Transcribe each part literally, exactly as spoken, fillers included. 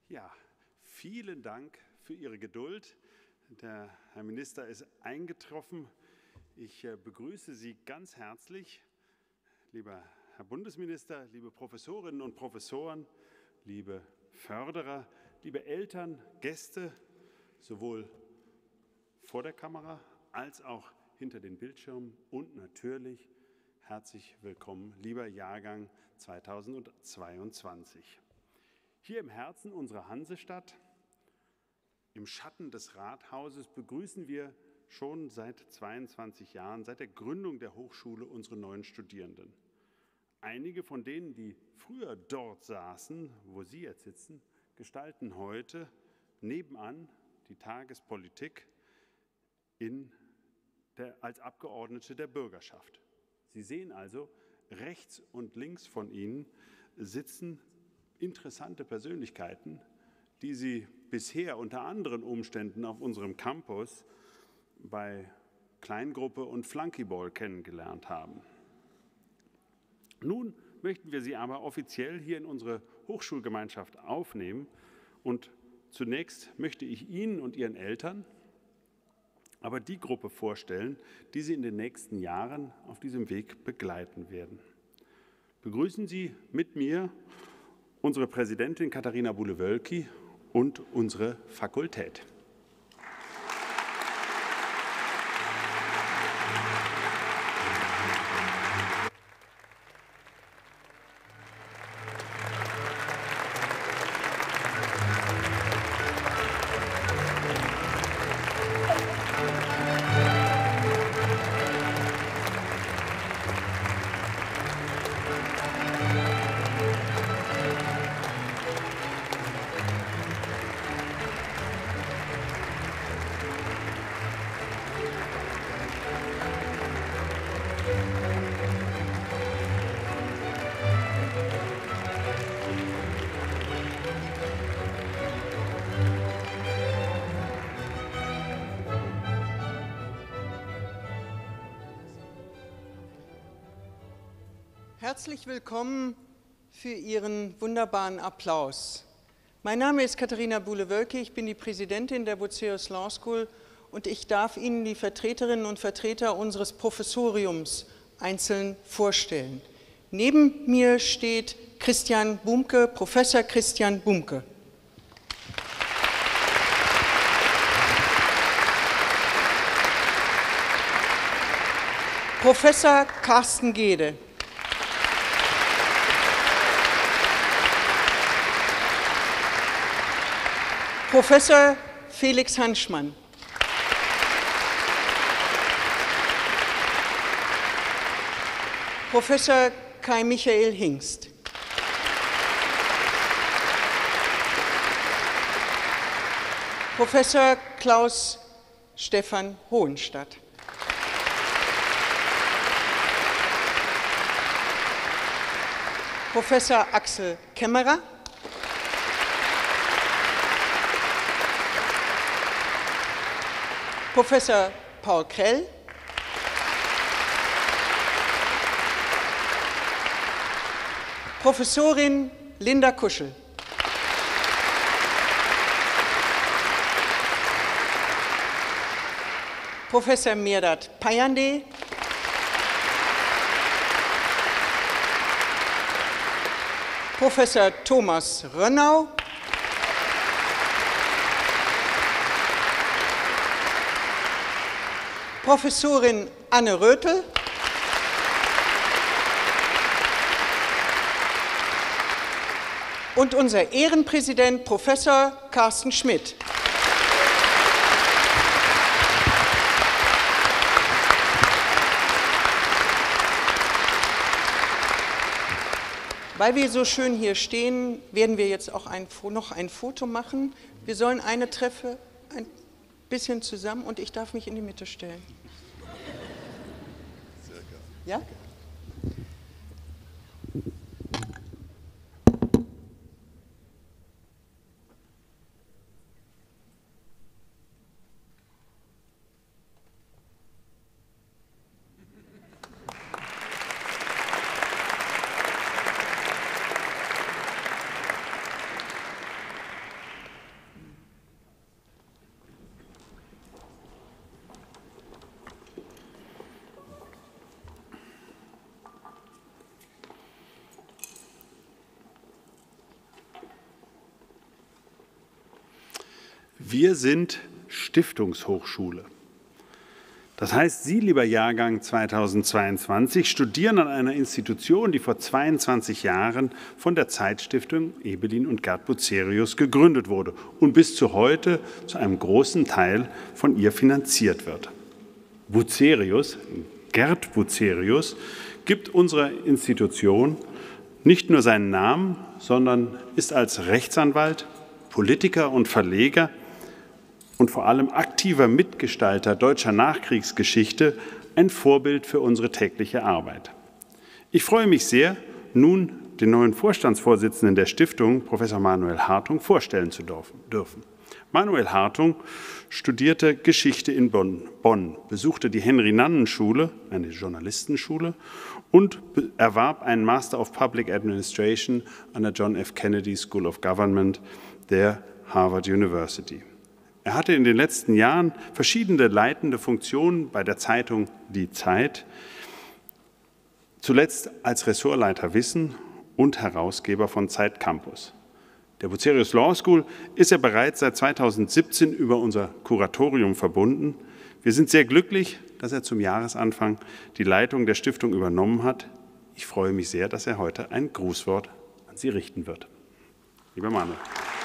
Ja, vielen Dank für Ihre Geduld. Der Herr Minister ist eingetroffen. Ich begrüße Sie ganz herzlich, lieber Herr Bundesminister, liebe Professorinnen und Professoren, liebe Förderer, liebe Eltern, Gäste, sowohl vor der Kamera als auch hinter den Bildschirmen und natürlich herzlich willkommen, lieber Jahrgang zweitausendzweiundzwanzig. Hier im Herzen unserer Hansestadt, im Schatten des Rathauses, begrüßen wir schon seit zweiundzwanzig Jahren, seit der Gründung der Hochschule, unsere neuen Studierenden. Einige von denen, die früher dort saßen, wo Sie jetzt sitzen, gestalten heute nebenan die Tagespolitik in der, als Abgeordnete der Bürgerschaft. Sie sehen also, rechts und links von Ihnen sitzen interessante Persönlichkeiten, die Sie bisher unter anderen Umständen auf unserem Campus bei Kleingruppe und Flunkyball kennengelernt haben. Nun möchten wir Sie aber offiziell hier in unsere Hochschulgemeinschaft aufnehmen und zunächst möchte ich Ihnen und Ihren Eltern aber die Gruppe vorstellen, die Sie in den nächsten Jahren auf diesem Weg begleiten werden. Begrüßen Sie mit mir unsere Präsidentin Katharina Bule-Wölki und unsere Fakultät. Herzlich willkommen für Ihren wunderbaren Applaus. Mein Name ist Katharina Bule-Wölki, ich bin die Präsidentin der Bucerius Law School und ich darf Ihnen die Vertreterinnen und Vertreter unseres Professoriums einzeln vorstellen. Neben mir steht Christian Bumke, Professor Christian Bumke. Professor Carsten Gede. Professor Felix Hanschmann. Professor Kai Michael Hingst. Professor Klaus Stefan Hohenstadt. Professor Axel Kämmerer. Professor Paul Krell, Professorin Linda Kuschel, Professor Mirdad Payande, Professor Thomas Rönnau, Professorin Anne Rötel, und unser Ehrenpräsident Professor Carsten Schmidt. Weil wir so schön hier stehen, werden wir jetzt auch ein, noch ein Foto machen. Wir sollen eine Treffe ein bisschen zusammen und ich darf mich in die Mitte stellen. Ja? Wir sind Stiftungshochschule. Das heißt, Sie, lieber Jahrgang zweitausendzweiundzwanzig, studieren an einer Institution, die vor zweiundzwanzig Jahren von der Zeitstiftung Ebelin und Gerd Bucerius gegründet wurde und bis zu heute zu einem großen Teil von ihr finanziert wird. Bucerius, Gerd Bucerius, gibt unserer Institution nicht nur seinen Namen, sondern ist als Rechtsanwalt, Politiker und Verleger und vor allem aktiver Mitgestalter deutscher Nachkriegsgeschichte ein Vorbild für unsere tägliche Arbeit. Ich freue mich sehr, nun den neuen Vorstandsvorsitzenden der Stiftung, Professor Manuel Hartung, vorstellen zu dürfen. Manuel Hartung studierte Geschichte in Bonn, besuchte die Henry-Nannen-Schule, eine Journalistenschule, und erwarb einen Master of Public Administration an der John F. Kennedy School of Government der Harvard University. Er hatte in den letzten Jahren verschiedene leitende Funktionen bei der Zeitung Die Zeit, zuletzt als Ressortleiter Wissen und Herausgeber von Zeit Campus. Der Bucerius Law School ist ja bereits seit zweitausendsiebzehn über unser Kuratorium verbunden. Wir sind sehr glücklich, dass er zum Jahresanfang die Leitung der Stiftung übernommen hat. Ich freue mich sehr, dass er heute ein Grußwort an Sie richten wird. Lieber Manuel.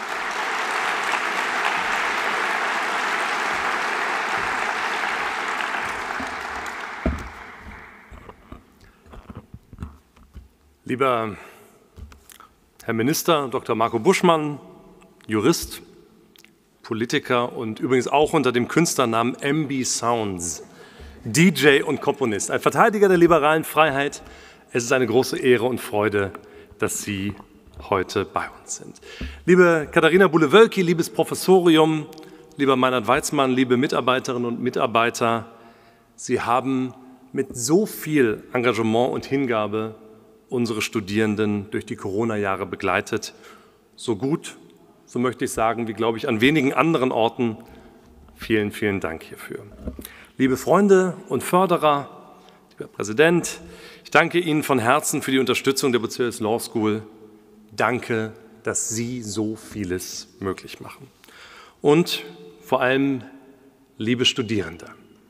Lieber Herr Minister Doktor Marco Buschmann, Jurist, Politiker und übrigens auch unter dem Künstlernamen M B Sounds, D J und Komponist, ein Verteidiger der liberalen Freiheit. Es ist eine große Ehre und Freude, dass Sie heute bei uns sind. Liebe Katharina Bule-Wölki, liebes Professorium, lieber Meinhard Weizmann, liebe Mitarbeiterinnen und Mitarbeiter, Sie haben mit so viel Engagement und Hingabe unsere Studierenden durch die Corona-Jahre begleitet. So gut, so möchte ich sagen, wie, glaube ich, an wenigen anderen Orten. Vielen, vielen Dank hierfür. Liebe Freunde und Förderer, lieber Präsident, ich danke Ihnen von Herzen für die Unterstützung der Bucerius Law School. Danke, dass Sie so vieles möglich machen. Und vor allem, liebe Studierende,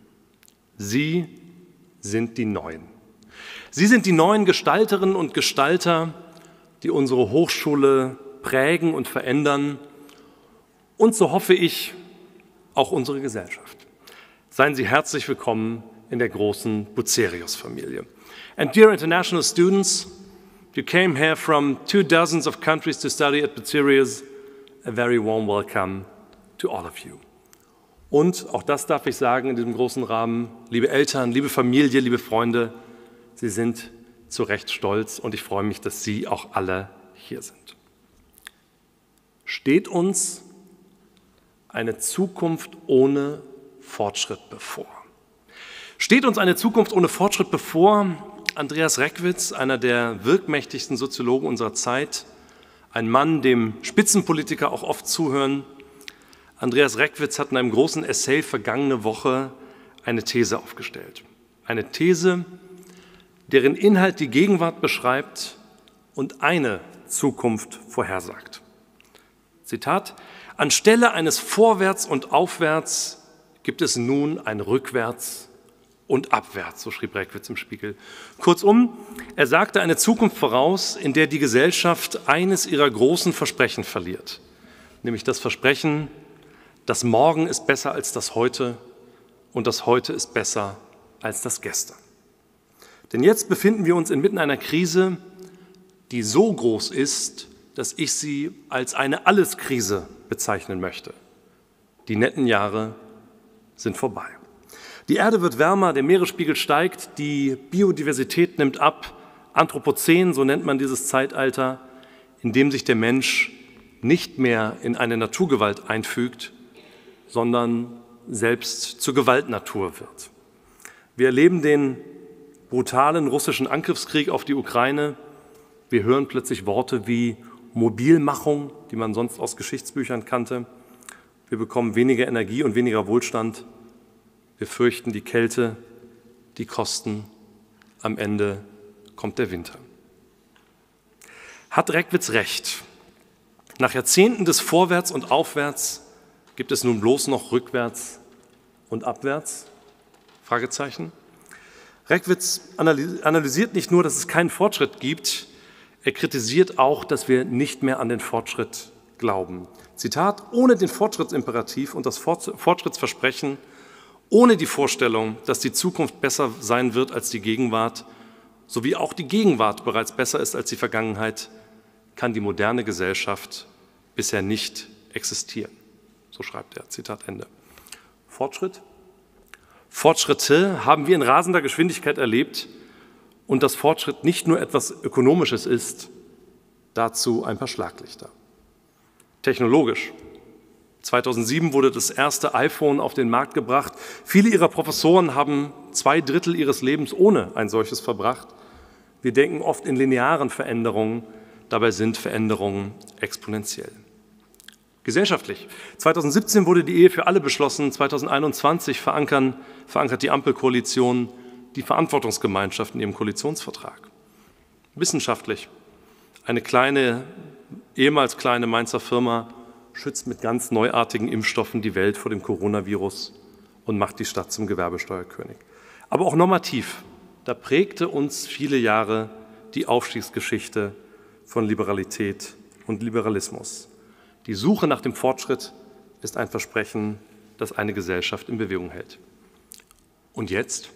Sie sind die Neuen. Sie sind die neuen Gestalterinnen und Gestalter, die unsere Hochschule prägen und verändern und, so hoffe ich, auch unsere Gesellschaft. Seien Sie herzlich willkommen in der großen Bucerius-Familie. And dear international students, you came here from two dozens of countries to study at Bucerius. A very warm welcome to all of you. Und, auch das darf ich sagen in diesem großen Rahmen, liebe Eltern, liebe Familie, liebe Freunde, Sie sind zu Recht stolz und ich freue mich, dass Sie auch alle hier sind. Steht uns eine Zukunft ohne Fortschritt bevor? Steht uns eine Zukunft ohne Fortschritt bevor? Andreas Reckwitz, einer der wirkmächtigsten Soziologen unserer Zeit, ein Mann, dem Spitzenpolitiker auch oft zuhören. Andreas Reckwitz hat in einem großen Essay vergangene Woche eine These aufgestellt. Eine These, deren Inhalt die Gegenwart beschreibt und eine Zukunft vorhersagt. Zitat: Anstelle eines Vorwärts und Aufwärts gibt es nun ein Rückwärts und Abwärts, so schrieb Reckwitz im Spiegel. Kurzum, er sagte eine Zukunft voraus, in der die Gesellschaft eines ihrer großen Versprechen verliert, nämlich das Versprechen, das Morgen ist besser als das Heute und das Heute ist besser als das Gestern. Denn jetzt befinden wir uns inmitten einer Krise, die so groß ist, dass ich sie als eine Alleskrise bezeichnen möchte. Die netten Jahre sind vorbei. Die Erde wird wärmer, der Meeresspiegel steigt, die Biodiversität nimmt ab. Anthropozän, so nennt man dieses Zeitalter, in dem sich der Mensch nicht mehr in eine Naturgewalt einfügt, sondern selbst zur Gewaltnatur wird. Wir erleben den brutalen russischen Angriffskrieg auf die Ukraine. Wir hören plötzlich Worte wie Mobilmachung, die man sonst aus Geschichtsbüchern kannte. Wir bekommen weniger Energie und weniger Wohlstand. Wir fürchten die Kälte, die Kosten. Am Ende kommt der Winter. Hat Reckwitz recht? Nach Jahrzehnten des Vorwärts und Aufwärts Gibt es nun bloß noch rückwärts und abwärts? Fragezeichen. Reckwitz analysiert nicht nur, dass es keinen Fortschritt gibt, er kritisiert auch, dass wir nicht mehr an den Fortschritt glauben. Zitat: Ohne den Fortschrittsimperativ und das Fortschrittsversprechen, ohne die Vorstellung, dass die Zukunft besser sein wird als die Gegenwart, sowie auch die Gegenwart bereits besser ist als die Vergangenheit, kann die moderne Gesellschaft bisher nicht existieren. So schreibt er, Zitat Ende. Fortschritt? Fortschritte haben wir in rasender Geschwindigkeit erlebt und dass Fortschritt nicht nur etwas Ökonomisches ist, dazu ein paar Schlaglichter. Technologisch. zweitausendsieben wurde das erste iPhone auf den Markt gebracht. Viele ihrer Professoren haben zwei Drittel ihres Lebens ohne ein solches verbracht. Wir denken oft in linearen Veränderungen, dabei sind Veränderungen exponentiell. Gesellschaftlich. zweitausendsiebzehn wurde die Ehe für alle beschlossen. zweitausendeinundzwanzig verankern, verankert die Ampelkoalition die Verantwortungsgemeinschaft in ihrem Koalitionsvertrag. Wissenschaftlich. Eine kleine, ehemals kleine Mainzer Firma schützt mit ganz neuartigen Impfstoffen die Welt vor dem Coronavirus und macht die Stadt zum Gewerbesteuerkönig. Aber auch normativ. Da prägte uns viele Jahre die Aufstiegsgeschichte von Liberalität und Liberalismus. Die Suche nach dem Fortschritt ist ein Versprechen, das eine Gesellschaft in Bewegung hält. Und jetzt?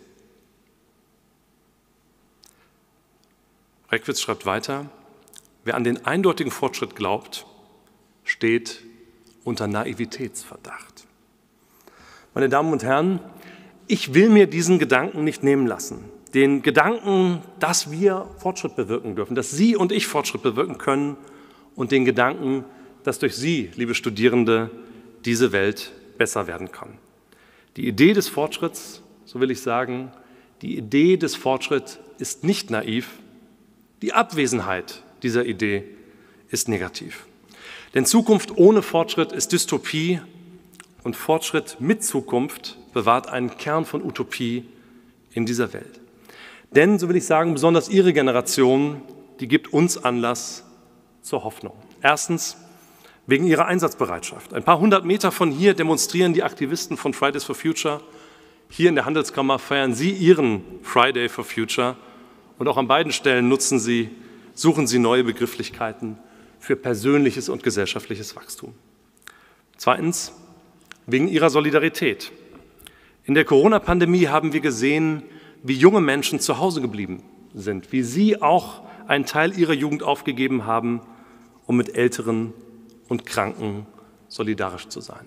Reckwitz schreibt weiter: Wer an den eindeutigen Fortschritt glaubt, steht unter Naivitätsverdacht. Meine Damen und Herren, ich will mir diesen Gedanken nicht nehmen lassen. Den Gedanken, dass wir Fortschritt bewirken dürfen, dass Sie und ich Fortschritt bewirken können, und den Gedanken, dass durch Sie, liebe Studierende, diese Welt besser werden kann. Die Idee des Fortschritts, so will ich sagen, die Idee des Fortschritts ist nicht naiv, die Abwesenheit dieser Idee ist negativ. Denn Zukunft ohne Fortschritt ist Dystopie und Fortschritt mit Zukunft bewahrt einen Kern von Utopie in dieser Welt. Denn, so will ich sagen, besonders Ihre Generation, die gibt uns Anlass zur Hoffnung. Erstens wegen ihrer Einsatzbereitschaft. Ein paar hundert Meter von hier demonstrieren die Aktivisten von Fridays for Future. Hier in der Handelskammer feiern sie ihren Friday for Future. Und auch an beiden Stellen nutzen sie, suchen sie neue Begrifflichkeiten für persönliches und gesellschaftliches Wachstum. Zweitens wegen ihrer Solidarität. In der Corona-Pandemie haben wir gesehen, wie junge Menschen zu Hause geblieben sind, wie sie auch einen Teil ihrer Jugend aufgegeben haben, um mit Älteren und Kranken solidarisch zu sein.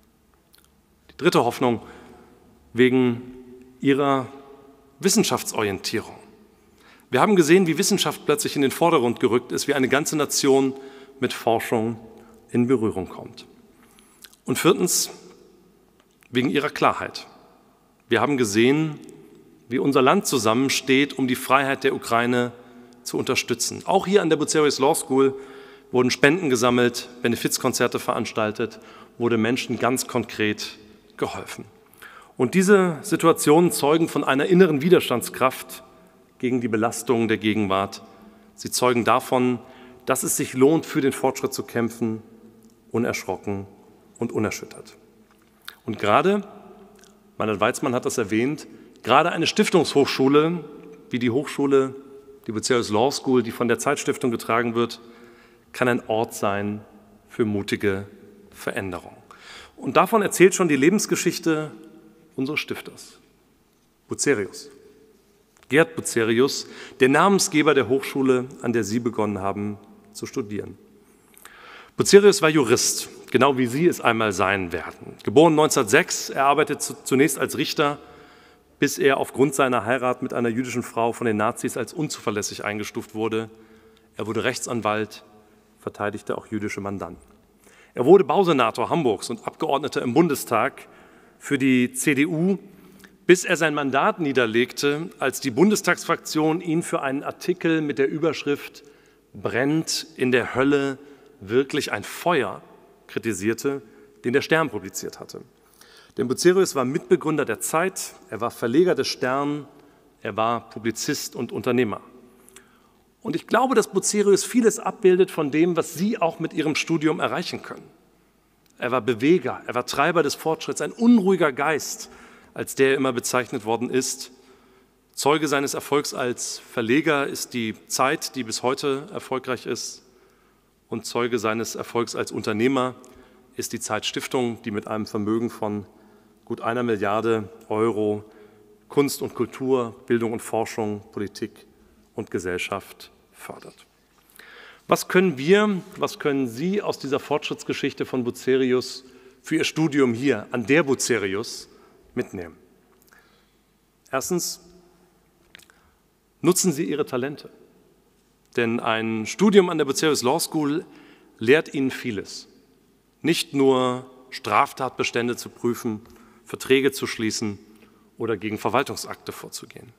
Die dritte Hoffnung wegen ihrer Wissenschaftsorientierung. Wir haben gesehen, wie Wissenschaft plötzlich in den Vordergrund gerückt ist, wie eine ganze Nation mit Forschung in Berührung kommt. Und viertens wegen ihrer Klarheit. Wir haben gesehen, wie unser Land zusammensteht, um die Freiheit der Ukraine zu unterstützen. Auch hier an der Bucerius Law School wurden Spenden gesammelt, Benefizkonzerte veranstaltet, wurde Menschen ganz konkret geholfen. Und diese Situationen zeugen von einer inneren Widerstandskraft gegen die Belastungen der Gegenwart. Sie zeugen davon, dass es sich lohnt, für den Fortschritt zu kämpfen, unerschrocken und unerschüttert. Und gerade, Meinhard Weizmann hat das erwähnt, gerade eine Stiftungshochschule wie die Hochschule, die Bucerius Law School, die von der Zeitstiftung getragen wird, kann ein Ort sein für mutige Veränderung. Und davon erzählt schon die Lebensgeschichte unseres Stifters, Bucerius. Gerd Bucerius, der Namensgeber der Hochschule, an der Sie begonnen haben zu studieren. Bucerius war Jurist, genau wie Sie es einmal sein werden. Geboren neunzehnhundertsechs, er arbeitete zunächst als Richter, bis er aufgrund seiner Heirat mit einer jüdischen Frau von den Nazis als unzuverlässig eingestuft wurde. Er wurde Rechtsanwalt, verteidigte auch jüdische Mandanten. Er wurde Bausenator Hamburgs und Abgeordneter im Bundestag für die C D U, bis er sein Mandat niederlegte, als die Bundestagsfraktion ihn für einen Artikel mit der Überschrift »Brennt in der Hölle wirklich ein Feuer« kritisierte, den der Stern publiziert hatte. Denn Bucerius war Mitbegründer der Zeit, er war Verleger des Stern, er war Publizist und Unternehmer. Und ich glaube, dass Bucerius vieles abbildet von dem, was Sie auch mit Ihrem Studium erreichen können. er war Beweger, er war Treiber des Fortschritts, ein unruhiger Geist, als der immer bezeichnet worden ist. Zeuge seines Erfolgs als Verleger ist die Zeit, die bis heute erfolgreich ist. Und Zeuge seines Erfolgs als Unternehmer ist die Zeit-Stiftung, die mit einem Vermögen von gut einer Milliarde Euro Kunst und Kultur, Bildung und Forschung, Politik und Gesellschaft fördert. Was können wir, was können Sie aus dieser Fortschrittsgeschichte von Bucerius für Ihr Studium hier an der Bucerius mitnehmen? Erstens, nutzen Sie Ihre Talente. Denn ein Studium an der Bucerius Law School lehrt Ihnen vieles. Nicht nur Straftatbestände zu prüfen, Verträge zu schließen oder gegen Verwaltungsakte vorzugehen.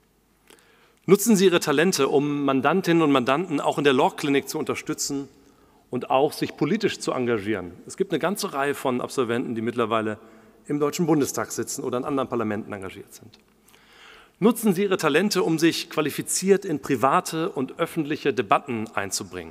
Nutzen Sie Ihre Talente, um Mandantinnen und Mandanten auch in der Law Clinic zu unterstützen und auch sich politisch zu engagieren. Es gibt eine ganze Reihe von Absolventen, die mittlerweile im Deutschen Bundestag sitzen oder in anderen Parlamenten engagiert sind. Nutzen Sie Ihre Talente, um sich qualifiziert in private und öffentliche Debatten einzubringen.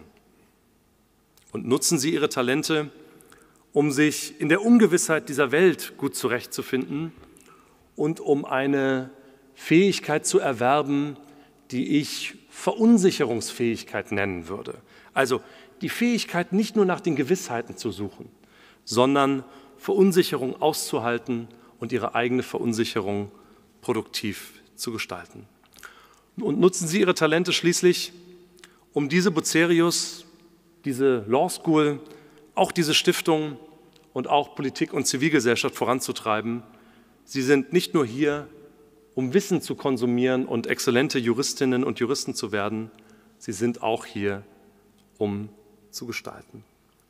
Und nutzen Sie Ihre Talente, um sich in der Ungewissheit dieser Welt gut zurechtzufinden und um eine Fähigkeit zu erwerben, die ich Verunsicherungsfähigkeit nennen würde. Also die Fähigkeit, nicht nur nach den Gewissheiten zu suchen, sondern Verunsicherung auszuhalten und ihre eigene Verunsicherung produktiv zu gestalten. Und nutzen Sie Ihre Talente schließlich, um diese Bucerius, diese Law School, auch diese Stiftung und auch Politik und Zivilgesellschaft voranzutreiben. Sie sind nicht nur hier, um Wissen zu konsumieren und exzellente Juristinnen und Juristen zu werden, sie sind auch hier, um zu gestalten.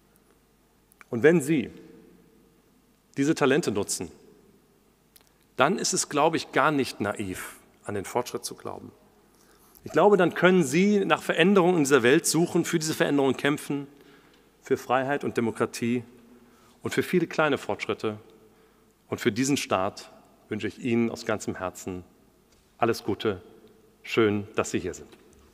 Und wenn Sie diese Talente nutzen, dann ist es, glaube ich, gar nicht naiv, an den Fortschritt zu glauben. Ich glaube, dann können Sie nach Veränderungen in dieser Welt suchen, für diese Veränderungen kämpfen, für Freiheit und Demokratie und für viele kleine Fortschritte. Und für diesen Staat wünsche ich Ihnen aus ganzem Herzen alles Gute. Schön, dass Sie hier sind.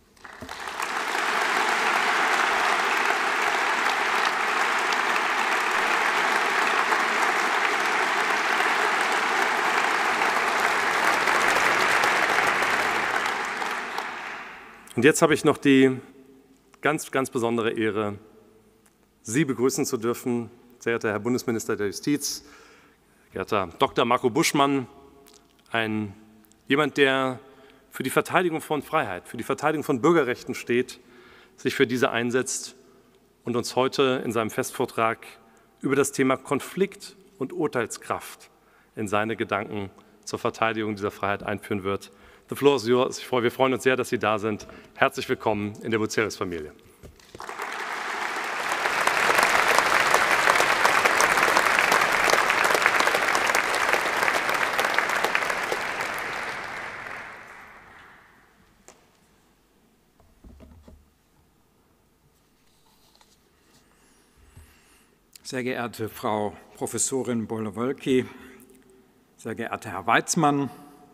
Und jetzt habe ich noch die ganz, ganz besondere Ehre, Sie begrüßen zu dürfen, sehr geehrter Herr Bundesminister der Justiz, geehrter Doktor Marco Buschmann, ein, jemand, der für die Verteidigung von Freiheit, für die Verteidigung von Bürgerrechten steht, sich für diese einsetzt und uns heute in seinem Festvortrag über das Thema Konflikt und Urteilskraft in seine Gedanken zur Verteidigung dieser Freiheit einführen wird. The floor is yours. Wir freuen uns sehr, dass Sie da sind. Herzlich willkommen in der Bucerius-Familie. Sehr geehrte Frau Professorin Bolle-Wölki, sehr geehrter Herr Weizmann,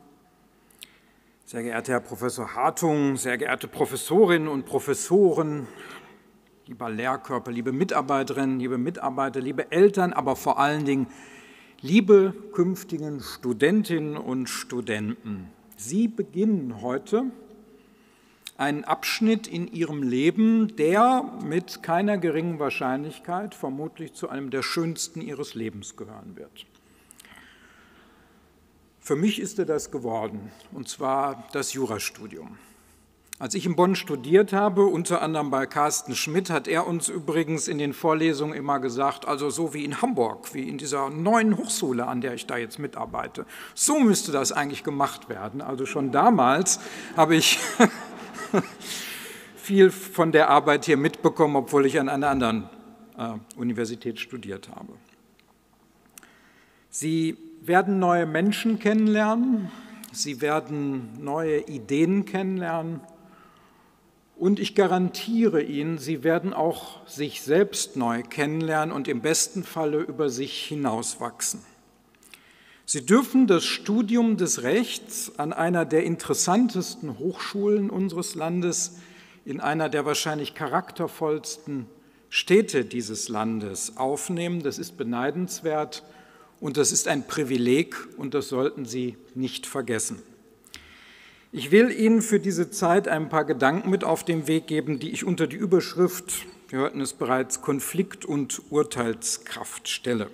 sehr geehrter Herr Professor Hartung, sehr geehrte Professorinnen und Professoren, lieber Lehrkörper, liebe Mitarbeiterinnen, liebe Mitarbeiter, liebe Eltern, aber vor allen Dingen liebe künftigen Studentinnen und Studenten. Sie beginnen heute einen Abschnitt in Ihrem Leben, der mit keiner geringen Wahrscheinlichkeit vermutlich zu einem der schönsten Ihres Lebens gehören wird. Für mich ist er das geworden, und zwar das Jurastudium. Als ich in Bonn studiert habe, unter anderem bei Carsten Schmidt, hat er uns übrigens in den Vorlesungen immer gesagt, also so wie in Hamburg, wie in dieser neuen Hochschule, an der ich da jetzt mitarbeite, so müsste das eigentlich gemacht werden. Also schon damals habe ich viel von der Arbeit hier mitbekommen, obwohl ich an einer anderen äh, Universität studiert habe. Sie werden neue Menschen kennenlernen, Sie werden neue Ideen kennenlernen und ich garantiere Ihnen, Sie werden auch sich selbst neu kennenlernen und im besten Falle über sich hinauswachsen. Sie dürfen das Studium des Rechts an einer der interessantesten Hochschulen unseres Landes, in einer der wahrscheinlich charaktervollsten Städte dieses Landes aufnehmen. Das ist beneidenswert und das ist ein Privileg und das sollten Sie nicht vergessen. Ich will Ihnen für diese Zeit ein paar Gedanken mit auf den Weg geben, die ich unter die Überschrift, wir hörten es bereits, Konflikt und Urteilskraft stelle.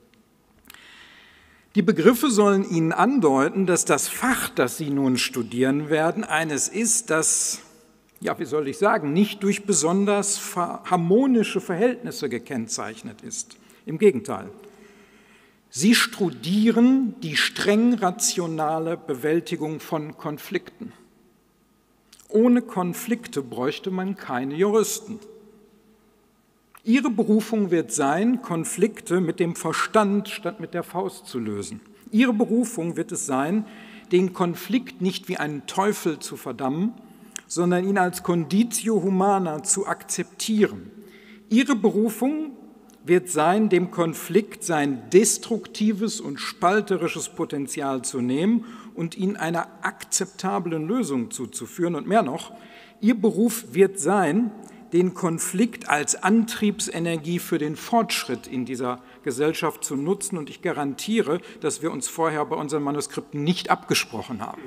Die Begriffe sollen Ihnen andeuten, dass das Fach, das Sie nun studieren werden, eines ist, das, ja, wie soll ich sagen, nicht durch besonders harmonische Verhältnisse gekennzeichnet ist. Im Gegenteil. Sie studieren die streng rationale Bewältigung von Konflikten. Ohne Konflikte bräuchte man keine Juristen. Ihre Berufung wird sein, Konflikte mit dem Verstand statt mit der Faust zu lösen. Ihre Berufung wird es sein, den Konflikt nicht wie einen Teufel zu verdammen, sondern ihn als Conditio Humana zu akzeptieren. Ihre Berufung wird sein, dem Konflikt sein destruktives und spalterisches Potenzial zu nehmen und ihn einer akzeptablen Lösung zuzuführen. Und mehr noch, Ihr Beruf wird sein, den Konflikt als Antriebsenergie für den Fortschritt in dieser Gesellschaft zu nutzen. Und ich garantiere, dass wir uns vorher bei unseren Manuskripten nicht abgesprochen haben.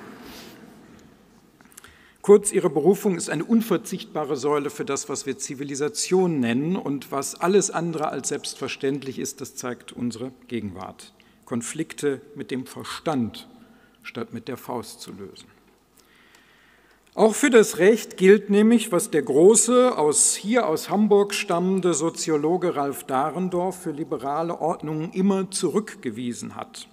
Kurz, Ihre Berufung ist eine unverzichtbare Säule für das, was wir Zivilisation nennen und was alles andere als selbstverständlich ist, das zeigt unsere Gegenwart. Konflikte mit dem Verstand statt mit der Faust zu lösen. Auch für das Recht gilt nämlich, was der große, aus, hier aus Hamburg stammende Soziologe Ralf Dahrendorf für liberale Ordnungen immer zurückgewiesen hat.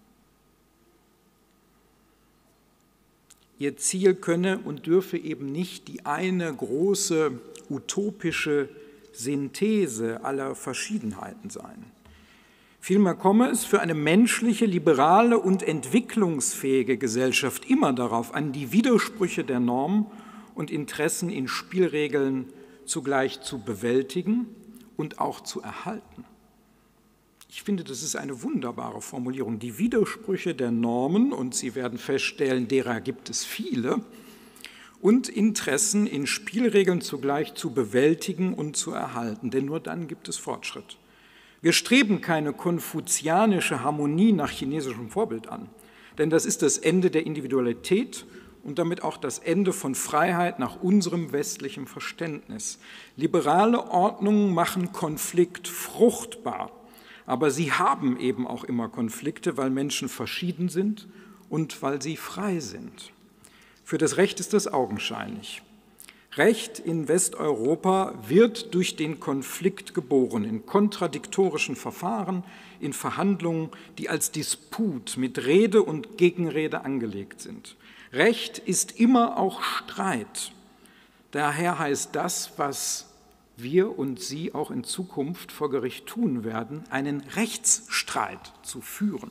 Ihr Ziel könne und dürfe eben nicht die eine große utopische Synthese aller Verschiedenheiten sein. Vielmehr komme es für eine menschliche, liberale und entwicklungsfähige Gesellschaft immer darauf an, die Widersprüche der Normen und Interessen in Spielregeln zugleich zu bewältigen und auch zu erhalten. Ich finde, das ist eine wunderbare Formulierung. Die Widersprüche der Normen, und Sie werden feststellen, derer gibt es viele, und Interessen in Spielregeln zugleich zu bewältigen und zu erhalten, denn nur dann gibt es Fortschritt. Wir streben keine konfuzianische Harmonie nach chinesischem Vorbild an, denn das ist das Ende der Individualität und damit auch das Ende von Freiheit nach unserem westlichen Verständnis. Liberale Ordnungen machen Konflikt fruchtbar. Aber sie haben eben auch immer Konflikte, weil Menschen verschieden sind und weil sie frei sind. Für das Recht ist das augenscheinlich. Recht in Westeuropa wird durch den Konflikt geboren, in kontradiktorischen Verfahren, in Verhandlungen, die als Disput mit Rede und Gegenrede angelegt sind. Recht ist immer auch Streit. Daher heißt das, was wir und Sie auch in Zukunft vor Gericht tun werden, einen Rechtsstreit zu führen.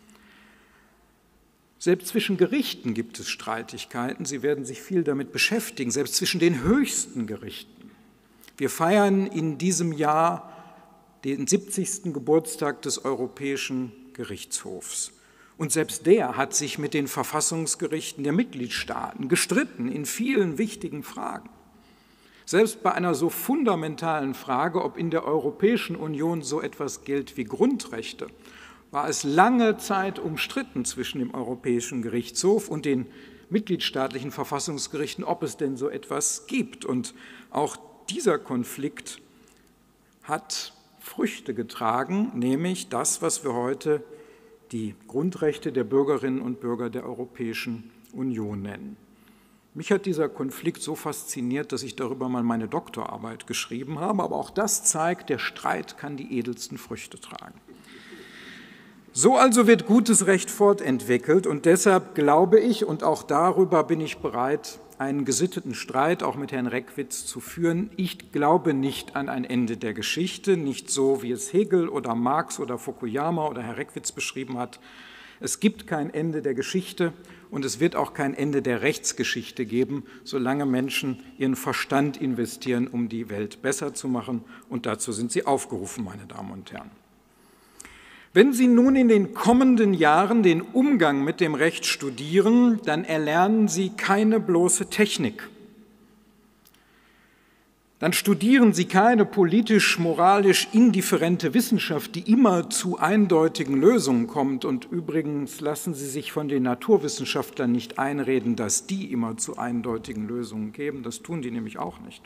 Selbst zwischen Gerichten gibt es Streitigkeiten. Sie werden sich viel damit beschäftigen, selbst zwischen den höchsten Gerichten. Wir feiern in diesem Jahr den siebzigsten Geburtstag des Europäischen Gerichtshofs. Und selbst der hat sich mit den Verfassungsgerichten der Mitgliedstaaten gestritten in vielen wichtigen Fragen. Selbst bei einer so fundamentalen Frage, ob in der Europäischen Union so etwas gilt wie Grundrechte, war es lange Zeit umstritten zwischen dem Europäischen Gerichtshof und den mitgliedstaatlichen Verfassungsgerichten, ob es denn so etwas gibt. Und auch dieser Konflikt hat Früchte getragen, nämlich das, was wir heute die Grundrechte der Bürgerinnen und Bürger der Europäischen Union nennen. Mich hat dieser Konflikt so fasziniert, dass ich darüber mal meine Doktorarbeit geschrieben habe, aber auch das zeigt, der Streit kann die edelsten Früchte tragen. So also wird gutes Recht fortentwickelt und deshalb glaube ich, und auch darüber bin ich bereit, einen gesitteten Streit auch mit Herrn Reckwitz zu führen. Ich glaube nicht an ein Ende der Geschichte, nicht so, wie es Hegel oder Marx oder Fukuyama oder Herr Reckwitz beschrieben hat. Es gibt kein Ende der Geschichte und es wird auch kein Ende der Rechtsgeschichte geben, solange Menschen ihren Verstand investieren, um die Welt besser zu machen. Und dazu sind Sie aufgerufen, meine Damen und Herren. Wenn Sie nun in den kommenden Jahren den Umgang mit dem Recht studieren, dann erlernen Sie keine bloße Technik. dann studieren Sie keine politisch-moralisch indifferente Wissenschaft, die immer zu eindeutigen Lösungen kommt. Und übrigens lassen Sie sich von den Naturwissenschaftlern nicht einreden, dass die immer zu eindeutigen Lösungen geben. Das tun die nämlich auch nicht.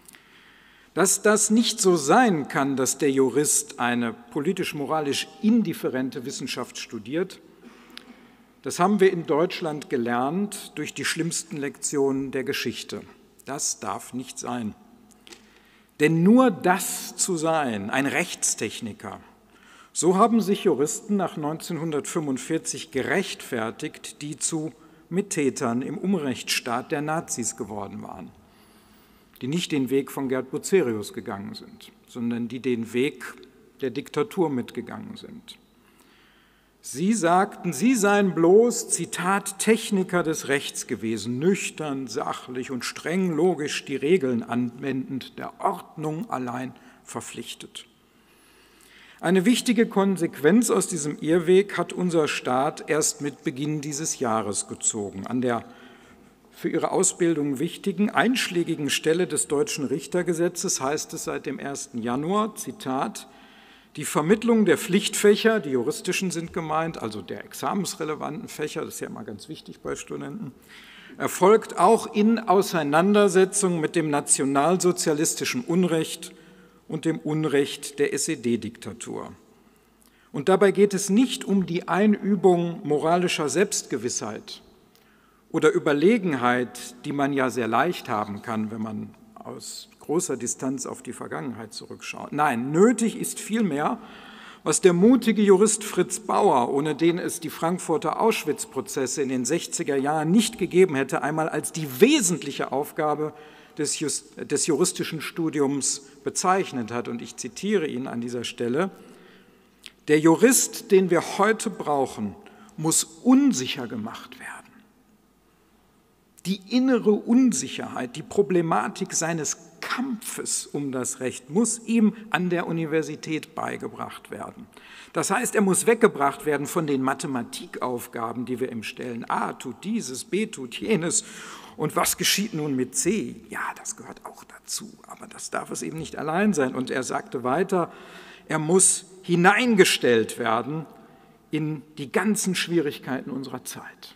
Dass das nicht so sein kann, dass der Jurist eine politisch-moralisch indifferente Wissenschaft studiert, das haben wir in Deutschland gelernt durch die schlimmsten Lektionen der Geschichte. Das darf nicht sein. Denn nur das zu sein, ein Rechtstechniker, so haben sich Juristen nach neunzehnhundertfünfundvierzig gerechtfertigt, die zu Mittätern im Unrechtsstaat der Nazis geworden waren, die nicht den Weg von Gerd Bucerius gegangen sind, sondern die den Weg der Diktatur mitgegangen sind. Sie sagten, sie seien bloß, Zitat, Techniker des Rechts gewesen, nüchtern, sachlich und streng logisch die Regeln anwendend, der Ordnung allein verpflichtet. Eine wichtige Konsequenz aus diesem Irrweg hat unser Staat erst mit Beginn dieses Jahres gezogen. An der für ihre Ausbildung wichtigen, einschlägigen Stelle des deutschen Richtergesetzes heißt es seit dem ersten Januar, Zitat, die Vermittlung der Pflichtfächer, die juristischen sind gemeint, also der examensrelevanten Fächer, das ist ja immer ganz wichtig bei Studenten, erfolgt auch in Auseinandersetzung mit dem nationalsozialistischen Unrecht und dem Unrecht der S E D-Diktatur. Und dabei geht es nicht um die Einübung moralischer Selbstgewissheit oder Überlegenheit, die man ja sehr leicht haben kann, wenn man aus großer Distanz auf die Vergangenheit zurückschaut. Nein, nötig ist vielmehr, was der mutige Jurist Fritz Bauer, ohne den es die Frankfurter Auschwitz-Prozesse in den sechziger Jahren nicht gegeben hätte, einmal als die wesentliche Aufgabe des, Just, des juristischen Studiums bezeichnet hat. Und ich zitiere ihn an dieser Stelle: Der Jurist, den wir heute brauchen, muss unsicher gemacht werden. Die innere Unsicherheit, die Problematik seines Kampfes um das Recht muss ihm an der Universität beigebracht werden. Das heißt, er muss weggebracht werden von den Mathematikaufgaben, die wir ihm stellen. A tut dieses, B tut jenes und was geschieht nun mit C? Ja, das gehört auch dazu, aber das darf es eben nicht allein sein. Und er sagte weiter, er muss hineingestellt werden in die ganzen Schwierigkeiten unserer Zeit.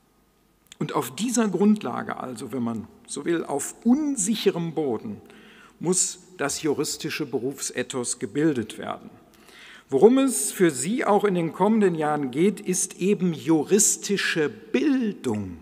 Und auf dieser Grundlage, also wenn man so will, auf unsicherem Boden, muss das juristische Berufsethos gebildet werden. Worum es für Sie auch in den kommenden Jahren geht, ist eben juristische Bildung.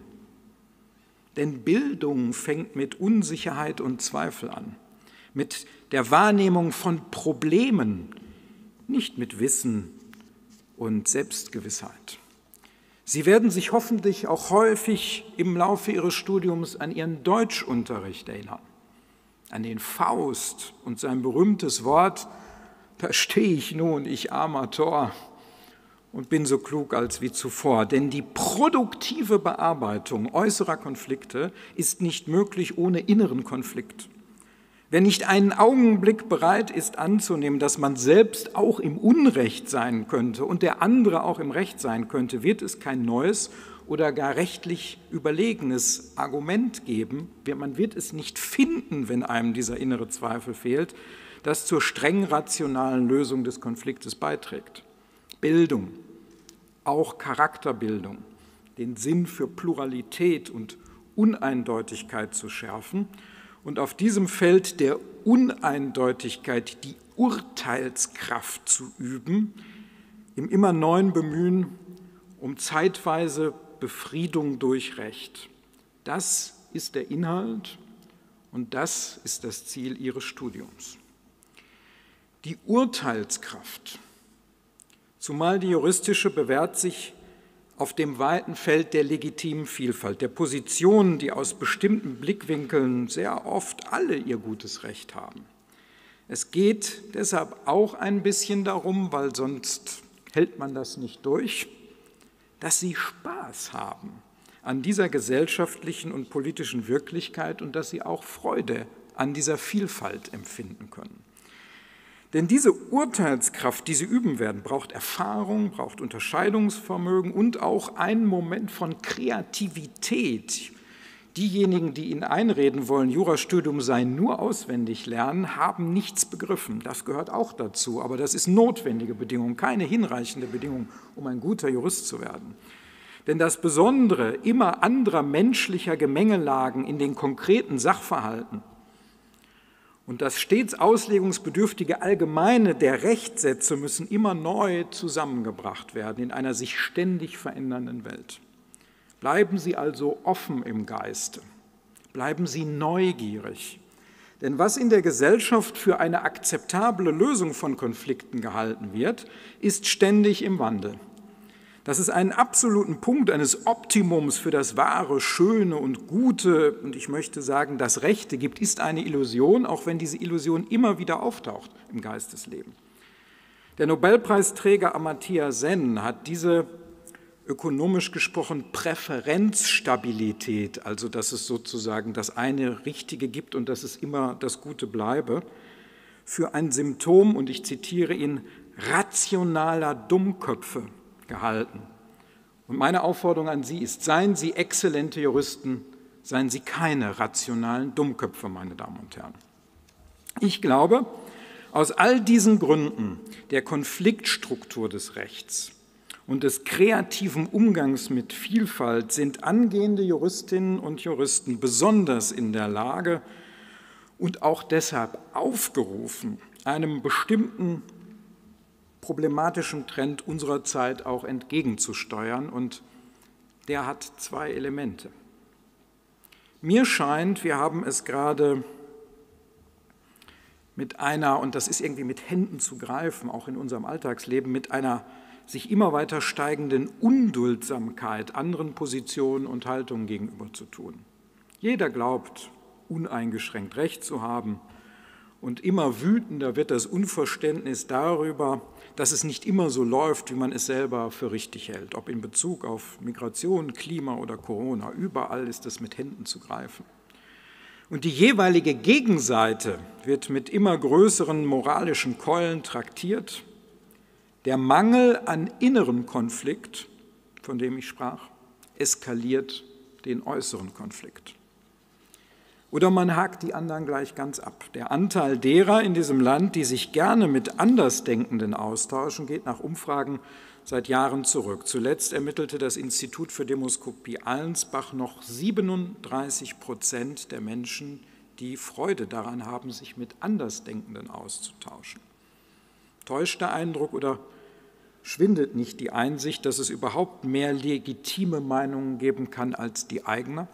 Denn Bildung fängt mit Unsicherheit und Zweifel an, mit der Wahrnehmung von Problemen, nicht mit Wissen und Selbstgewissheit. Sie werden sich hoffentlich auch häufig im Laufe Ihres Studiums an Ihren Deutschunterricht erinnern, an den Faust und sein berühmtes Wort, da stehe ich nun, ich armer Tor, und bin so klug als wie zuvor. Denn die produktive Bearbeitung äußerer Konflikte ist nicht möglich ohne inneren Konflikt. Wer nicht einen Augenblick bereit ist anzunehmen, dass man selbst auch im Unrecht sein könnte und der andere auch im Recht sein könnte, wird es kein neues oder gar rechtlich überlegenes Argument geben. Man wird es nicht finden, wenn einem dieser innere Zweifel fehlt, das zur streng rationalen Lösung des Konfliktes beiträgt. Bildung, auch Charakterbildung, den Sinn für Pluralität und Uneindeutigkeit zu schärfen und auf diesem Feld der Uneindeutigkeit die Urteilskraft zu üben, im immer neuen Bemühen um zeitweise Befriedung durch Recht. Das ist der Inhalt und das ist das Ziel Ihres Studiums. Die Urteilskraft, zumal die juristische, bewährt sich auf dem weiten Feld der legitimen Vielfalt, der Positionen, die aus bestimmten Blickwinkeln sehr oft alle ihr gutes Recht haben. Es geht deshalb auch ein bisschen darum, weil sonst hält man das nicht durch, dass Sie Spaß haben an dieser gesellschaftlichen und politischen Wirklichkeit und dass Sie auch Freude an dieser Vielfalt empfinden können. Denn diese Urteilskraft, die Sie üben werden, braucht Erfahrung, braucht Unterscheidungsvermögen und auch einen Moment von Kreativität, Diejenigen, die Ihnen einreden wollen, Jurastudium sei nur auswendig lernen, haben nichts begriffen. Das gehört auch dazu, aber das ist notwendige Bedingung, keine hinreichende Bedingung, um ein guter Jurist zu werden. Denn das Besondere immer anderer menschlicher Gemengelagen in den konkreten Sachverhalten und das stets auslegungsbedürftige Allgemeine der Rechtssätze müssen immer neu zusammengebracht werden in einer sich ständig verändernden Welt. Bleiben Sie also offen im Geiste, bleiben Sie neugierig, denn was in der Gesellschaft für eine akzeptable Lösung von Konflikten gehalten wird, ist ständig im Wandel. Dass es einen absoluten Punkt eines Optimums für das Wahre, Schöne und Gute und ich möchte sagen, das Rechte gibt, ist eine Illusion, auch wenn diese Illusion immer wieder auftaucht im Geistesleben. Der Nobelpreisträger Amartya Sen hat diese ökonomisch gesprochen Präferenzstabilität, also dass es sozusagen das eine Richtige gibt und dass es immer das Gute bleibe, für ein Symptom, und ich zitiere ihn, rationaler Dummköpfe gehalten. Und meine Aufforderung an Sie ist, seien Sie exzellente Juristen, seien Sie keine rationalen Dummköpfe, meine Damen und Herren. Ich glaube, aus all diesen Gründen der Konfliktstruktur des Rechts und des kreativen Umgangs mit Vielfalt sind angehende Juristinnen und Juristen besonders in der Lage und auch deshalb aufgerufen, einem bestimmten problematischen Trend unserer Zeit auch entgegenzusteuern, und der hat zwei Elemente. Mir scheint, wir haben es gerade mit einer, und das ist irgendwie mit Händen zu greifen, auch in unserem Alltagsleben, mit einer sich immer weiter steigenden Unduldsamkeit anderen Positionen und Haltungen gegenüber zu tun. Jeder glaubt, uneingeschränkt Recht zu haben, und immer wütender wird das Unverständnis darüber, dass es nicht immer so läuft, wie man es selber für richtig hält, ob in Bezug auf Migration, Klima oder Corona. Überall ist es mit Händen zu greifen. Und die jeweilige Gegenseite wird mit immer größeren moralischen Keulen traktiert. Der Mangel an inneren Konflikt, von dem ich sprach, eskaliert den äußeren Konflikt. Oder man hakt die anderen gleich ganz ab. Der Anteil derer in diesem Land, die sich gerne mit Andersdenkenden austauschen, geht nach Umfragen seit Jahren zurück. Zuletzt ermittelte das Institut für Demoskopie Allensbach noch siebenunddreißig Prozent der Menschen, die Freude daran haben, sich mit Andersdenkenden auszutauschen. Täuscht der Eindruck oder schwindet nicht die Einsicht, dass es überhaupt mehr legitime Meinungen geben kann als die eigene?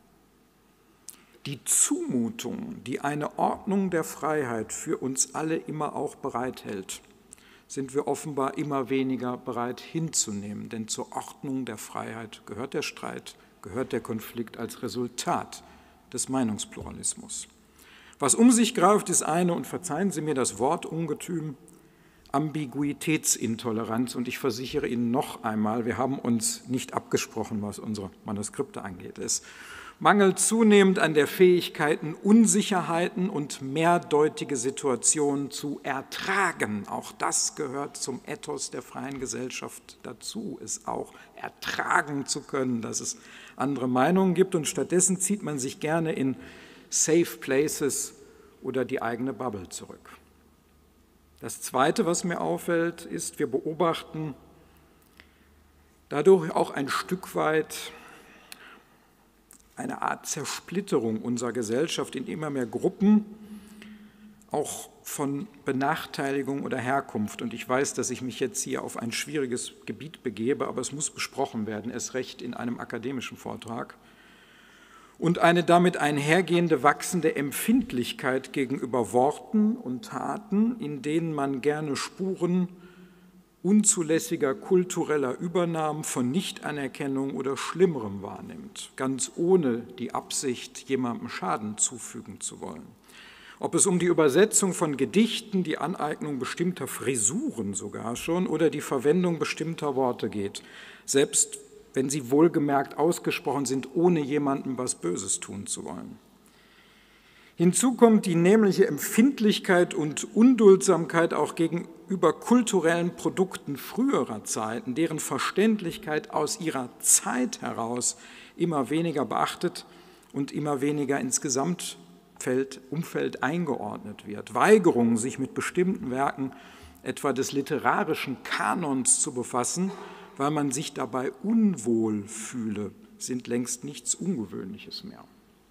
Die Zumutung, die eine Ordnung der Freiheit für uns alle immer auch bereithält, sind wir offenbar immer weniger bereit hinzunehmen. Denn zur Ordnung der Freiheit gehört der Streit, gehört der Konflikt als Resultat des Meinungspluralismus. Was um sich greift, ist eine, und verzeihen Sie mir das Wortungetüm, Ambiguitätsintoleranz. Und ich versichere Ihnen noch einmal, wir haben uns nicht abgesprochen, was unsere Manuskripte angeht. Es mangelt zunehmend an der Fähigkeiten, Unsicherheiten und mehrdeutige Situationen zu ertragen. Auch das gehört zum Ethos der freien Gesellschaft dazu, es auch ertragen zu können, dass es andere Meinungen gibt. Und stattdessen zieht man sich gerne in Safe Places oder die eigene Bubble zurück. Das Zweite, was mir auffällt, ist, wir beobachten dadurch auch ein Stück weit eine Art Zersplitterung unserer Gesellschaft in immer mehr Gruppen, auch von Benachteiligung oder Herkunft. Und ich weiß, dass ich mich jetzt hier auf ein schwieriges Gebiet begebe, aber es muss besprochen werden, erst recht in einem akademischen Vortrag. Und eine damit einhergehende wachsende Empfindlichkeit gegenüber Worten und Taten, in denen man gerne Spuren unzulässiger kultureller Übernahmen von Nichtanerkennung oder Schlimmerem wahrnimmt, ganz ohne die Absicht, jemandem Schaden zufügen zu wollen. Ob es um die Übersetzung von Gedichten, die Aneignung bestimmter Frisuren sogar schon oder die Verwendung bestimmter Worte geht, selbst wenn sie wohlgemerkt ausgesprochen sind, ohne jemandem was Böses tun zu wollen. Hinzu kommt die nämliche Empfindlichkeit und Unduldsamkeit auch gegenüber kulturellen Produkten früherer Zeiten, deren Verständlichkeit aus ihrer Zeit heraus immer weniger beachtet und immer weniger ins Gesamtumfeld eingeordnet wird. Weigerungen, sich mit bestimmten Werken etwa des literarischen Kanons zu befassen, weil man sich dabei unwohl fühle, sind längst nichts Ungewöhnliches mehr.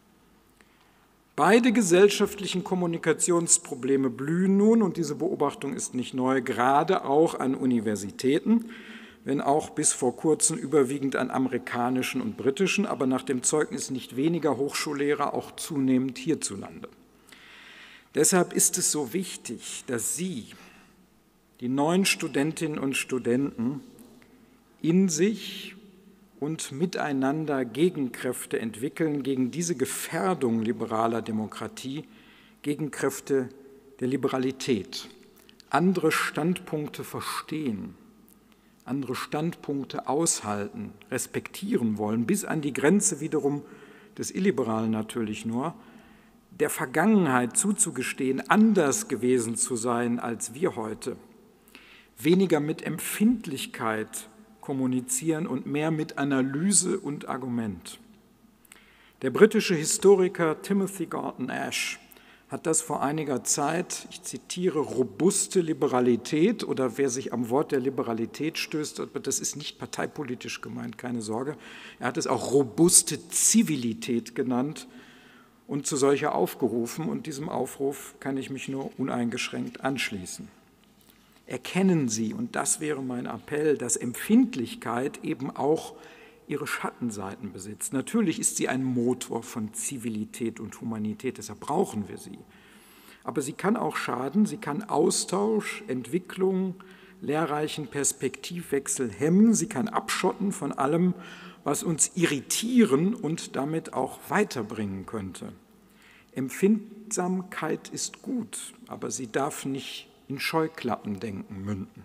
Beide gesellschaftlichen Kommunikationsprobleme blühen nun, und diese Beobachtung ist nicht neu, gerade auch an Universitäten, wenn auch bis vor kurzem überwiegend an amerikanischen und britischen, aber nach dem Zeugnis nicht weniger Hochschullehrer auch zunehmend hierzulande. Deshalb ist es so wichtig, dass Sie, die neuen Studentinnen und Studenten, in sich und miteinander Gegenkräfte entwickeln gegen diese Gefährdung liberaler Demokratie, Gegenkräfte der Liberalität, andere Standpunkte verstehen, andere Standpunkte aushalten, respektieren wollen, bis an die Grenze wiederum des Illiberalen natürlich nur, der Vergangenheit zuzugestehen, anders gewesen zu sein als wir heute, weniger mit Empfindlichkeit kommunizieren und mehr mit Analyse und Argument. Der britische Historiker Timothy Garton Ash hat das vor einiger Zeit, ich zitiere, robuste Liberalität, oder wer sich am Wort der Liberalität stößt, das ist nicht parteipolitisch gemeint, keine Sorge, er hat es auch robuste Zivilität genannt und zu solcher aufgerufen, und diesem Aufruf kann ich mich nur uneingeschränkt anschließen. Erkennen Sie, und das wäre mein Appell, dass Empfindlichkeit eben auch ihre Schattenseiten besitzt. Natürlich ist sie ein Motor von Zivilität und Humanität, deshalb brauchen wir sie. Aber sie kann auch schaden, sie kann Austausch, Entwicklung, lehrreichen Perspektivwechsel hemmen, sie kann abschotten von allem, was uns irritieren und damit auch weiterbringen könnte. Empfindsamkeit ist gut, aber sie darf nicht in Scheuklappendenken münden.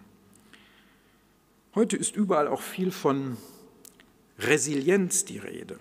Heute ist überall auch viel von Resilienz die Rede.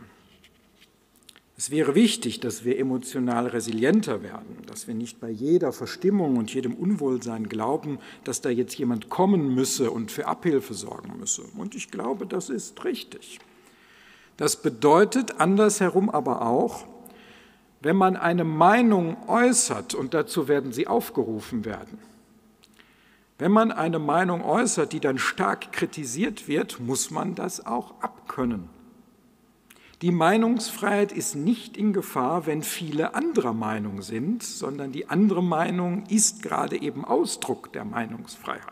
Es wäre wichtig, dass wir emotional resilienter werden, dass wir nicht bei jeder Verstimmung und jedem Unwohlsein glauben, dass da jetzt jemand kommen müsse und für Abhilfe sorgen müsse. Und ich glaube, das ist richtig. Das bedeutet andersherum aber auch, wenn man eine Meinung äußert, und dazu werden Sie aufgerufen werden, wenn man eine Meinung äußert, die dann stark kritisiert wird, muss man das auch abkönnen. Die Meinungsfreiheit ist nicht in Gefahr, wenn viele anderer Meinung sind, sondern die andere Meinung ist gerade eben Ausdruck der Meinungsfreiheit.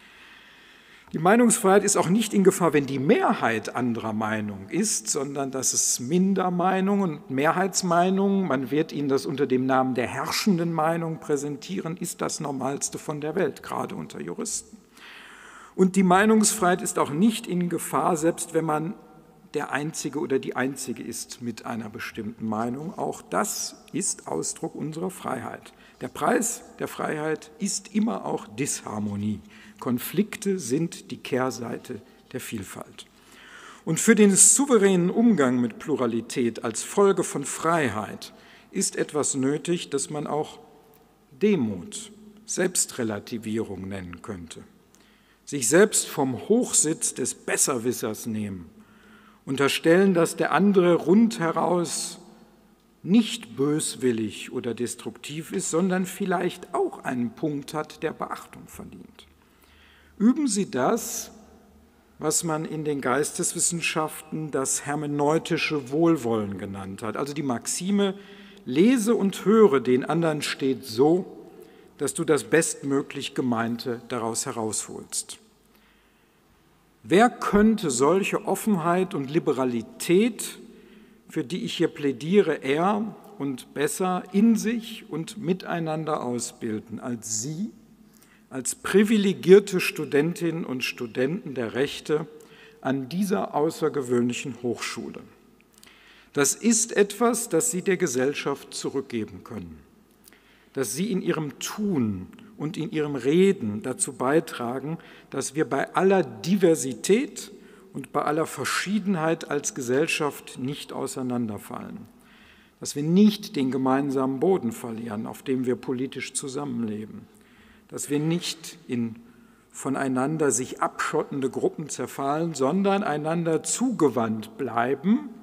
Die Meinungsfreiheit ist auch nicht in Gefahr, wenn die Mehrheit anderer Meinung ist, sondern dass es Mindermeinungen und Mehrheitsmeinungen, man wird Ihnen das unter dem Namen der herrschenden Meinung präsentieren, ist das Normalste von der Welt, gerade unter Juristen. Und die Meinungsfreiheit ist auch nicht in Gefahr, selbst wenn man der Einzige oder die Einzige ist mit einer bestimmten Meinung. Auch das ist Ausdruck unserer Freiheit. Der Preis der Freiheit ist immer auch Disharmonie. Konflikte sind die Kehrseite der Vielfalt. Und für den souveränen Umgang mit Pluralität als Folge von Freiheit ist etwas nötig, das man auch Demut, Selbstrelativierung nennen könnte. Sich selbst vom Hochsitz des Besserwissers nehmen, unterstellen, dass der andere rundheraus nicht böswillig oder destruktiv ist, sondern vielleicht auch einen Punkt hat, der Beachtung verdient. Üben Sie das, was man in den Geisteswissenschaften das hermeneutische Wohlwollen genannt hat. Also die Maxime, lese und höre den anderen steht so, dass du das bestmöglich Gemeinte daraus herausholst. Wer könnte solche Offenheit und Liberalität, für die ich hier plädiere, eher und besser in sich und miteinander ausbilden als Sie, als privilegierte Studentinnen und Studenten der Rechte an dieser außergewöhnlichen Hochschule? Das ist etwas, das Sie der Gesellschaft zurückgeben können, dass Sie in Ihrem Tun und in Ihrem Reden dazu beitragen, dass wir bei aller Diversität und bei aller Verschiedenheit als Gesellschaft nicht auseinanderfallen, dass wir nicht den gemeinsamen Boden verlieren, auf dem wir politisch zusammenleben, dass wir nicht in voneinander sich abschottende Gruppen zerfallen, sondern einander zugewandt bleiben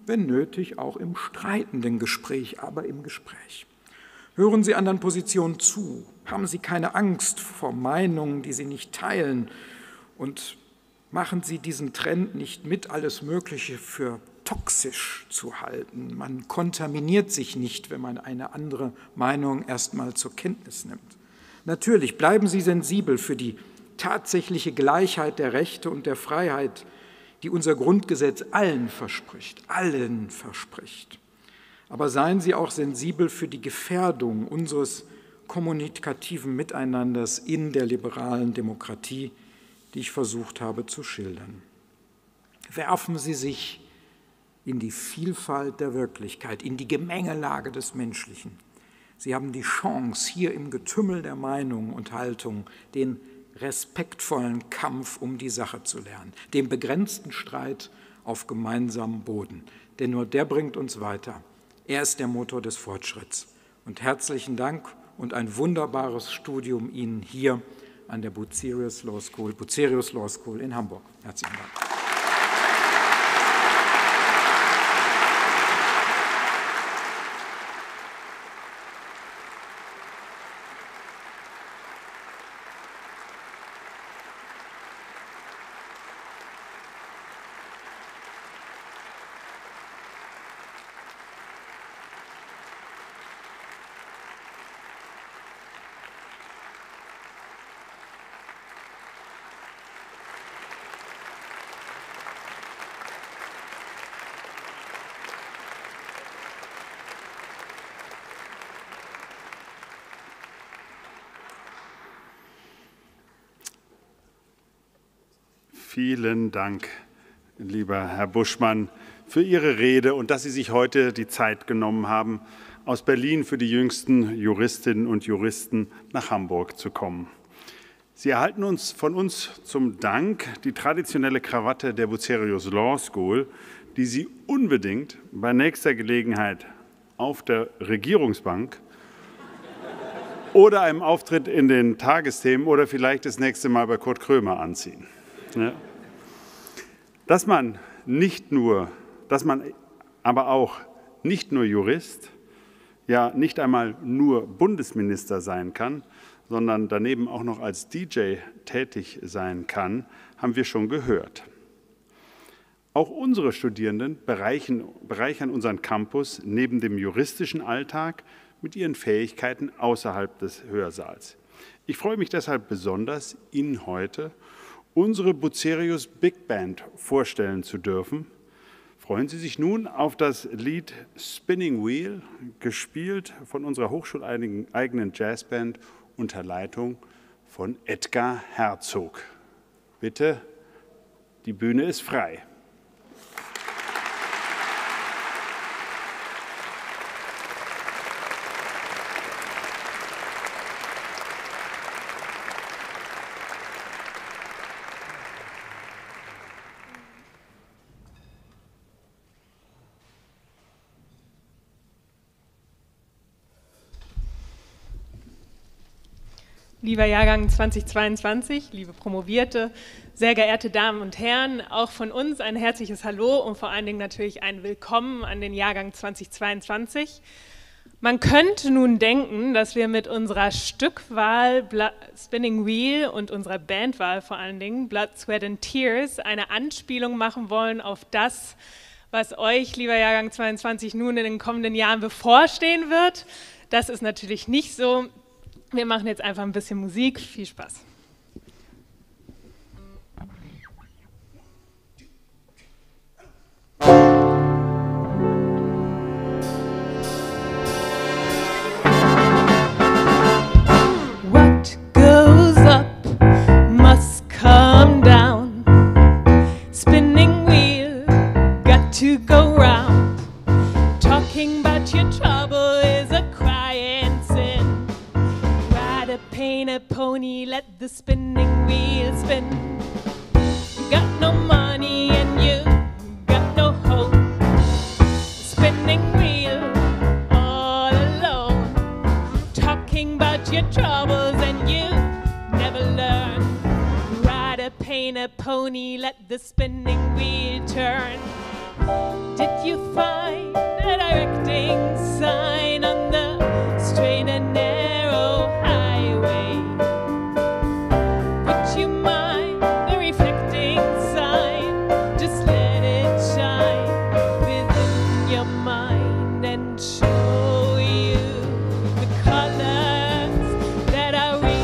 wenn nötig auch im streitenden Gespräch, aber im Gespräch. Hören Sie anderen Positionen zu, haben Sie keine Angst vor Meinungen, die Sie nicht teilen, und machen Sie diesen Trend nicht mit, alles Mögliche für toxisch zu halten. Man kontaminiert sich nicht, wenn man eine andere Meinung erstmal zur Kenntnis nimmt. Natürlich bleiben Sie sensibel für die tatsächliche Gleichheit der Rechte und der Freiheit, die unser Grundgesetz allen verspricht, allen verspricht. Aber seien Sie auch sensibel für die Gefährdung unseres kommunikativen Miteinanders in der liberalen Demokratie, die ich versucht habe zu schildern. Werfen Sie sich in die Vielfalt der Wirklichkeit, in die Gemengelage des Menschlichen. Sie haben die Chance, hier im Getümmel der Meinungen und Haltungen den respektvollen Kampf um die Sache zu lernen, den begrenzten Streit auf gemeinsamem Boden. Denn nur der bringt uns weiter. Er ist der Motor des Fortschritts. Und herzlichen Dank und ein wunderbares Studium Ihnen hier an der Bucerius Law School, Bucerius Law School in Hamburg. Herzlichen Dank. Vielen Dank, lieber Herr Buschmann, für Ihre Rede und dass Sie sich heute die Zeit genommen haben, aus Berlin für die jüngsten Juristinnen und Juristen nach Hamburg zu kommen. Sie erhalten uns von uns zum Dank die traditionelle Krawatte der Bucerius Law School, die Sie unbedingt bei nächster Gelegenheit auf der Regierungsbank oder einem Auftritt in den Tagesthemen oder vielleicht das nächste Mal bei Kurt Krömer anziehen. Ja. Dass man nicht nur, dass man aber auch nicht nur Jurist, ja nicht einmal nur Bundesminister sein kann, sondern daneben auch noch als D J tätig sein kann, haben wir schon gehört. Auch unsere Studierenden bereichern, bereichern unseren Campus neben dem juristischen Alltag mit ihren Fähigkeiten außerhalb des Hörsaals. Ich freue mich deshalb besonders, Ihnen heute unsere Bucerius Big Band vorstellen zu dürfen. Freuen Sie sich nun auf das Lied Spinning Wheel, gespielt von unserer hochschuleigenen Jazzband unter Leitung von Edgar Herzog. Bitte, die Bühne ist frei. Lieber Jahrgang zweitausendzweiundzwanzig, liebe Promovierte, sehr geehrte Damen und Herren, auch von uns ein herzliches Hallo und vor allen Dingen natürlich ein Willkommen an den Jahrgang zweitausendzweiundzwanzig. Man könnte nun denken, dass wir mit unserer Stückwahl Blood, Spinning Wheel und unserer Bandwahl vor allen Dingen Blood, Sweat and Tears eine Anspielung machen wollen auf das, was euch, lieber Jahrgang zweiundzwanzig, nun in den kommenden Jahren bevorstehen wird. Das ist natürlich nicht so. Wir machen jetzt einfach ein bisschen Musik. Viel Spaß. What goes up must come down. Spinning wheel, got to go round. Talking about your trouble is a crying sin. Paint a pony, let the spinning wheel spin. You got no money and you got no hope. Spinning wheel all alone. Talking about your troubles and you never learn. Ride a paint a pony, let the spinning wheel turn. Did you find a directing sign on the straight and narrow highway? Would you mind the reflecting sign? Just let it shine within your mind and show you the colors that are real.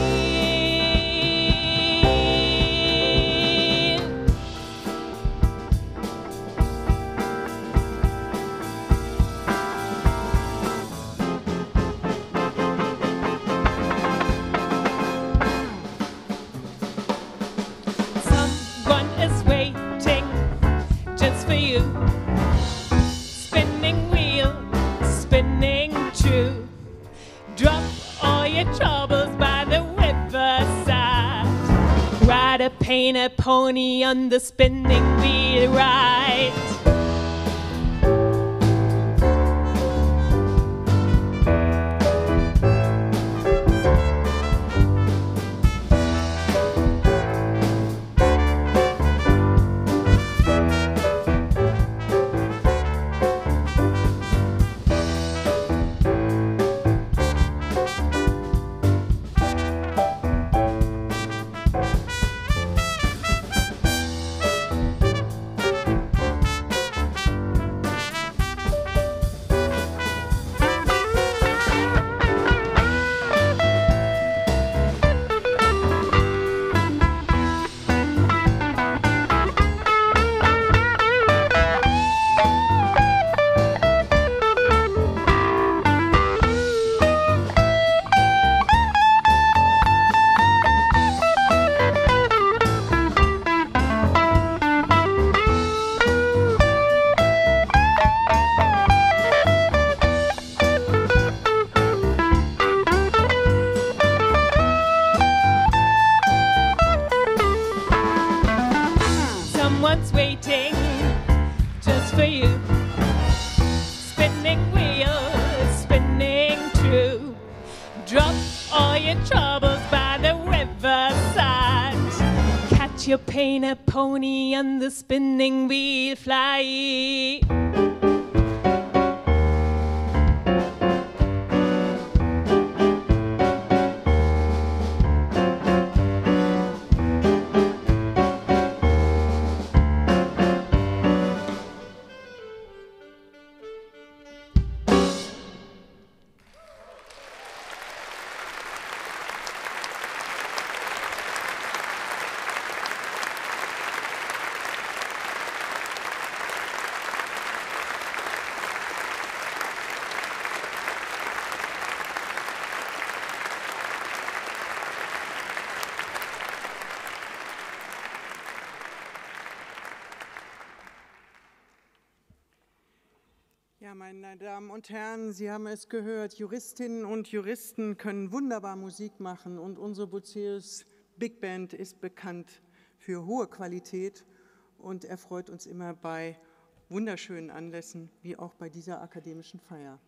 Someone is waiting just for you. Spinning wheel, spinning true. Drop all your troubles by the riverside. Ride a painted pony on the spinning wheel ride. Someone's waiting just for you. Spinning wheels, spinning true. Drop all your troubles by the riverside. Catch your painted pony on the spinning wheel, fly. Ja, meine Damen und Herren, Sie haben es gehört, Juristinnen und Juristen können wunderbar Musik machen und unsere Buceus Big Band ist bekannt für hohe Qualität und erfreut uns immer bei wunderschönen Anlässen, wie auch bei dieser akademischen Feier.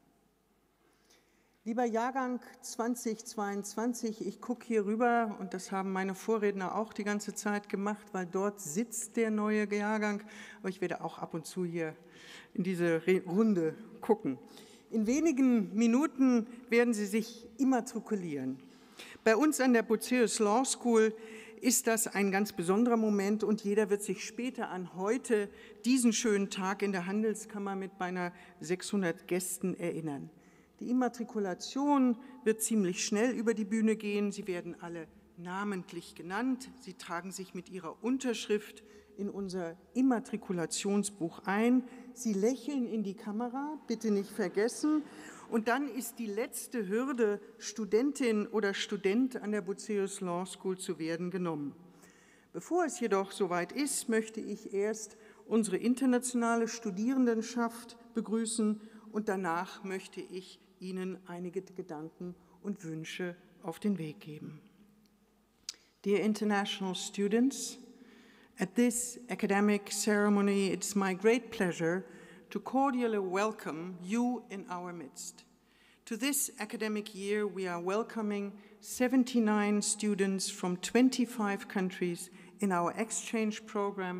Lieber Jahrgang zweitausendzweiundzwanzig, ich gucke hier rüber und das haben meine Vorredner auch die ganze Zeit gemacht, weil dort sitzt der neue Jahrgang, aber ich werde auch ab und zu hier in diese Runde gucken. In wenigen Minuten werden Sie sich immatrikulieren. Bei uns an der Buceus Law School ist das ein ganz besonderer Moment und jeder wird sich später an heute, diesen schönen Tag in der Handelskammer mit beinahe sechshundert Gästen erinnern. Die Immatrikulation wird ziemlich schnell über die Bühne gehen. Sie werden alle namentlich genannt. Sie tragen sich mit ihrer Unterschrift in unser Immatrikulationsbuch ein. Sie lächeln in die Kamera, bitte nicht vergessen. Und dann ist die letzte Hürde, Studentin oder Student an der Buceus Law School zu werden, genommen. Bevor es jedoch soweit ist, möchte ich erst unsere internationale Studierendenschaft begrüßen und danach möchte ich Ihnen einige Gedanken und Wünsche auf den Weg geben. Dear international students, at this academic ceremony, it's my great pleasure to cordially welcome you in our midst. To this academic year, we are welcoming seventy-nine students from twenty-five countries in our exchange program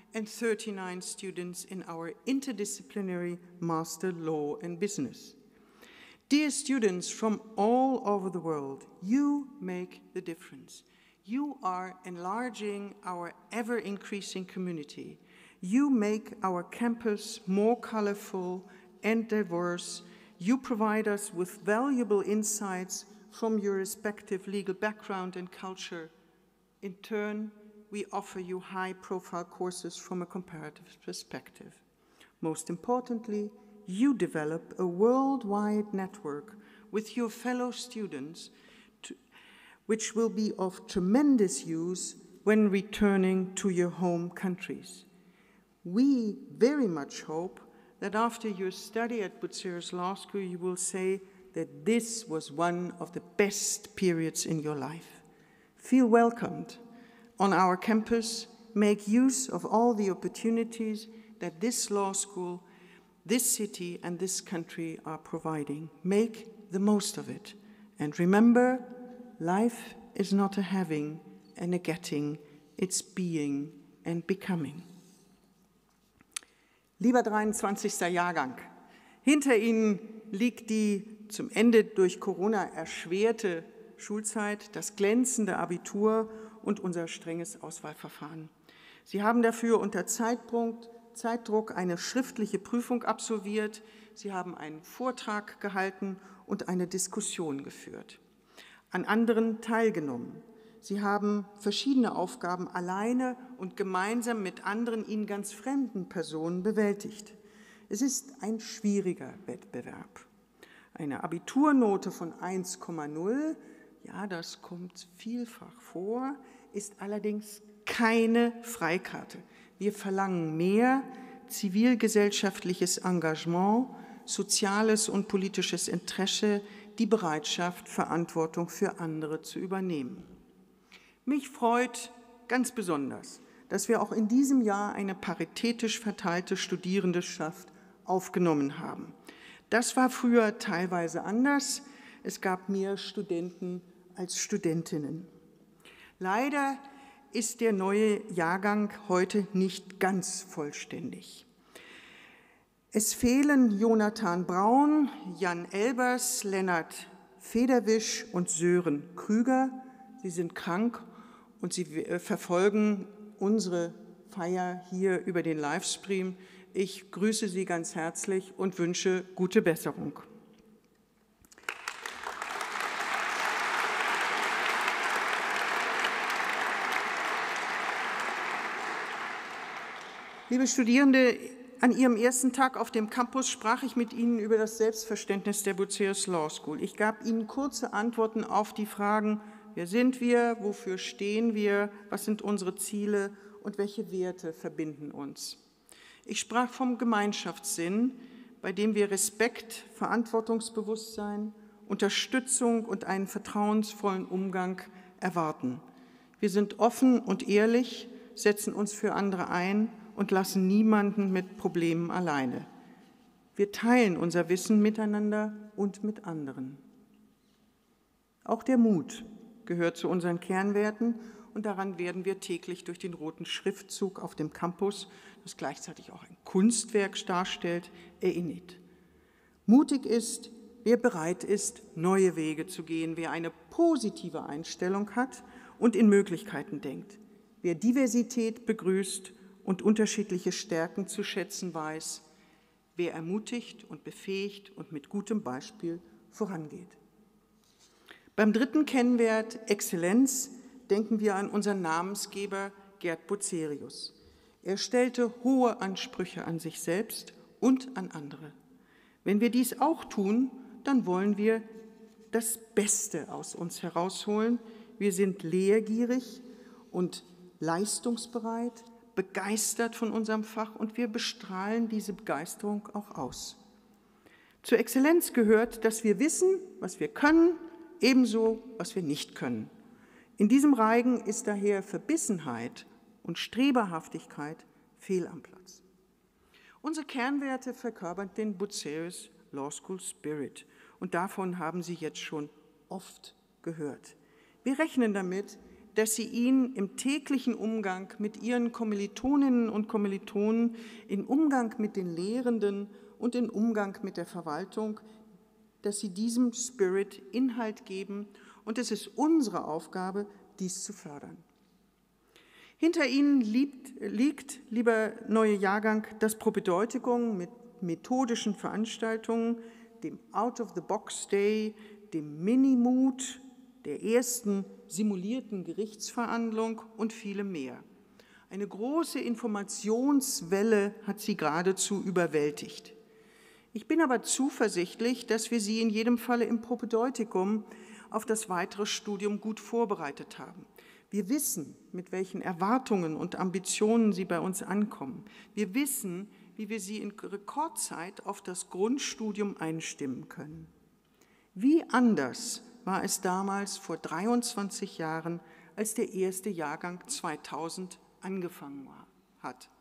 and thirty-nine students in our interdisciplinary Master Law and Business. Dear students from all over the world, you make the difference. You are enlarging our ever-increasing community. You make our campus more colorful and diverse. You provide us with valuable insights from your respective legal background and culture. In turn, we offer you high-profile courses from a comparative perspective. Most importantly, you develop a worldwide network with your fellow students, to, which will be of tremendous use when returning to your home countries. We very much hope that after your study at Bucerius Law School, you will say that this was one of the best periods in your life. Feel welcomed on our campus. Make use of all the opportunities that this law school, this city, and this country are providing. Make the most of it. And remember, life is not a having and a getting, it's being and becoming. Lieber dreiundzwanzigster Jahrgang, hinter Ihnen liegt die zum Ende durch Corona erschwerte Schulzeit, das glänzende Abitur und unser strenges Auswahlverfahren. Sie haben dafür unter Zeitdruck, Zeitdruck eine schriftliche Prüfung absolviert, Sie haben einen Vortrag gehalten und eine Diskussion geführt, an anderen teilgenommen. Sie haben verschiedene Aufgaben alleine und gemeinsam mit anderen Ihnen ganz fremden Personen bewältigt. Es ist ein schwieriger Wettbewerb. Eine Abiturnote von eins Komma null, ja, das kommt vielfach vor, ist allerdings keine Freikarte. Wir verlangen mehr zivilgesellschaftliches Engagement, soziales und politisches Interesse, die Bereitschaft, Verantwortung für andere zu übernehmen. Mich freut ganz besonders, dass wir auch in diesem Jahr eine paritätisch verteilte Studierendenschaft aufgenommen haben. Das war früher teilweise anders. Es gab mehr Studenten als Studentinnen. Leider ist der neue Jahrgang heute nicht ganz vollständig. Es fehlen Jonathan Braun, Jan Elbers, Lennart Federwisch und Sören Krüger. Sie sind krank und sie verfolgen unsere Feier hier über den Livestream. Ich grüße Sie ganz herzlich und wünsche gute Besserung. Liebe Studierende, an Ihrem ersten Tag auf dem Campus sprach ich mit Ihnen über das Selbstverständnis der Bucerius Law School. Ich gab Ihnen kurze Antworten auf die Fragen: Wer sind wir? Wofür stehen wir? Was sind unsere Ziele? Und welche Werte verbinden uns? Ich sprach vom Gemeinschaftssinn, bei dem wir Respekt, Verantwortungsbewusstsein, Unterstützung und einen vertrauensvollen Umgang erwarten. Wir sind offen und ehrlich, setzen uns für andere ein und lassen niemanden mit Problemen alleine. Wir teilen unser Wissen miteinander und mit anderen. Auch der Mut gehört zu unseren Kernwerten und daran werden wir täglich durch den roten Schriftzug auf dem Campus, das gleichzeitig auch ein Kunstwerk darstellt, erinnert. Mutig ist, wer bereit ist, neue Wege zu gehen, wer eine positive Einstellung hat und in Möglichkeiten denkt, wer Diversität begrüßt und unterschiedliche Stärken zu schätzen weiß, wer ermutigt und befähigt und mit gutem Beispiel vorangeht. Beim dritten Kennwert Exzellenz denken wir an unseren Namensgeber Gerd Bucerius. Er stellte hohe Ansprüche an sich selbst und an andere. Wenn wir dies auch tun, dann wollen wir das Beste aus uns herausholen. Wir sind lehrgierig und leistungsbereit, begeistert von unserem Fach und wir bestrahlen diese Begeisterung auch aus. Zur Exzellenz gehört, dass wir wissen, was wir können, ebenso, was wir nicht können. In diesem Reigen ist daher Verbissenheit und Streberhaftigkeit fehl am Platz. Unsere Kernwerte verkörpern den Bucerius Law School Spirit und davon haben Sie jetzt schon oft gehört. Wir rechnen damit, dass Sie ihn im täglichen Umgang mit Ihren Kommilitoninnen und Kommilitonen, im Umgang mit den Lehrenden und im Umgang mit der Verwaltung, dass Sie diesem Spirit Inhalt geben, und es ist unsere Aufgabe, dies zu fördern. Hinter Ihnen liegt, liegt, lieber neue Jahrgang, das Propedeutikum mit methodischen Veranstaltungen, dem Out-of-the-Box-Day, dem Mini-Mood, der ersten simulierten Gerichtsverhandlung und vielem mehr. Eine große Informationswelle hat Sie geradezu überwältigt. Ich bin aber zuversichtlich, dass wir Sie in jedem Falle im Propedeutikum auf das weitere Studium gut vorbereitet haben. Wir wissen, mit welchen Erwartungen und Ambitionen Sie bei uns ankommen. Wir wissen, wie wir Sie in Rekordzeit auf das Grundstudium einstimmen können. Wie anders war es damals vor dreiundzwanzig Jahren, als der erste Jahrgang zweitausend angefangen hat.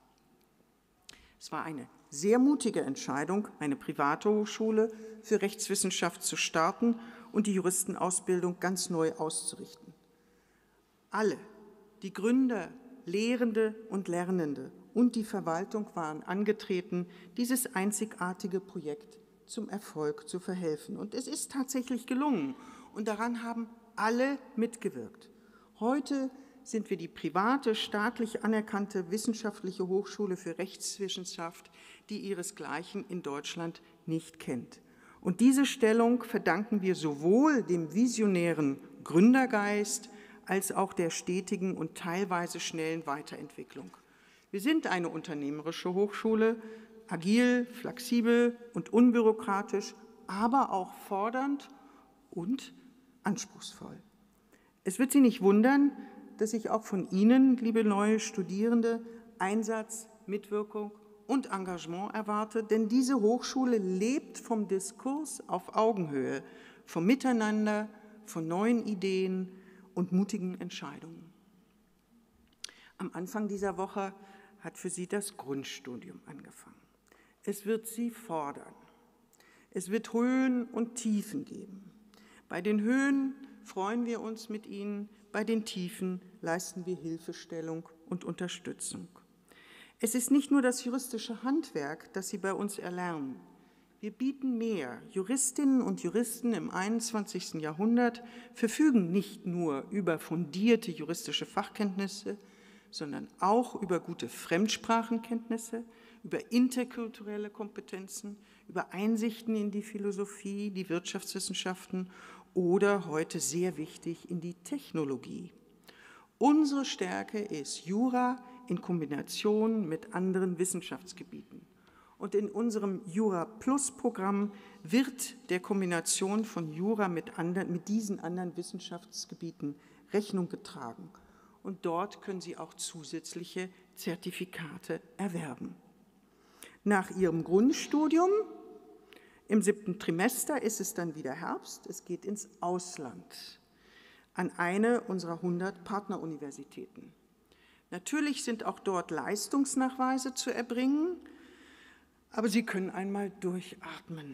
Es war eine sehr mutige Entscheidung, eine private Hochschule für Rechtswissenschaft zu starten und die Juristenausbildung ganz neu auszurichten. Alle, die Gründer, Lehrende und Lernende und die Verwaltung waren angetreten, dieses einzigartige Projekt zum Erfolg zu verhelfen. Und es ist tatsächlich gelungen und daran haben alle mitgewirkt. Heute sind wir die private, staatlich anerkannte wissenschaftliche Hochschule für Rechtswissenschaft, die ihresgleichen in Deutschland nicht kennt. Und diese Stellung verdanken wir sowohl dem visionären Gründergeist als auch der stetigen und teilweise schnellen Weiterentwicklung. Wir sind eine unternehmerische Hochschule, agil, flexibel und unbürokratisch, aber auch fordernd und anspruchsvoll. Es wird Sie nicht wundern, dass ich auch von Ihnen, liebe neue Studierende, Einsatz, Mitwirkung und Engagement erwarte, denn diese Hochschule lebt vom Diskurs auf Augenhöhe, vom Miteinander, von neuen Ideen und mutigen Entscheidungen. Am Anfang dieser Woche hat für Sie das Grundstudium angefangen. Es wird Sie fordern. Es wird Höhen und Tiefen geben. Bei den Höhen freuen wir uns mit Ihnen, bei den Tiefen leisten wir Hilfestellung und Unterstützung. Es ist nicht nur das juristische Handwerk, das Sie bei uns erlernen. Wir bieten mehr. Juristinnen und Juristen im einundzwanzigsten Jahrhundert verfügen nicht nur über fundierte juristische Fachkenntnisse, sondern auch über gute Fremdsprachenkenntnisse, über interkulturelle Kompetenzen, über Einsichten in die Philosophie, die Wirtschaftswissenschaften oder heute sehr wichtig in die Technologie. Unsere Stärke ist Jura in Kombination mit anderen Wissenschaftsgebieten. Und in unserem Jura-Plus-Programm wird der Kombination von Jura mit, anderen, mit diesen anderen Wissenschaftsgebieten Rechnung getragen. Und dort können Sie auch zusätzliche Zertifikate erwerben. Nach Ihrem Grundstudium im siebten Trimester ist es dann wieder Herbst. Es geht ins Ausland, an eine unserer hundert Partneruniversitäten. Natürlich sind auch dort Leistungsnachweise zu erbringen, aber Sie können einmal durchatmen.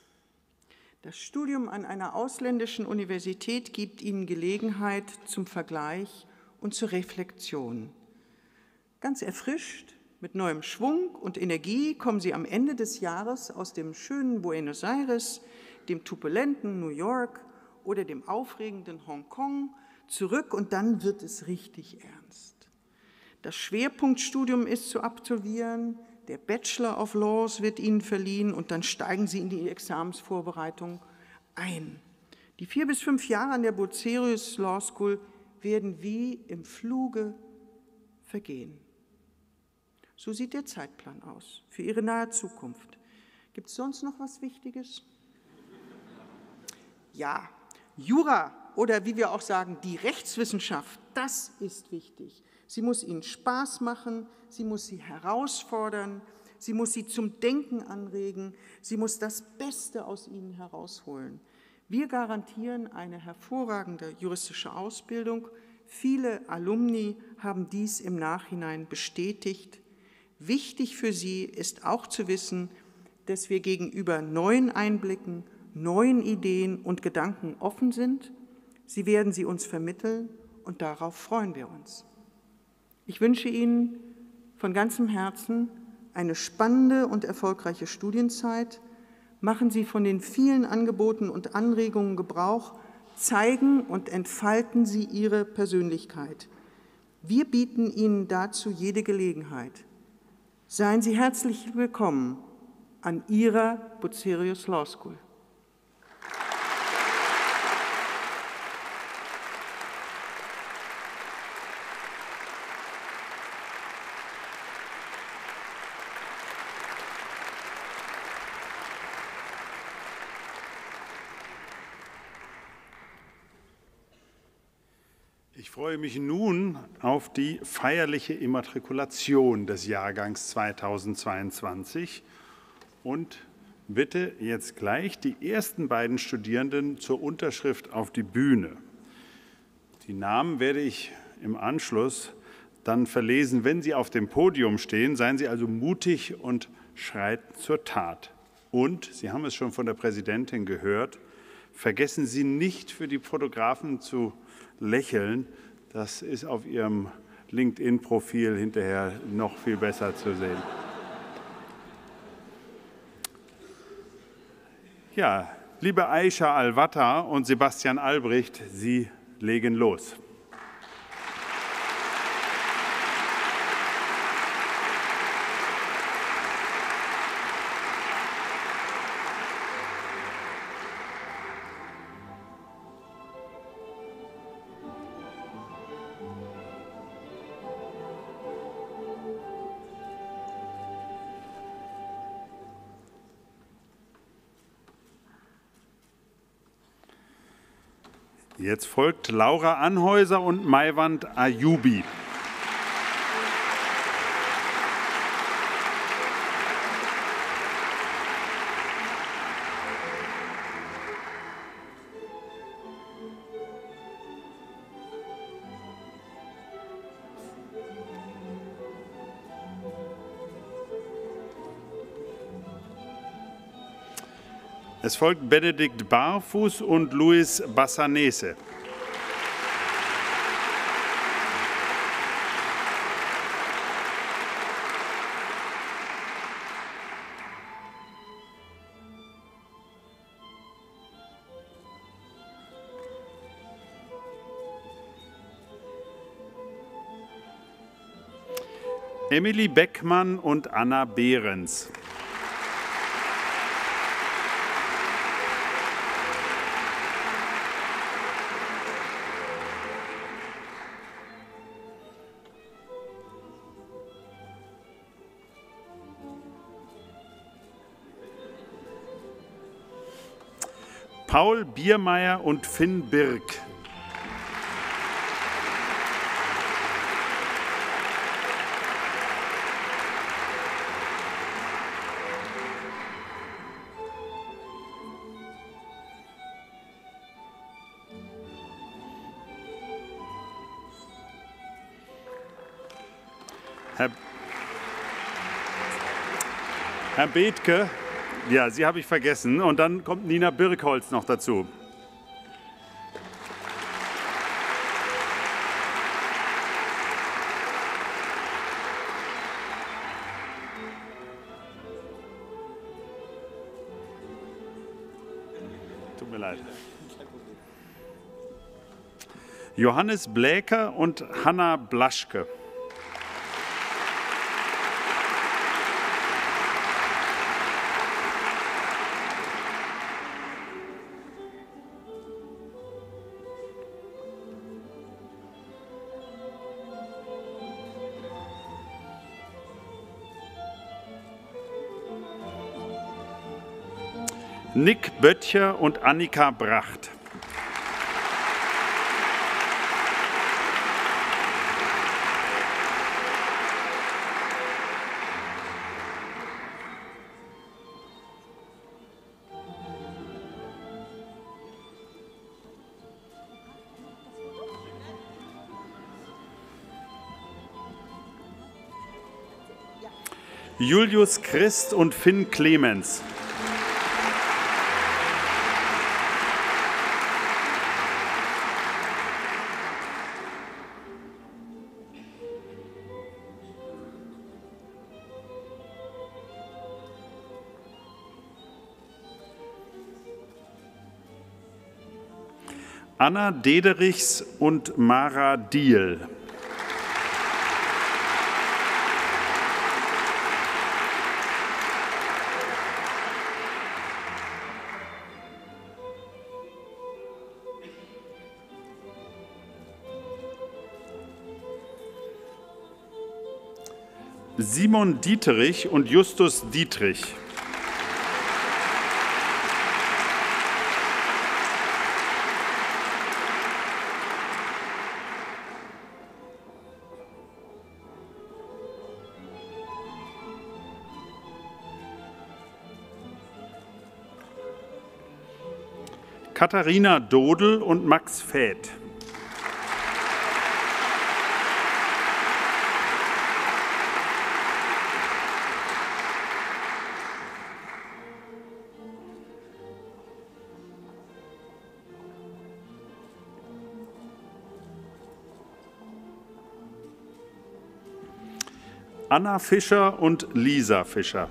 Das Studium an einer ausländischen Universität gibt Ihnen Gelegenheit zum Vergleich und zur Reflexion. Ganz erfrischt, mit neuem Schwung und Energie kommen Sie am Ende des Jahres aus dem schönen Buenos Aires, dem turbulenten New York oder dem aufregenden Hongkong zurück und dann wird es richtig ernst. Das Schwerpunktstudium ist zu absolvieren, der Bachelor of Laws wird Ihnen verliehen und dann steigen Sie in die Examensvorbereitung ein. Die vier bis fünf Jahre an der Bucerius Law School werden wie im Fluge vergehen. So sieht der Zeitplan aus für Ihre nahe Zukunft. Gibt es sonst noch was Wichtiges? Ja, Jura oder wie wir auch sagen, die Rechtswissenschaft, das ist wichtig. Sie muss Ihnen Spaß machen, sie muss Sie herausfordern, sie muss Sie zum Denken anregen, sie muss das Beste aus Ihnen herausholen. Wir garantieren eine hervorragende juristische Ausbildung. Viele Alumni haben dies im Nachhinein bestätigt. Wichtig für Sie ist auch zu wissen, dass wir gegenüber neuen Einblicken, neuen Ideen und Gedanken offen sind. Sie werden sie uns vermitteln und darauf freuen wir uns. Ich wünsche Ihnen von ganzem Herzen eine spannende und erfolgreiche Studienzeit. Machen Sie von den vielen Angeboten und Anregungen Gebrauch, zeigen und entfalten Sie Ihre Persönlichkeit. Wir bieten Ihnen dazu jede Gelegenheit. Seien Sie herzlich willkommen an Ihrer Bucerius Law School. Ich freue mich nun auf die feierliche Immatrikulation des Jahrgangs zweitausendzweiundzwanzig und bitte jetzt gleich die ersten beiden Studierenden zur Unterschrift auf die Bühne. Die Namen werde ich im Anschluss dann verlesen, wenn Sie auf dem Podium stehen. Seien Sie also mutig und schreiten zur Tat. Und, Sie haben es schon von der Präsidentin gehört, vergessen Sie nicht, für die Fotografen zu lächeln. Das ist auf Ihrem LinkedIn-Profil hinterher noch viel besser zu sehen. Ja, liebe Aisha Al-Watta und Sebastian Albrecht, Sie legen los. Jetzt folgt Laura Anhäuser und Maiwand Ayubi. Es folgt Benedikt Barfuß und Luis Bassanese. Emily Beckmann und Anna Behrens. Paul Biermeier und Finn Birk. Herr, Herr Bethke. Ja, Sie habe ich vergessen. Und dann kommt Nina Birkholz noch dazu. Tut mir leid. Johannes Bläker und Hanna Blaschke. Nick Böttcher und Annika Bracht. Julius Christ und Finn Clemens. Anna Dederichs und Mara Diehl. Simon Dieterich und Justus Dietrich. Katharina Dodel und Max Fäth. Anna Fischer und Lisa Fischer.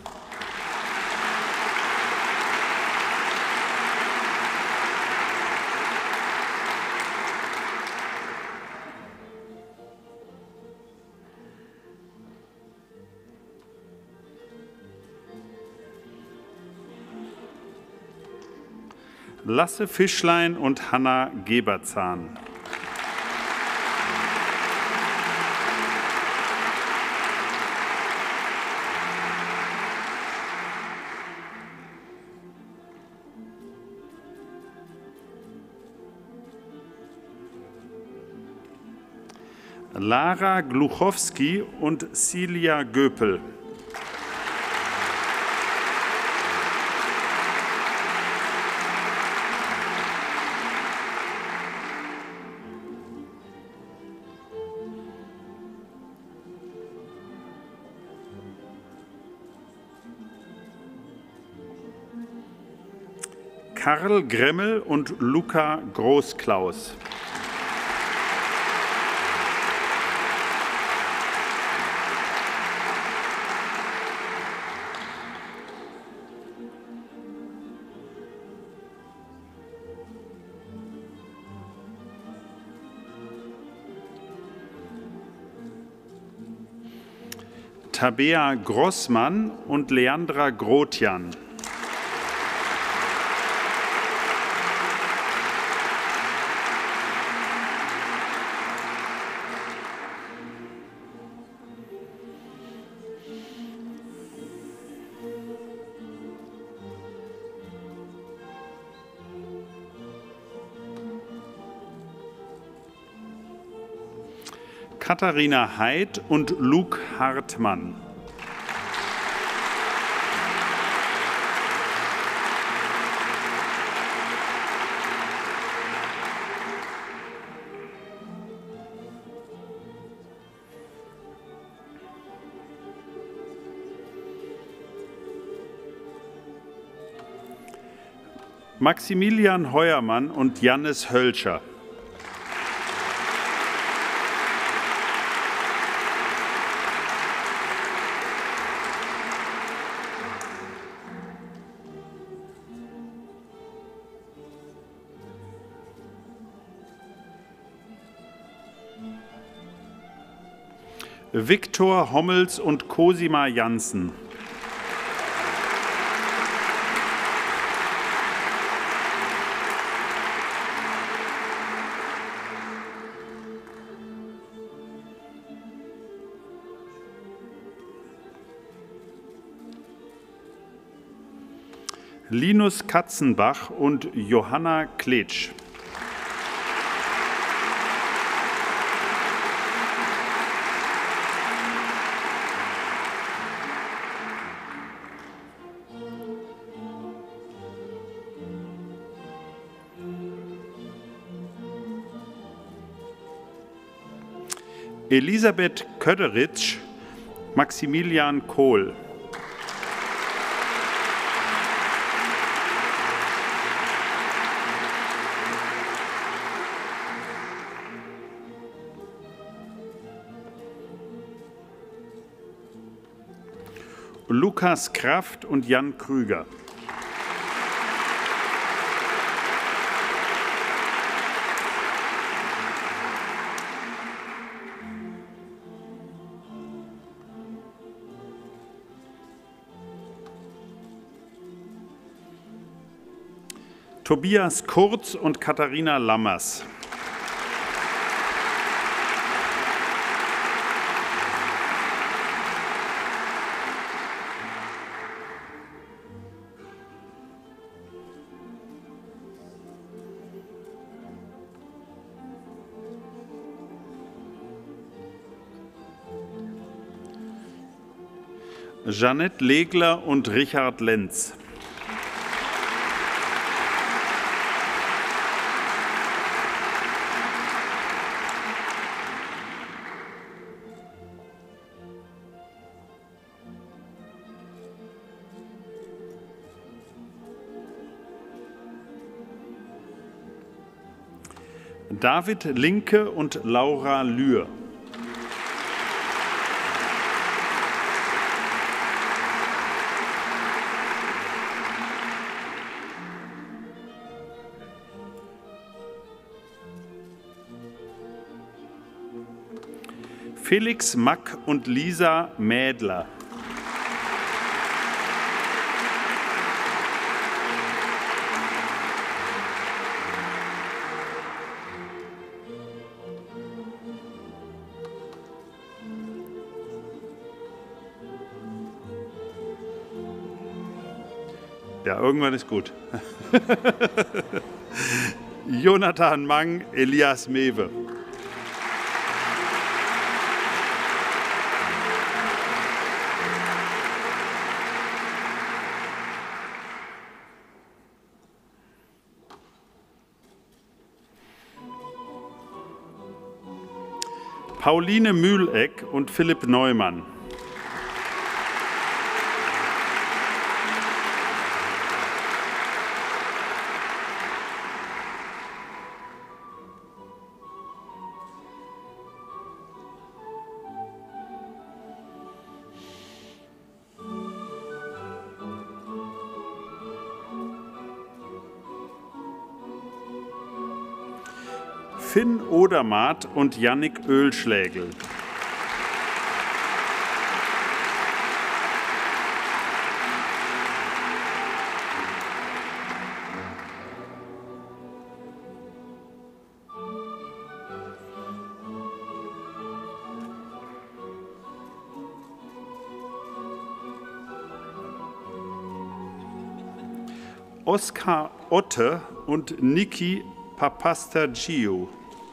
Lasse Fischlein und Hanna Geberzahn. Lara Gluchowski und Celia Göpel. Karl Gremmel und Luca Großklaus. Tabea Grossmann und Leandra Grotian. Katharina Heid und Luke Hartmann. Maximilian Heuermann und Jannis Hölscher. Viktor Hommels und Cosima Janssen. Linus Katzenbach und Johanna Kletsch. Elisabeth Köderitsch, Maximilian Kohl. Lukas Kraft und Jan Krüger. Tobias Kurz und Katharina Lammers. Jeanette Legler und Richard Lenz. David Linke und Laura Lühr. Felix Mack und Lisa Mädler. Ja, irgendwann ist gut. Jonathan Mang, Elias Mewe. Pauline Mühleck und Philipp Neumann. Finn Odermatt und Jannik Ölschlägel. Oskar Otte und Niki Papastagiou.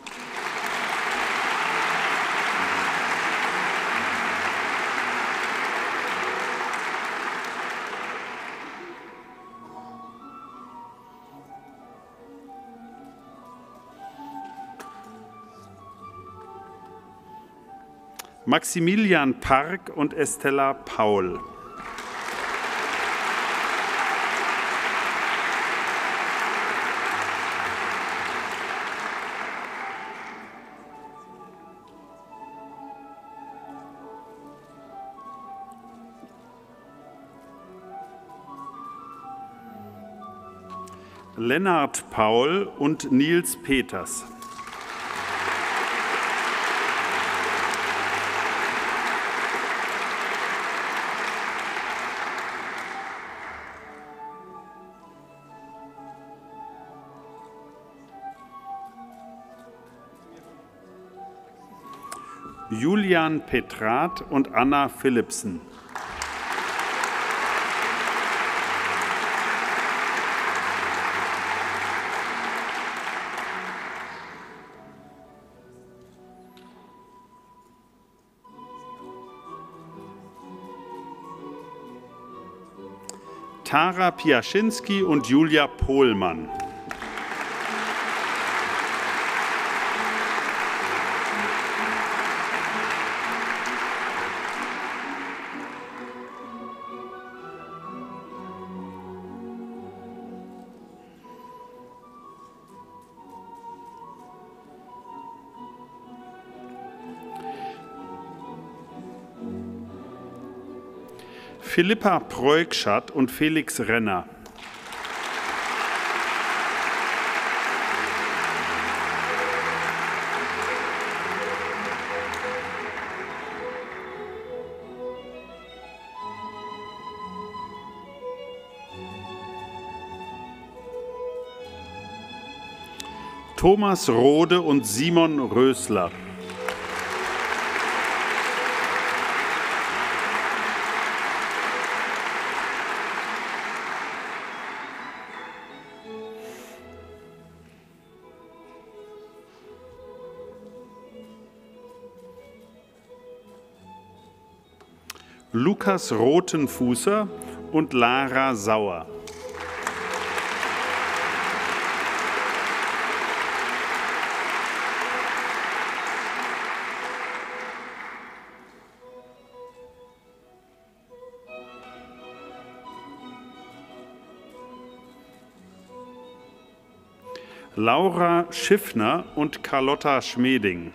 Maximilian Park und Estella Paul. Lennart Paul und Nils Peters. Julian Petrat und Anna Philipsen. Tara Piaschinski und Julia Pohlmann. Philippa Preukschat und Felix Renner. Thomas Rode und Simon Rösler. Lukas Rothenfußer und Lara Sauer. Laura Schiffner und Carlotta Schmeding.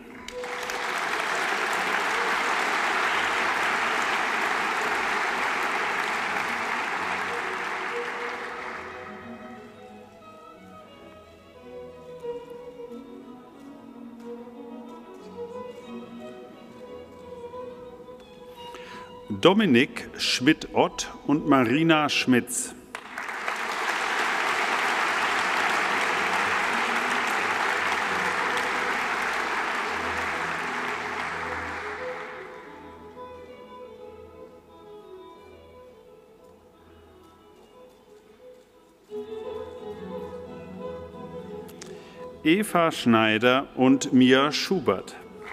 Dominik Schmidt-Ott und Marina Schmitz. Eva Schneider und Mia Schubert.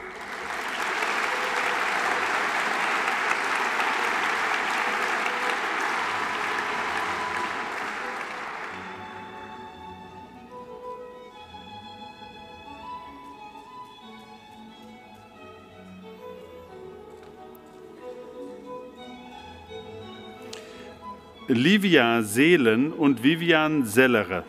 Livia Seelen und Vivian Sellere.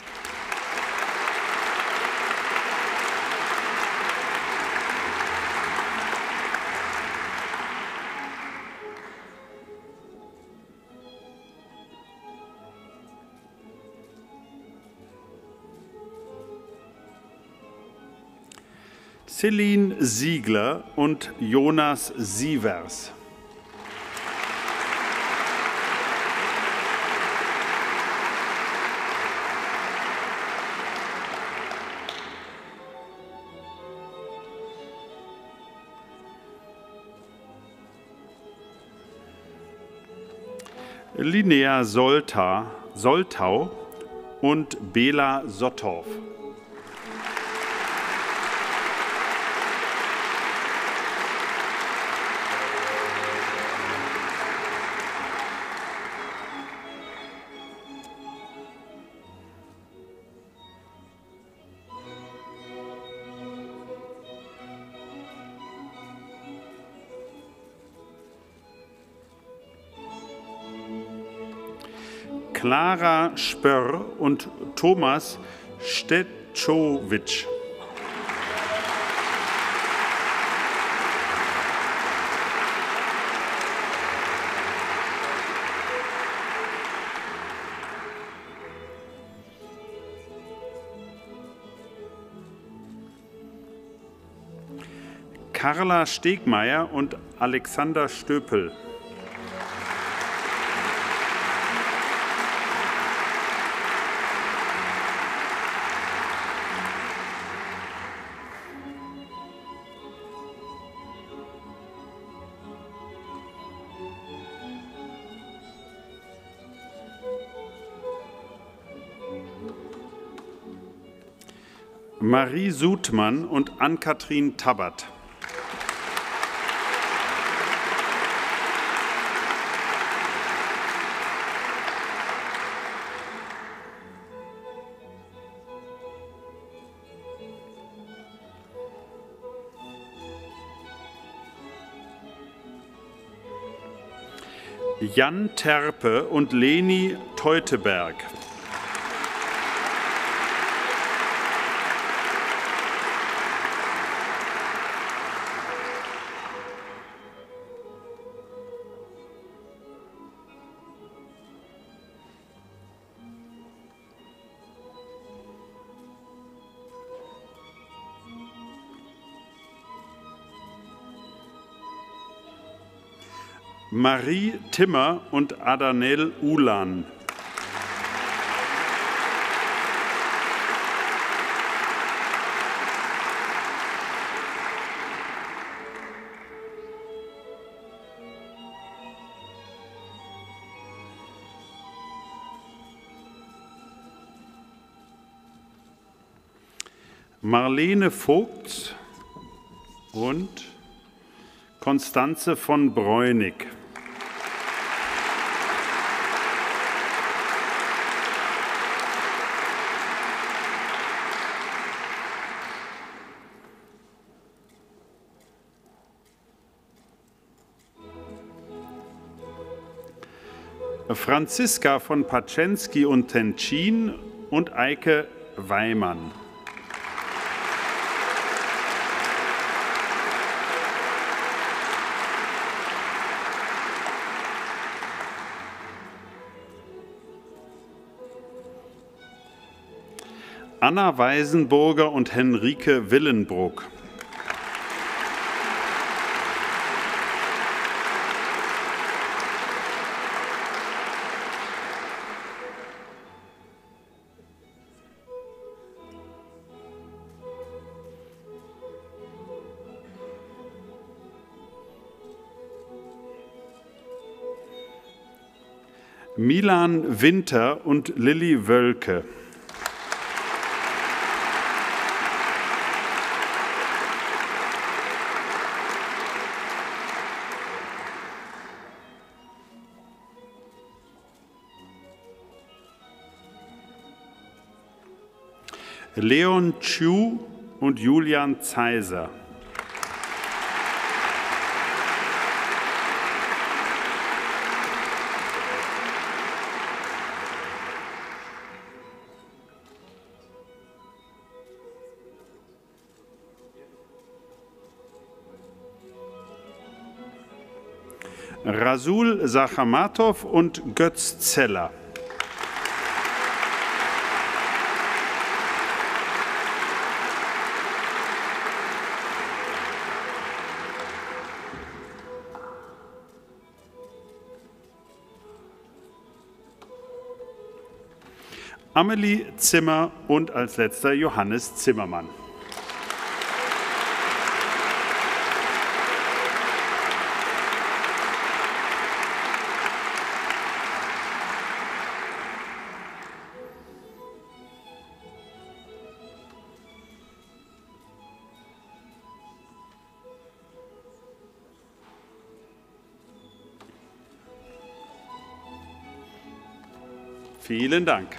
Celine Siegler und Jonas Sievers. Linnea Solta, Soltau und Bela Sotthoff. Clara Spörr und Thomas Stetschowitsch. Carla Stegmeier und Alexander Stöpel. Marie Sudmann und Ann-Kathrin Tabbert. Jan Terpe und Leni Teuteberg. Marie Timmer und Adanel Ulan. Marlene Vogt und Konstanze von Bräunig. Franziska von Paczensky und Tenczin und Eike Weimann. Anna Weisenburger und Henrike Willenbruck. Milan Winter und Lilly Wölke. Leon Chu und Julian Zeiser. Rasul Sachamatov und Götz Zeller. Amelie Zimmer und als letzter Johannes Zimmermann. Vielen Dank.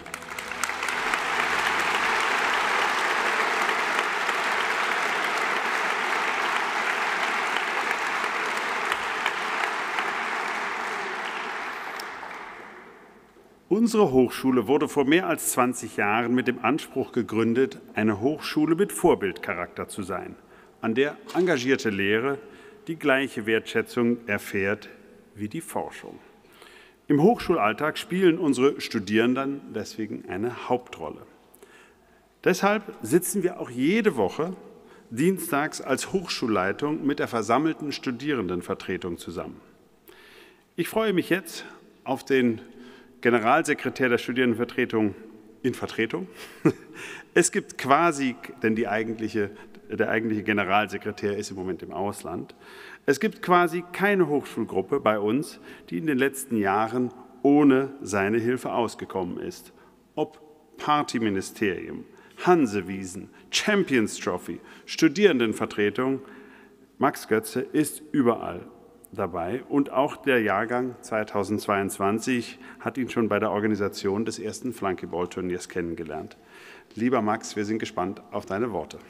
Unsere Hochschule wurde vor mehr als zwanzig Jahren mit dem Anspruch gegründet, eine Hochschule mit Vorbildcharakter zu sein, an der engagierte Lehre die gleiche Wertschätzung erfährt wie die Forschung. Im Hochschulalltag spielen unsere Studierenden deswegen eine Hauptrolle. Deshalb sitzen wir auch jede Woche dienstags als Hochschulleitung mit der versammelten Studierendenvertretung zusammen. Ich freue mich jetzt auf den Generalsekretär der Studierendenvertretung in Vertretung. Es gibt quasi, denn die eigentliche, der eigentliche Generalsekretär ist im Moment im Ausland, es gibt quasi keine Hochschulgruppe bei uns, die in den letzten Jahren ohne seine Hilfe ausgekommen ist. Ob Partyministerium, Hansewiesen, Champions Trophy, Studierendenvertretung, Max Götze ist überall dabei und auch der Jahrgang zweitausendzweiundzwanzig hat ihn schon bei der Organisation des ersten Flunkyball-Turniers kennengelernt. Lieber Max, wir sind gespannt auf deine Worte.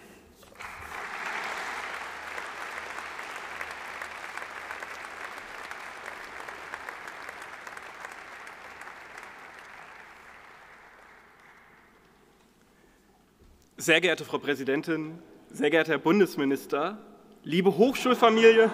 Sehr geehrte Frau Präsidentin, sehr geehrter Herr Bundesminister, liebe Hochschulfamilie,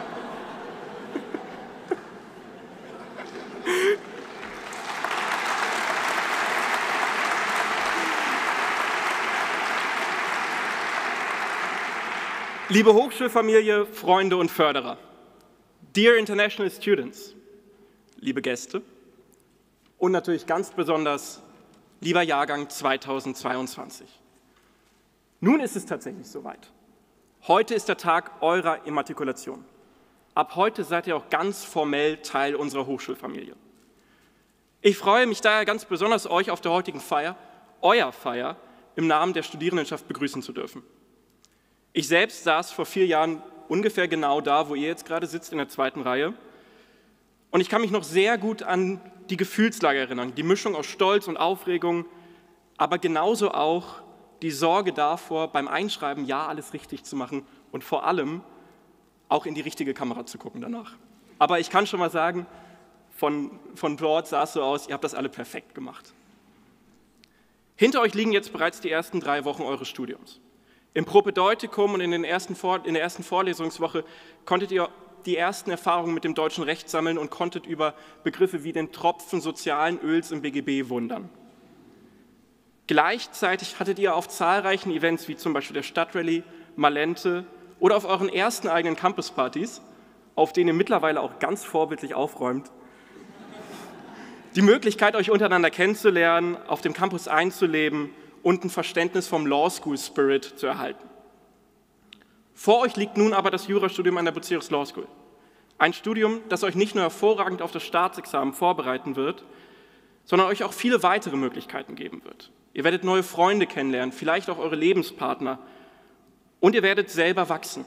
liebe Hochschulfamilie, Freunde und Förderer, dear international students, liebe Gäste und natürlich ganz besonders lieber Jahrgang zweitausendzweiundzwanzig. Nun ist es tatsächlich soweit. Heute ist der Tag eurer Immatrikulation. Ab heute seid ihr auch ganz formell Teil unserer Hochschulfamilie. Ich freue mich daher ganz besonders, euch auf der heutigen Feier, euer Feier, im Namen der Studierendenschaft begrüßen zu dürfen. Ich selbst saß vor vier Jahren ungefähr genau da, wo ihr jetzt gerade sitzt, in der zweiten Reihe. Und ich kann mich noch sehr gut an die Gefühlslage erinnern, die Mischung aus Stolz und Aufregung, aber genauso auch die Sorge davor, beim Einschreiben ja alles richtig zu machen und vor allem auch in die richtige Kamera zu gucken danach. Aber ich kann schon mal sagen, von, von dort sah es so aus, ihr habt das alle perfekt gemacht. Hinter euch liegen jetzt bereits die ersten drei Wochen eures Studiums. Im Propedeutikum und in, den ersten Vor- in der ersten Vorlesungswoche konntet ihr die ersten Erfahrungen mit dem deutschen Recht sammeln und konntet über Begriffe wie den Tropfen sozialen Öls im B G B wundern. Gleichzeitig hattet ihr auf zahlreichen Events wie zum Beispiel der Stadtrallye, Malente oder auf euren ersten eigenen Campuspartys, auf denen ihr mittlerweile auch ganz vorbildlich aufräumt, die Möglichkeit, euch untereinander kennenzulernen, auf dem Campus einzuleben und ein Verständnis vom Law School Spirit zu erhalten. Vor euch liegt nun aber das Jurastudium an der Bucerius Law School. Ein Studium, das euch nicht nur hervorragend auf das Staatsexamen vorbereiten wird, sondern euch auch viele weitere Möglichkeiten geben wird. Ihr werdet neue Freunde kennenlernen, vielleicht auch eure Lebenspartner, und ihr werdet selber wachsen.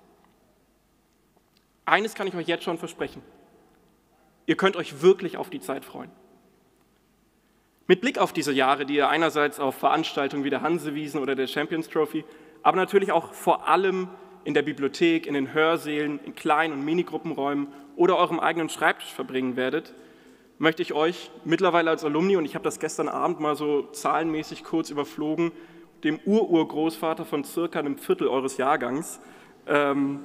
Eines kann ich euch jetzt schon versprechen: Ihr könnt euch wirklich auf die Zeit freuen. Mit Blick auf diese Jahre, die ihr einerseits auf Veranstaltungen wie der Hansewiesen oder der Champions Trophy, aber natürlich auch vor allem in der Bibliothek, in den Hörsälen, in Klein- und Minigruppenräumen oder eurem eigenen Schreibtisch verbringen werdet, möchte ich euch mittlerweile als Alumni, und ich habe das gestern Abend mal so zahlenmäßig kurz überflogen, dem Ururgroßvater von circa einem Viertel eures Jahrgangs, ähm,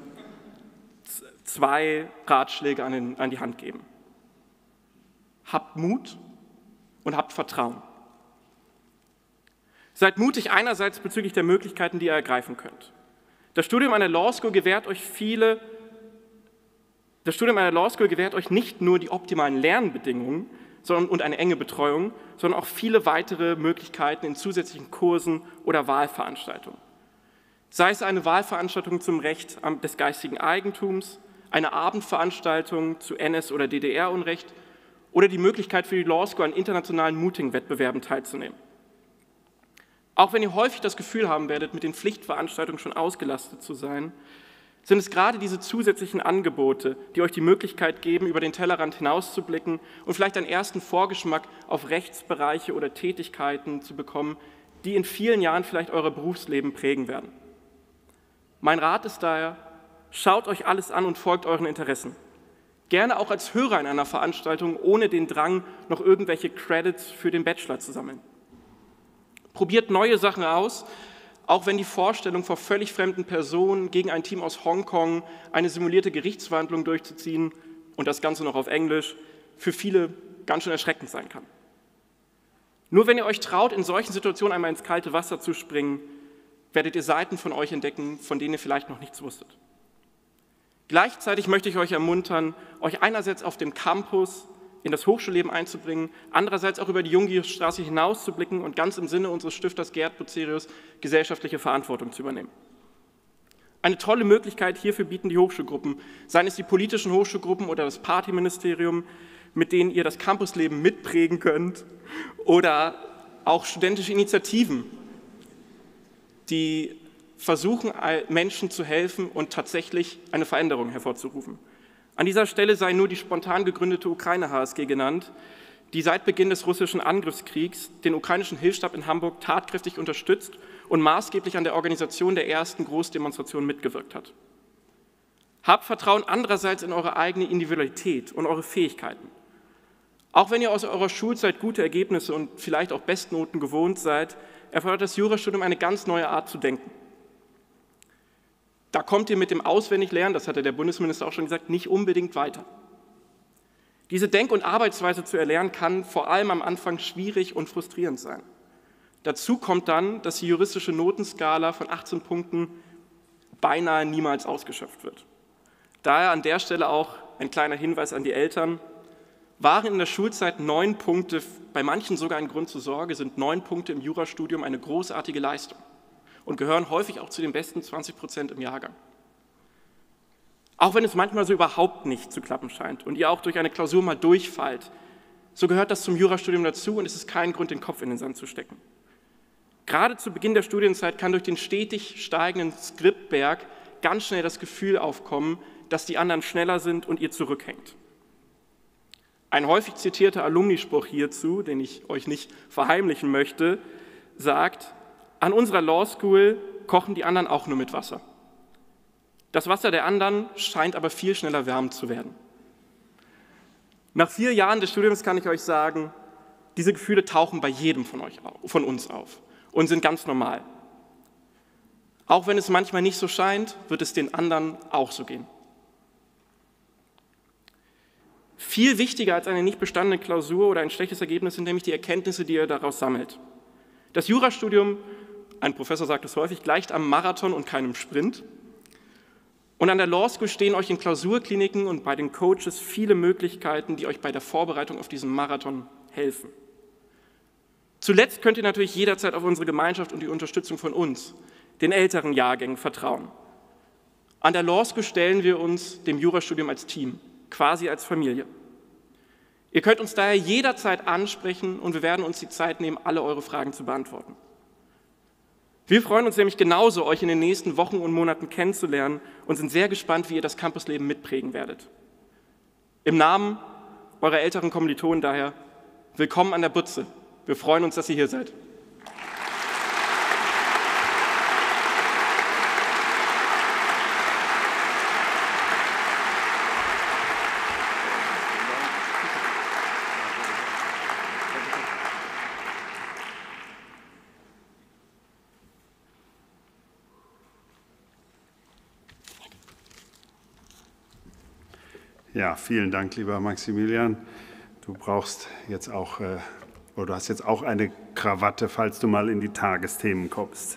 zwei Ratschläge an, den, an die Hand geben. Habt Mut und habt Vertrauen. Seid mutig einerseits bezüglich der Möglichkeiten, die ihr ergreifen könnt. Das Studium an der Law School gewährt euch viele, das Studium an der Law School gewährt euch nicht nur die optimalen Lernbedingungen sondern, und eine enge Betreuung, sondern auch viele weitere Möglichkeiten in zusätzlichen Kursen oder Wahlveranstaltungen. Sei es eine Wahlveranstaltung zum Recht des geistigen Eigentums, eine Abendveranstaltung zu N S- oder D D R-Unrecht oder die Möglichkeit für die Law School an internationalen Mooting-Wettbewerben teilzunehmen. Auch wenn ihr häufig das Gefühl haben werdet, mit den Pflichtveranstaltungen schon ausgelastet zu sein, sind es gerade diese zusätzlichen Angebote, die euch die Möglichkeit geben, über den Tellerrand hinauszublicken und vielleicht einen ersten Vorgeschmack auf Rechtsbereiche oder Tätigkeiten zu bekommen, die in vielen Jahren vielleicht euer Berufsleben prägen werden. Mein Rat ist daher: Schaut euch alles an und folgt euren Interessen. Gerne auch als Hörer in einer Veranstaltung, ohne den Drang, noch irgendwelche Credits für den Bachelor zu sammeln. Probiert neue Sachen aus, auch wenn die Vorstellung, vor völlig fremden Personen gegen ein Team aus Hongkong eine simulierte Gerichtsverhandlung durchzuziehen und das Ganze noch auf Englisch, für viele ganz schön erschreckend sein kann. Nur wenn ihr euch traut, in solchen Situationen einmal ins kalte Wasser zu springen, werdet ihr Seiten von euch entdecken, von denen ihr vielleicht noch nichts wusstet. Gleichzeitig möchte ich euch ermuntern, euch einerseits auf dem Campus in das Hochschulleben einzubringen, andererseits auch über die Junggierstraße hinauszublicken und ganz im Sinne unseres Stifters Gerd Bucerius gesellschaftliche Verantwortung zu übernehmen. Eine tolle Möglichkeit hierfür bieten die Hochschulgruppen, seien es die politischen Hochschulgruppen oder das Partyministerium, mit denen ihr das Campusleben mitprägen könnt, oder auch studentische Initiativen, die versuchen, Menschen zu helfen und tatsächlich eine Veränderung hervorzurufen. An dieser Stelle sei nur die spontan gegründete Ukraine-H S G genannt, die seit Beginn des russischen Angriffskriegs den ukrainischen Hilfsstab in Hamburg tatkräftig unterstützt und maßgeblich an der Organisation der ersten Großdemonstration mitgewirkt hat. Habt Vertrauen andererseits in eure eigene Individualität und eure Fähigkeiten. Auch wenn ihr aus eurer Schulzeit gute Ergebnisse und vielleicht auch Bestnoten gewohnt seid, erfordert das Jurastudium eine ganz neue Art zu denken. Da kommt ihr mit dem Auswendiglernen, das hatte der Bundesminister auch schon gesagt, nicht unbedingt weiter. Diese Denk- und Arbeitsweise zu erlernen, kann vor allem am Anfang schwierig und frustrierend sein. Dazu kommt dann, dass die juristische Notenskala von achtzehn Punkten beinahe niemals ausgeschöpft wird. Daher an der Stelle auch ein kleiner Hinweis an die Eltern: Waren in der Schulzeit neun Punkte, bei manchen sogar ein Grund zur Sorge, sind neun Punkte im Jurastudium eine großartige Leistung und gehören häufig auch zu den besten zwanzig Prozent im Jahrgang. Auch wenn es manchmal so überhaupt nicht zu klappen scheint und ihr auch durch eine Klausur mal durchfallt, so gehört das zum Jurastudium dazu und es ist kein Grund, den Kopf in den Sand zu stecken. Gerade zu Beginn der Studienzeit kann durch den stetig steigenden Skriptberg ganz schnell das Gefühl aufkommen, dass die anderen schneller sind und ihr zurückhängt. Ein häufig zitierter Alumnispruch hierzu, den ich euch nicht verheimlichen möchte, sagt: An unserer Law School kochen die anderen auch nur mit Wasser. Das Wasser der anderen scheint aber viel schneller wärmend zu werden. Nach vier Jahren des Studiums kann ich euch sagen, diese Gefühle tauchen bei jedem von euch auf, von uns auf und sind ganz normal. Auch wenn es manchmal nicht so scheint, wird es den anderen auch so gehen. Viel wichtiger als eine nicht bestandene Klausur oder ein schlechtes Ergebnis sind nämlich die Erkenntnisse, die ihr daraus sammelt. Das Jurastudium, ein Professor sagt es häufig, gleicht am Marathon und keinem Sprint. Und an der Law School stehen euch in Klausurkliniken und bei den Coaches viele Möglichkeiten, die euch bei der Vorbereitung auf diesen Marathon helfen. Zuletzt könnt ihr natürlich jederzeit auf unsere Gemeinschaft und die Unterstützung von uns, den älteren Jahrgängen, vertrauen. An der Law School stellen wir uns dem Jurastudium als Team, quasi als Familie. Ihr könnt uns daher jederzeit ansprechen und wir werden uns die Zeit nehmen, alle eure Fragen zu beantworten. Wir freuen uns nämlich genauso, euch in den nächsten Wochen und Monaten kennenzulernen und sind sehr gespannt, wie ihr das Campusleben mitprägen werdet. Im Namen eurer älteren Kommilitonen daher, willkommen an der Butze. Wir freuen uns, dass ihr hier seid. Ja, vielen Dank, lieber Maximilian. Du brauchst jetzt auch, äh, oder du hast jetzt auch eine Krawatte, falls du mal in die Tagesthemen kommst.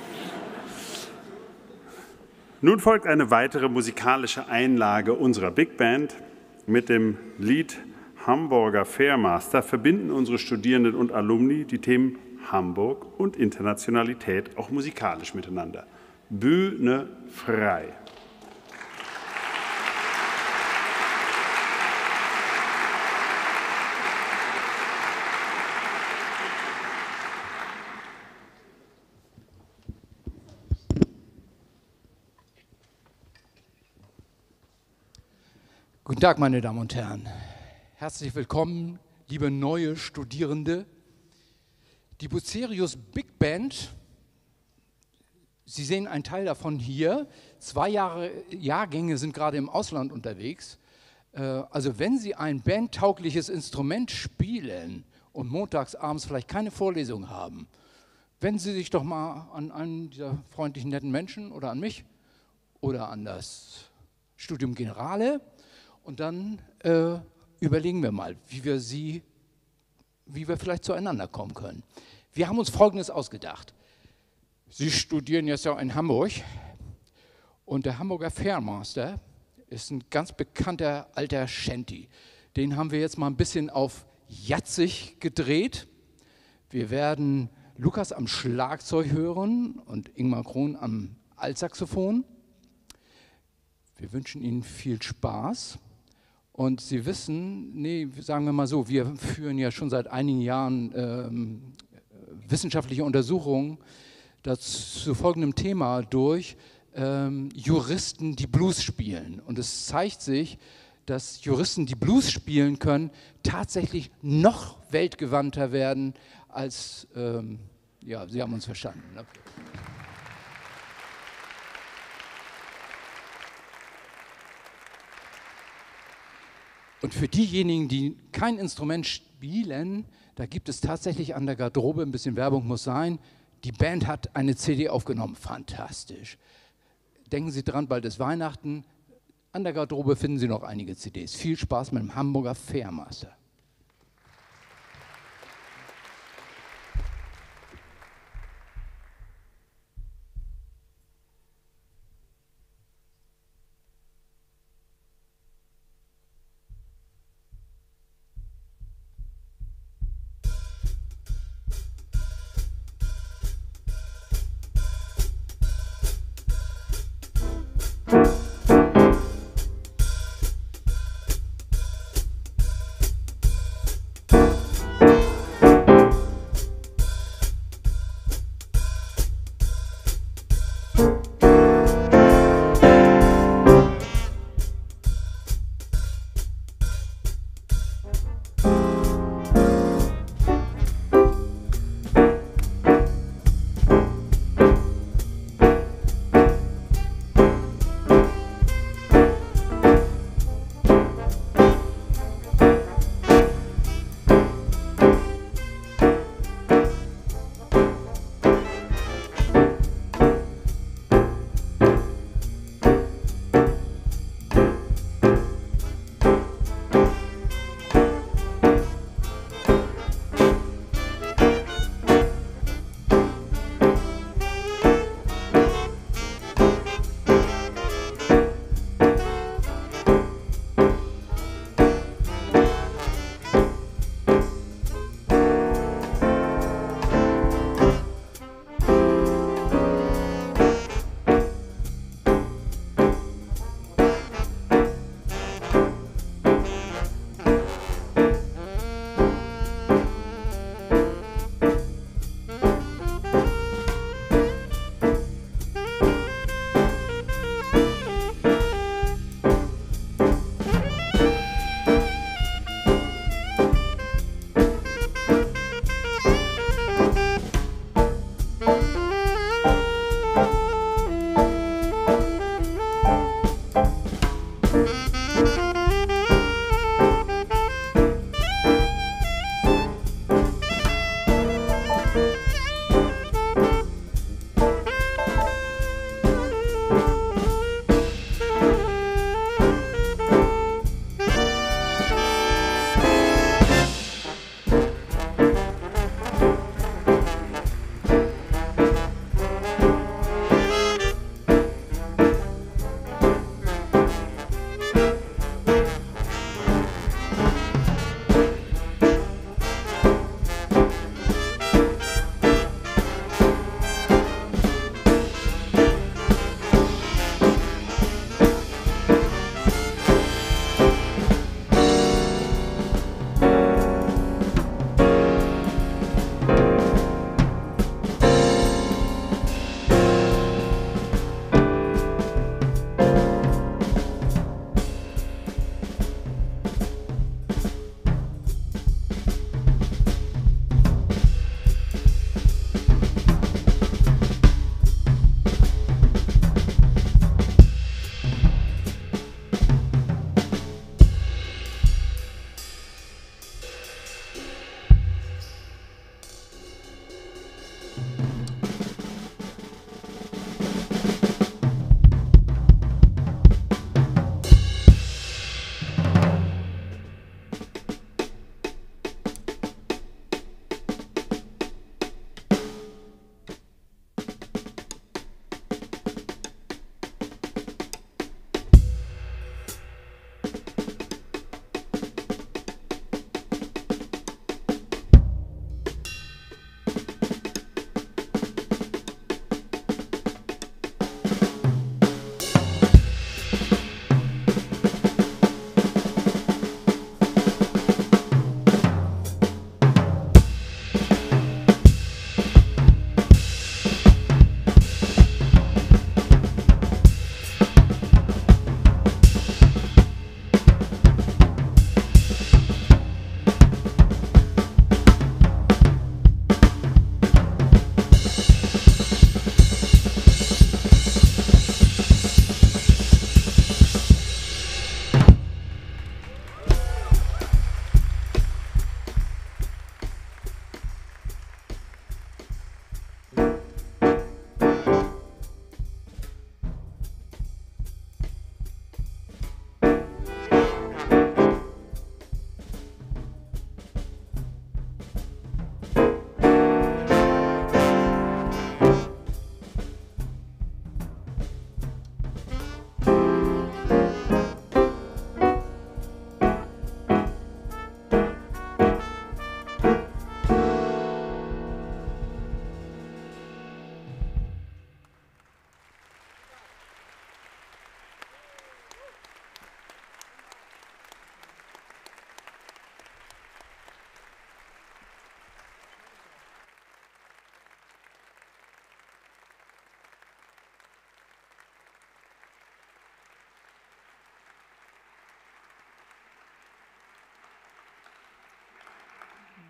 Nun folgt eine weitere musikalische Einlage unserer Big Band. Mit dem Lied Hamburger Fairmaster verbinden unsere Studierenden und Alumni die Themen Hamburg und Internationalität auch musikalisch miteinander. Bühne frei. Guten Tag, meine Damen und Herren. Herzlich willkommen, liebe neue Studierende. Die Bucerius Big Band, Sie sehen einen Teil davon hier. Zwei Jahre, Jahrgänge sind gerade im Ausland unterwegs. Also wenn Sie ein bandtaugliches Instrument spielen und montags abends vielleicht keine Vorlesung haben, wenden Sie sich doch mal an einen dieser freundlichen, netten Menschen oder an mich oder an das Studium Generale. Und dann äh, überlegen wir mal, wie wir sie, wie wir vielleicht zueinander kommen können. Wir haben uns Folgendes ausgedacht. Sie studieren jetzt ja in Hamburg und der Hamburger Fairmaster ist ein ganz bekannter alter Shanty. Den haben wir jetzt mal ein bisschen auf jazzig gedreht. Wir werden Lukas am Schlagzeug hören und Ingmar Krohn am Altsaxophon. Wir wünschen Ihnen viel Spaß. Und Sie wissen, nee, sagen wir mal so, wir führen ja schon seit einigen Jahren ähm, wissenschaftliche Untersuchungen dazu, zu folgendem Thema durch, ähm, Juristen, die Blues spielen. Und es zeigt sich, dass Juristen, die Blues spielen können, tatsächlich noch weltgewandter werden als, ähm, ja, Sie haben uns verstanden. Ne? Und für diejenigen, die kein Instrument spielen, da gibt es tatsächlich an der Garderobe, ein bisschen Werbung muss sein, die Band hat eine C D aufgenommen, fantastisch. Denken Sie dran, bald ist Weihnachten, an der Garderobe finden Sie noch einige C Ds. Viel Spaß mit dem Hamburger Fairmaster.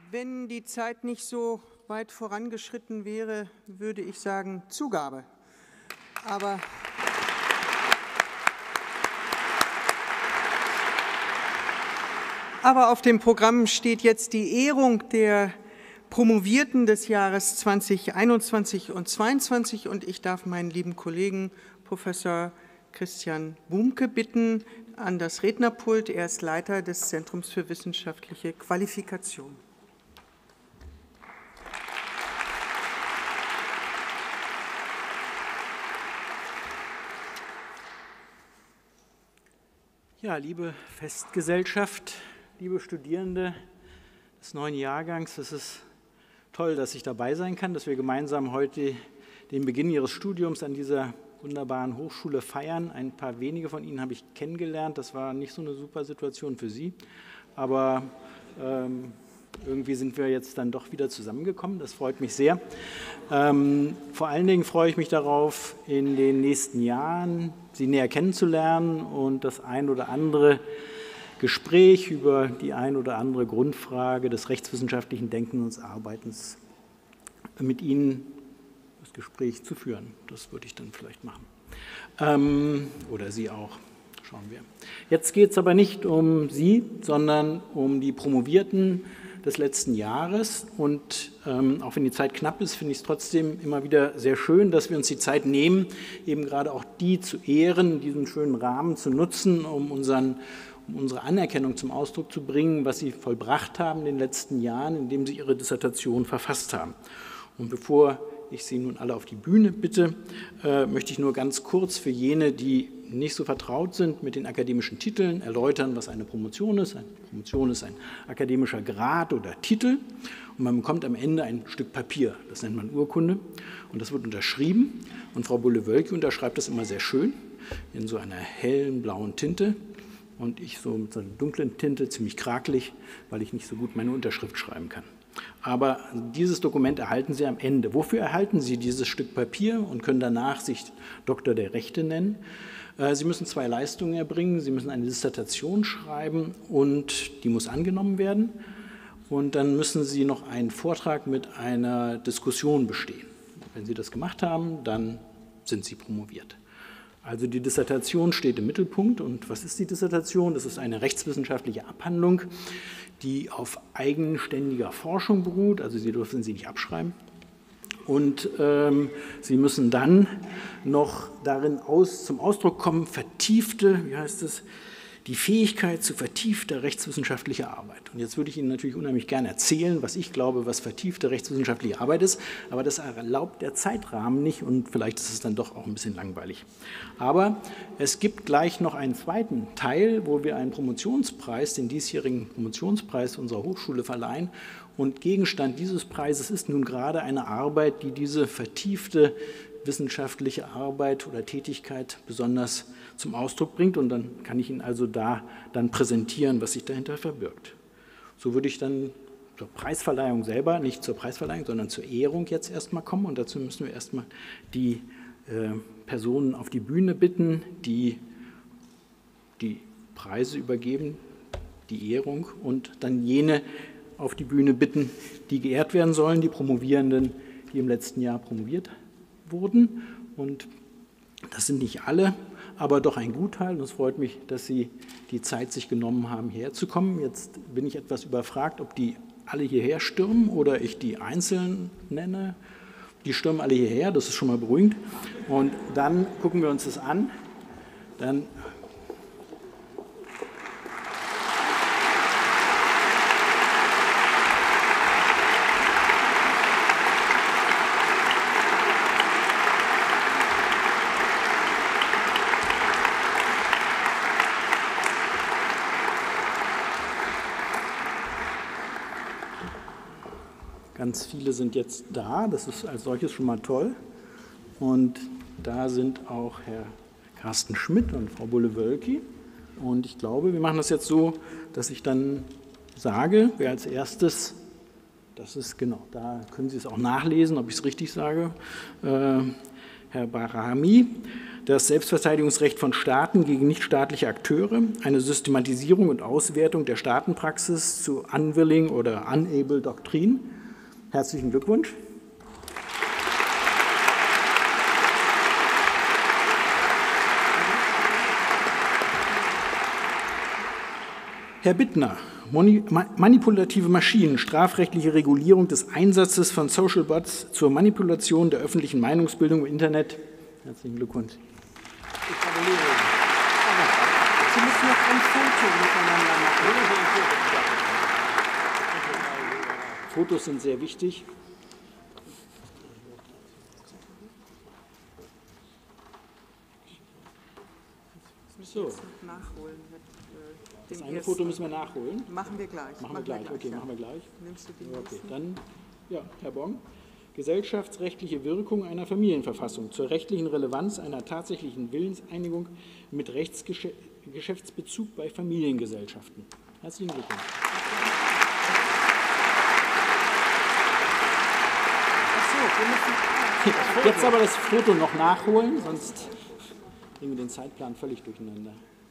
Wenn die Zeit nicht so weit vorangeschritten wäre, würde ich sagen Zugabe. Aber Aber auf dem Programm steht jetzt die Ehrung der Promovierten des Jahres zweitausendeinundzwanzig und zweitausendzweiundzwanzig und ich darf meinen lieben Kollegen Professor Christian Bumke bitten an das Rednerpult. Er ist Leiter des Zentrums für wissenschaftliche Qualifikation. Ja, liebe Festgesellschaft, liebe Studierende des neuen Jahrgangs, es ist toll, dass ich dabei sein kann, dass wir gemeinsam heute den Beginn Ihres Studiums an dieser wunderbaren Hochschule feiern. Ein paar wenige von Ihnen habe ich kennengelernt, das war nicht so eine super Situation für Sie, aber ähm, irgendwie sind wir jetzt dann doch wieder zusammengekommen, das freut mich sehr. Ähm, vor allen Dingen freue ich mich darauf, in den nächsten Jahren Sie näher kennenzulernen und das ein oder andere Gespräch über die ein oder andere Grundfrage des rechtswissenschaftlichen Denkens und Arbeitens mit Ihnen das Gespräch zu führen. Das würde ich dann vielleicht machen. Ähm, oder Sie auch, schauen wir. Jetzt geht es aber nicht um Sie, sondern um die Promovierten des letzten Jahres. Und ähm, auch wenn die Zeit knapp ist, finde ich es trotzdem immer wieder sehr schön, dass wir uns die Zeit nehmen, eben gerade auch die zu ehren, diesen schönen Rahmen zu nutzen, um, unseren, um unsere Anerkennung zum Ausdruck zu bringen, was sie vollbracht haben in den letzten Jahren, indem sie ihre Dissertation verfasst haben. Und bevor ich Sie nun alle auf die Bühne bitte, äh, möchte ich nur ganz kurz für jene, die nicht so vertraut sind mit den akademischen Titeln, erläutern, was eine Promotion ist. Eine Promotion ist ein akademischer Grad oder Titel und man bekommt am Ende ein Stück Papier, das nennt man Urkunde und das wird unterschrieben und Frau Bulle-Wölki unterschreibt das immer sehr schön in so einer hellen blauen Tinte und ich so mit so einer dunklen Tinte, ziemlich krakelig, weil ich nicht so gut meine Unterschrift schreiben kann. Aber dieses Dokument erhalten Sie am Ende. Wofür erhalten Sie dieses Stück Papier und können danach sich Doktor der Rechte nennen? Sie müssen zwei Leistungen erbringen. Sie müssen eine Dissertation schreiben und die muss angenommen werden. Und dann müssen Sie noch einen Vortrag mit einer Diskussion bestehen. Wenn Sie das gemacht haben, dann sind Sie promoviert. Also die Dissertation steht im Mittelpunkt. Und was ist die Dissertation? Das ist eine rechtswissenschaftliche Abhandlung, die auf eigenständiger Forschung beruht. Also Sie dürfen sie nicht abschreiben. Und ähm, Sie müssen dann noch darin aus, zum Ausdruck kommen, vertiefte, wie heißt es, die Fähigkeit zu vertiefter rechtswissenschaftlicher Arbeit. Und jetzt würde ich Ihnen natürlich unheimlich gerne erzählen, was ich glaube, was vertiefte rechtswissenschaftliche Arbeit ist, aber das erlaubt der Zeitrahmen nicht und vielleicht ist es dann doch auch ein bisschen langweilig. Aber es gibt gleich noch einen zweiten Teil, wo wir einen Promotionspreis, den diesjährigen Promotionspreis unserer Hochschule verleihen und Gegenstand dieses Preises ist nun gerade eine Arbeit, die diese vertiefte wissenschaftliche Arbeit oder Tätigkeit besonders zum Ausdruck bringt und dann kann ich Ihnen also da dann präsentieren, was sich dahinter verbirgt. So würde ich dann zur Preisverleihung selber, nicht zur Preisverleihung, sondern zur Ehrung jetzt erstmal kommen und dazu müssen wir erstmal die äh, Personen auf die Bühne bitten, die die Preise übergeben, die Ehrung und dann jene auf die Bühne bitten, die geehrt werden sollen, die Promovierenden, die im letzten Jahr promoviert wurden. Und das sind nicht alle, aber doch ein Gutteil. Und es freut mich, dass Sie die Zeit sich genommen haben, hierher zu kommen. Jetzt bin ich etwas überfragt, ob die alle hierher stürmen oder ich die einzeln nenne. Die stürmen alle hierher, das ist schon mal beruhigend. Und dann gucken wir uns das an. Dann Ganz viele sind jetzt da, das ist als solches schon mal toll. Und da sind auch Herr Carsten Schmidt und Frau Bulle-Wölki. Und ich glaube, wir machen das jetzt so, dass ich dann sage, wer als erstes, das ist genau, da können Sie es auch nachlesen, ob ich es richtig sage, äh, Herr Barami, das Selbstverteidigungsrecht von Staaten gegen nichtstaatliche Akteure, eine Systematisierung und Auswertung der Staatenpraxis zu Unwilling oder Unable Doktrin. Herzlichen Glückwunsch. Herr Bittner, manipulative Maschinen, strafrechtliche Regulierung des Einsatzes von Social Bots zur Manipulation der öffentlichen Meinungsbildung im Internet. Herzlichen Glückwunsch. Ich gratuliere. Sie müssen noch ein Foto miteinander machen. Fotos sind sehr wichtig. So. Das eine Foto müssen wir nachholen. Machen wir gleich. Machen wir gleich, gleich okay, ja. machen wir gleich. Nimmst du die Okay, dann, ja, Herr Bong. Gesellschaftsrechtliche Wirkung einer Familienverfassung zur rechtlichen Relevanz einer tatsächlichen Willenseinigung mit Rechtsgeschäftsbezug bei Familiengesellschaften. Herzlichen Glückwunsch. Jetzt aber das Foto noch nachholen, sonst bringen wir den Zeitplan völlig durcheinander.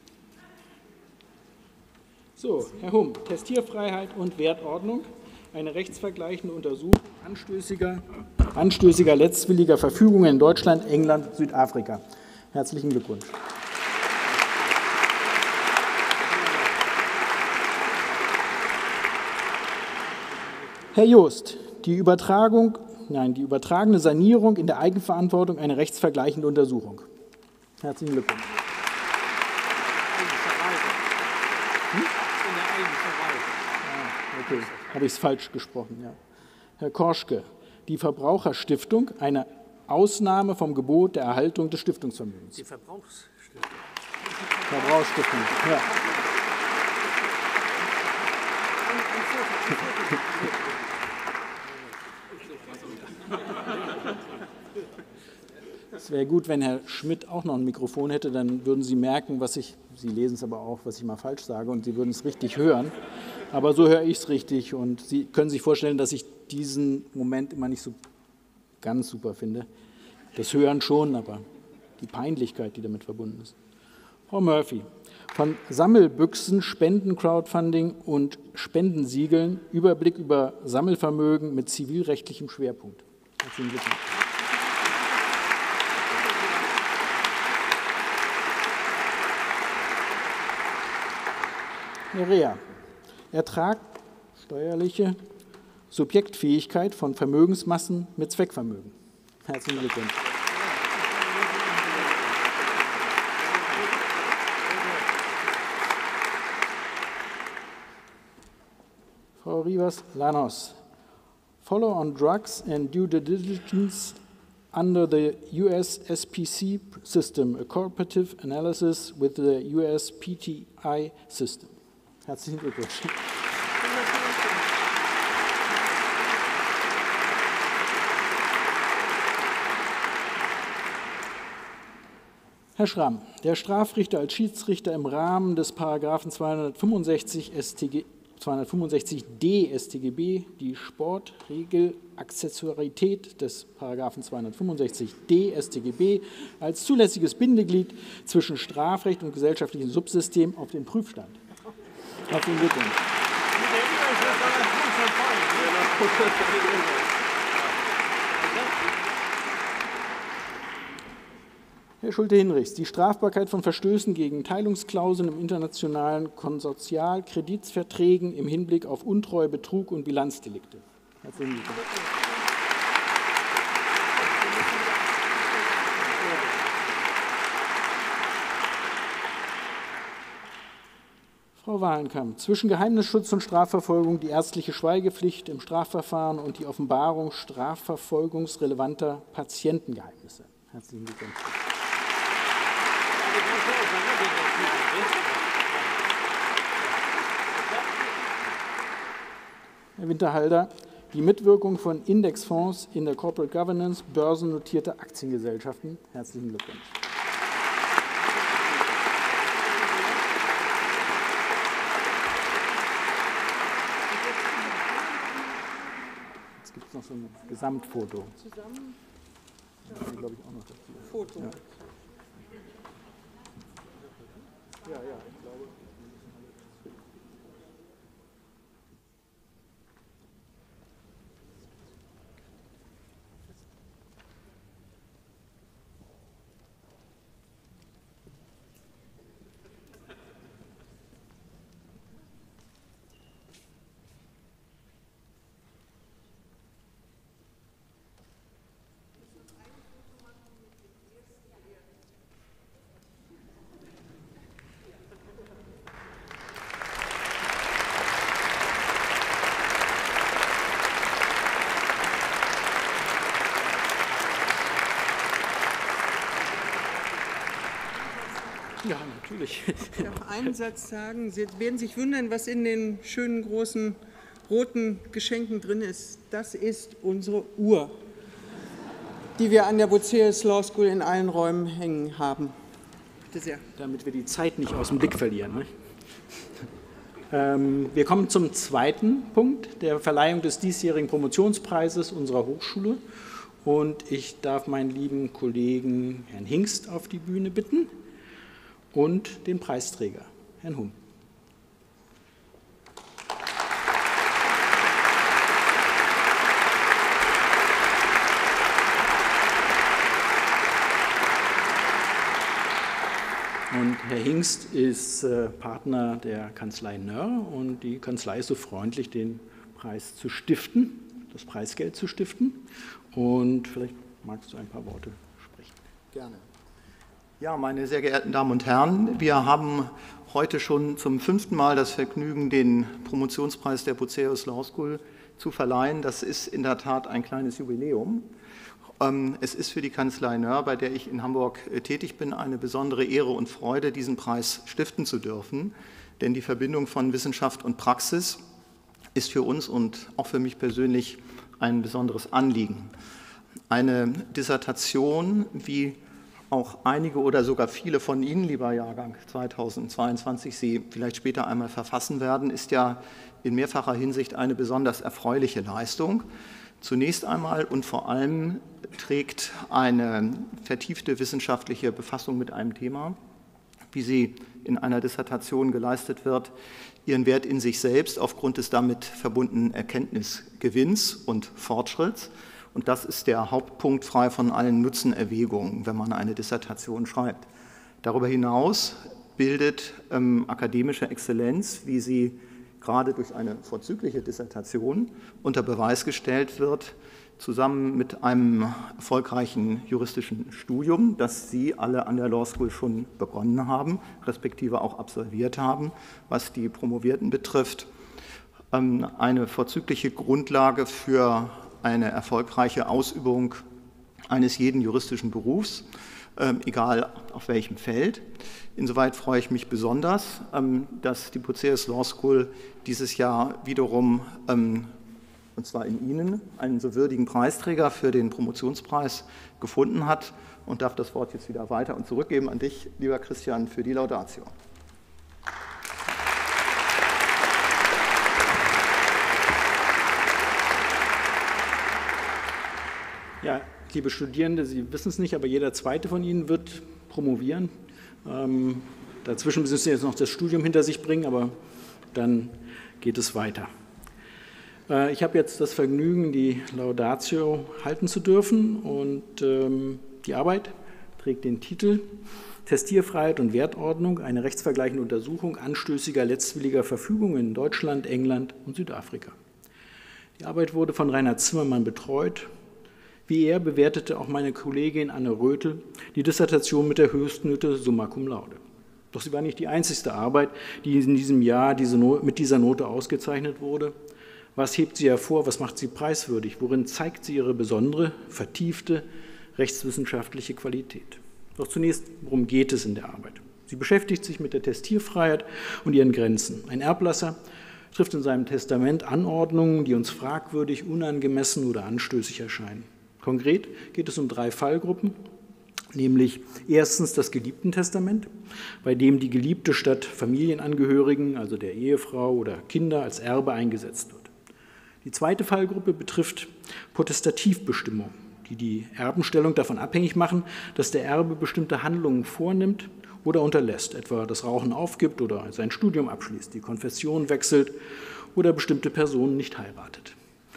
So, Herr Humm, Testierfreiheit und Wertordnung, eine rechtsvergleichende Untersuchung anstößiger, anstößiger letztwilliger Verfügungen in Deutschland, England, Südafrika. Herzlichen Glückwunsch. Herr Jost, die Übertragung, nein, die übertragene Sanierung in der Eigenverantwortung, eine rechtsvergleichende Untersuchung. Herzlichen Glückwunsch. Okay, habe ich es falsch gesprochen, ja. Herr Korschke, die Verbraucherstiftung, eine Ausnahme vom Gebot der Erhaltung des Stiftungsvermögens. Die Verbrauchsstiftung. Verbrauchsstiftung, ja. Es wäre gut, wenn Herr Schmidt auch noch ein Mikrofon hätte, dann würden Sie merken, was ich, Sie lesen es aber auch, was ich mal falsch sage, und Sie würden es richtig hören. Aber so höre ich es richtig, und Sie können sich vorstellen, dass ich diesen Moment immer nicht so ganz super finde. Das Hören schon, aber die Peinlichkeit, die damit verbunden ist. Frau Murphy, von Sammelbüchsen, Spenden, Crowdfunding und Spendensiegeln, Überblick über Sammelvermögen mit zivilrechtlichem Schwerpunkt. Herzlichen Glückwunsch. Herr Rea, Ertrag, steuerliche Subjektfähigkeit von Vermögensmassen mit Zweckvermögen. Herzlichen Glückwunsch. Frau Rivas-Lanos, Follow on Drugs and Due Diligence under the U S S P C system, a cooperative analysis with the U S P T I system. Herzlichen Glückwunsch. Herr Schramm, der Strafrichter als Schiedsrichter im Rahmen des Paragraphen zweihundertfünfundsechzig d S t G B, die Sportregelaccessorität des Paragraphen zweihundertfünfundsechzig d S t G B als zulässiges Bindeglied zwischen Strafrecht und gesellschaftlichem Subsystem auf den Prüfstand. Herzlichen Glückwunsch. Herr Schulte-Hinrichs, die Strafbarkeit von Verstößen gegen Teilungsklauseln im internationalen Konsortialkreditverträgen im Hinblick auf Untreue, Betrug und Bilanzdelikte. Herzlichen Glückwunsch. Frau Wahlenkamp, zwischen Geheimnisschutz und Strafverfolgung die ärztliche Schweigepflicht im Strafverfahren und die Offenbarung strafverfolgungsrelevanter Patientengeheimnisse. Herzlichen Glückwunsch. Herr Winterhalter, die Mitwirkung von Indexfonds in der Corporate Governance börsennotierte Aktiengesellschaften. Herzlichen Glückwunsch. Jetzt gibt es noch so ein Gesamtfoto. Zusammen? Das glaube ich auch noch dazu. Foto. Ja. Ja, ja, ich glaube. Ja, natürlich. Ich darf einen Satz sagen. Sie werden sich wundern, was in den schönen großen roten Geschenken drin ist. Das ist unsere Uhr, die wir an der Bucerius Law School in allen Räumen hängen haben. Bitte sehr. Damit wir die Zeit nicht aus dem Blick verlieren. Ne? Ähm, wir kommen zum zweiten Punkt, der Verleihung des diesjährigen Promotionspreises unserer Hochschule. Und ich darf meinen lieben Kollegen Herrn Hingst auf die Bühne bitten und den Preisträger, Herrn Hum. Und Herr Hingst ist äh, Partner der Kanzlei Nörr und die Kanzlei ist so freundlich, den Preis zu stiften, das Preisgeld zu stiften. Und vielleicht magst du ein paar Worte sprechen. Gerne. Ja, meine sehr geehrten Damen und Herren, wir haben heute schon zum fünften Mal das Vergnügen, den Promotionspreis der Bucerius Law School zu verleihen. Das ist in der Tat ein kleines Jubiläum. Es ist für die Kanzlei Nörr, bei der ich in Hamburg tätig bin, eine besondere Ehre und Freude, diesen Preis stiften zu dürfen. Denn die Verbindung von Wissenschaft und Praxis ist für uns und auch für mich persönlich ein besonderes Anliegen. Eine Dissertation, wie auch einige oder sogar viele von Ihnen, lieber Jahrgang zweitausendzweiundzwanzig, Sie vielleicht später einmal verfassen werden, ist ja in mehrfacher Hinsicht eine besonders erfreuliche Leistung. Zunächst einmal und vor allem trägt eine vertiefte wissenschaftliche Befassung mit einem Thema, wie sie in einer Dissertation geleistet wird, ihren Wert in sich selbst aufgrund des damit verbundenen Erkenntnisgewinns und Fortschritts. Und das ist der Hauptpunkt, frei von allen Nutzenerwägungen, wenn man eine Dissertation schreibt. Darüber hinaus bildet ähm, akademische Exzellenz, wie sie gerade durch eine vorzügliche Dissertation unter Beweis gestellt wird, zusammen mit einem erfolgreichen juristischen Studium, das Sie alle an der Law School schon begonnen haben, respektive auch absolviert haben, was die Promovierten betrifft, ähm, eine vorzügliche Grundlage für eine erfolgreiche Ausübung eines jeden juristischen Berufs, ähm, egal auf welchem Feld. Insoweit freue ich mich besonders, ähm, dass die Bucerius Law School dieses Jahr wiederum, ähm, und zwar in Ihnen, einen so würdigen Preisträger für den Promotionspreis gefunden hat und darf das Wort jetzt wieder weiter und zurückgeben an dich, lieber Christian, für die Laudatio. Ja, liebe Studierende, Sie wissen es nicht, aber jeder zweite von Ihnen wird promovieren. Ähm, dazwischen müssen Sie jetzt noch das Studium hinter sich bringen, aber dann geht es weiter. Äh, ich habe jetzt das Vergnügen, die Laudatio halten zu dürfen und ähm, die Arbeit trägt den Titel Testierfreiheit und Wertordnung, eine rechtsvergleichende Untersuchung anstößiger letztwilliger Verfügungen in Deutschland, England und Südafrika. Die Arbeit wurde von Reinhard Zimmermann betreut. Wie er bewertete auch meine Kollegin Anne Rötel die Dissertation mit der höchsten Note Summa Cum Laude. Doch sie war nicht die einzigste Arbeit, die in diesem Jahr diese Not, mit dieser Note ausgezeichnet wurde. Was hebt sie hervor, was macht sie preiswürdig, worin zeigt sie ihre besondere, vertiefte rechtswissenschaftliche Qualität? Doch zunächst, worum geht es in der Arbeit? Sie beschäftigt sich mit der Testierfreiheit und ihren Grenzen. Ein Erblasser trifft in seinem Testament Anordnungen, die uns fragwürdig, unangemessen oder anstößig erscheinen. Konkret geht es um drei Fallgruppen, nämlich erstens das Geliebtentestament, bei dem die Geliebte statt Familienangehörigen, also der Ehefrau oder Kinder, als Erbe eingesetzt wird. Die zweite Fallgruppe betrifft Potestativbestimmungen, die die Erbenstellung davon abhängig machen, dass der Erbe bestimmte Handlungen vornimmt oder unterlässt, etwa das Rauchen aufgibt oder sein Studium abschließt, die Konfession wechselt oder bestimmte Personen nicht heiratet.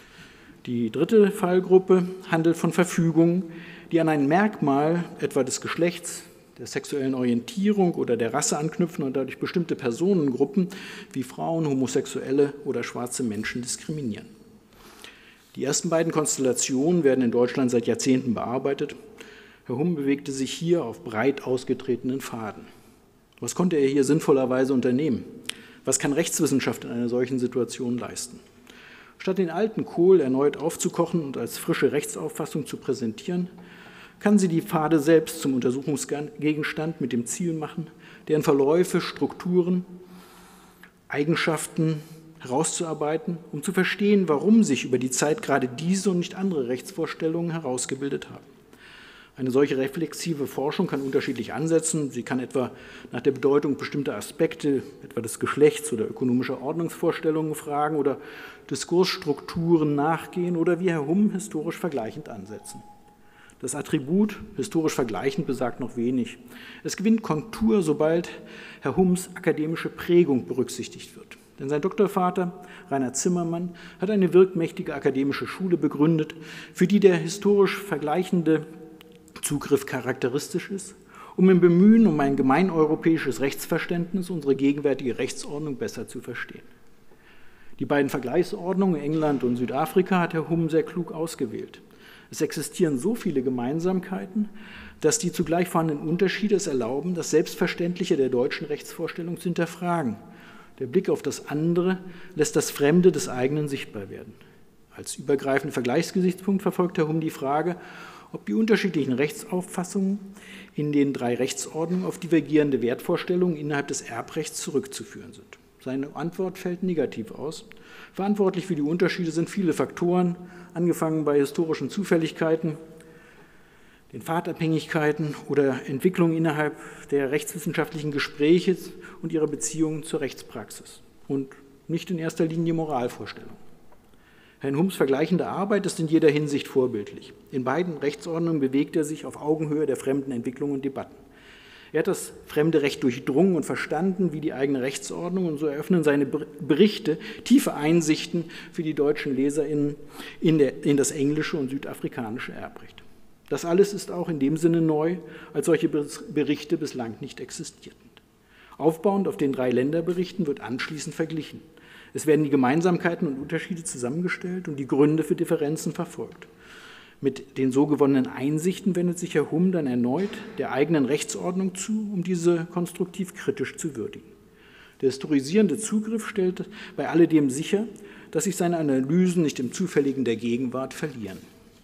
Die dritte Fallgruppe handelt von Verfügungen, die an ein Merkmal, etwa des Geschlechts, der sexuellen Orientierung oder der Rasse anknüpfen und dadurch bestimmte Personengruppen wie Frauen, Homosexuelle oder schwarze Menschen diskriminieren. Die ersten beiden Konstellationen werden in Deutschland seit Jahrzehnten bearbeitet. Herr Humm bewegte sich hier auf breit ausgetretenen Pfaden. Was konnte er hier sinnvollerweise unternehmen? Was kann Rechtswissenschaft in einer solchen Situation leisten? Statt den alten Kohl erneut aufzukochen und als frische Rechtsauffassung zu präsentieren, kann sie die Pfade selbst zum Untersuchungsgegenstand mit dem Ziel machen, deren Verläufe, Strukturen, Eigenschaften herauszuarbeiten, um zu verstehen, warum sich über die Zeit gerade diese und nicht andere Rechtsvorstellungen herausgebildet haben. Eine solche reflexive Forschung kann unterschiedlich ansetzen. Sie kann etwa nach der Bedeutung bestimmter Aspekte, etwa des Geschlechts oder ökonomischer Ordnungsvorstellungen fragen oder Diskursstrukturen nachgehen oder wie Herr Humm historisch vergleichend ansetzen. Das Attribut historisch vergleichend besagt noch wenig. Es gewinnt Kontur, sobald Herr Humms akademische Prägung berücksichtigt wird. Denn sein Doktorvater, Rainer Zimmermann, hat eine wirkmächtige akademische Schule begründet, für die der historisch vergleichende Zugriff charakteristisch ist, um im Bemühen um ein gemeineuropäisches Rechtsverständnis unsere gegenwärtige Rechtsordnung besser zu verstehen. Die beiden Vergleichsordnungen England und Südafrika hat Herr Humm sehr klug ausgewählt. Es existieren so viele Gemeinsamkeiten, dass die zugleich vorhandenen Unterschiede es erlauben, das Selbstverständliche der deutschen Rechtsvorstellung zu hinterfragen. Der Blick auf das andere lässt das Fremde des eigenen sichtbar werden. Als übergreifenden Vergleichsgesichtspunkt verfolgt Herr Humm die Frage, ob die unterschiedlichen Rechtsauffassungen in den drei Rechtsordnungen auf divergierende Wertvorstellungen innerhalb des Erbrechts zurückzuführen sind. Seine Antwort fällt negativ aus. Verantwortlich für die Unterschiede sind viele Faktoren, angefangen bei historischen Zufälligkeiten, den Pfadabhängigkeiten oder Entwicklungen innerhalb der rechtswissenschaftlichen Gespräche und ihrer Beziehungen zur Rechtspraxis und nicht in erster Linie Moralvorstellungen. Herrn Humms vergleichende Arbeit ist in jeder Hinsicht vorbildlich. In beiden Rechtsordnungen bewegt er sich auf Augenhöhe der fremden Entwicklungen und Debatten. Er hat das fremde Recht durchdrungen und verstanden wie die eigene Rechtsordnung, und so eröffnen seine Berichte tiefe Einsichten für die deutschen LeserInnen in, der, in das englische und südafrikanische Erbrecht. Das alles ist auch in dem Sinne neu, als solche Berichte bislang nicht existierten. Aufbauend auf den drei Länderberichten wird anschließend verglichen. Es werden die Gemeinsamkeiten und Unterschiede zusammengestellt und die Gründe für Differenzen verfolgt. Mit den so gewonnenen Einsichten wendet sich Herr Humm dann erneut der eigenen Rechtsordnung zu, um diese konstruktiv kritisch zu würdigen. Der historisierende Zugriff stellt bei alledem sicher, dass sich seine Analysen nicht im Zufälligen der Gegenwart verlieren.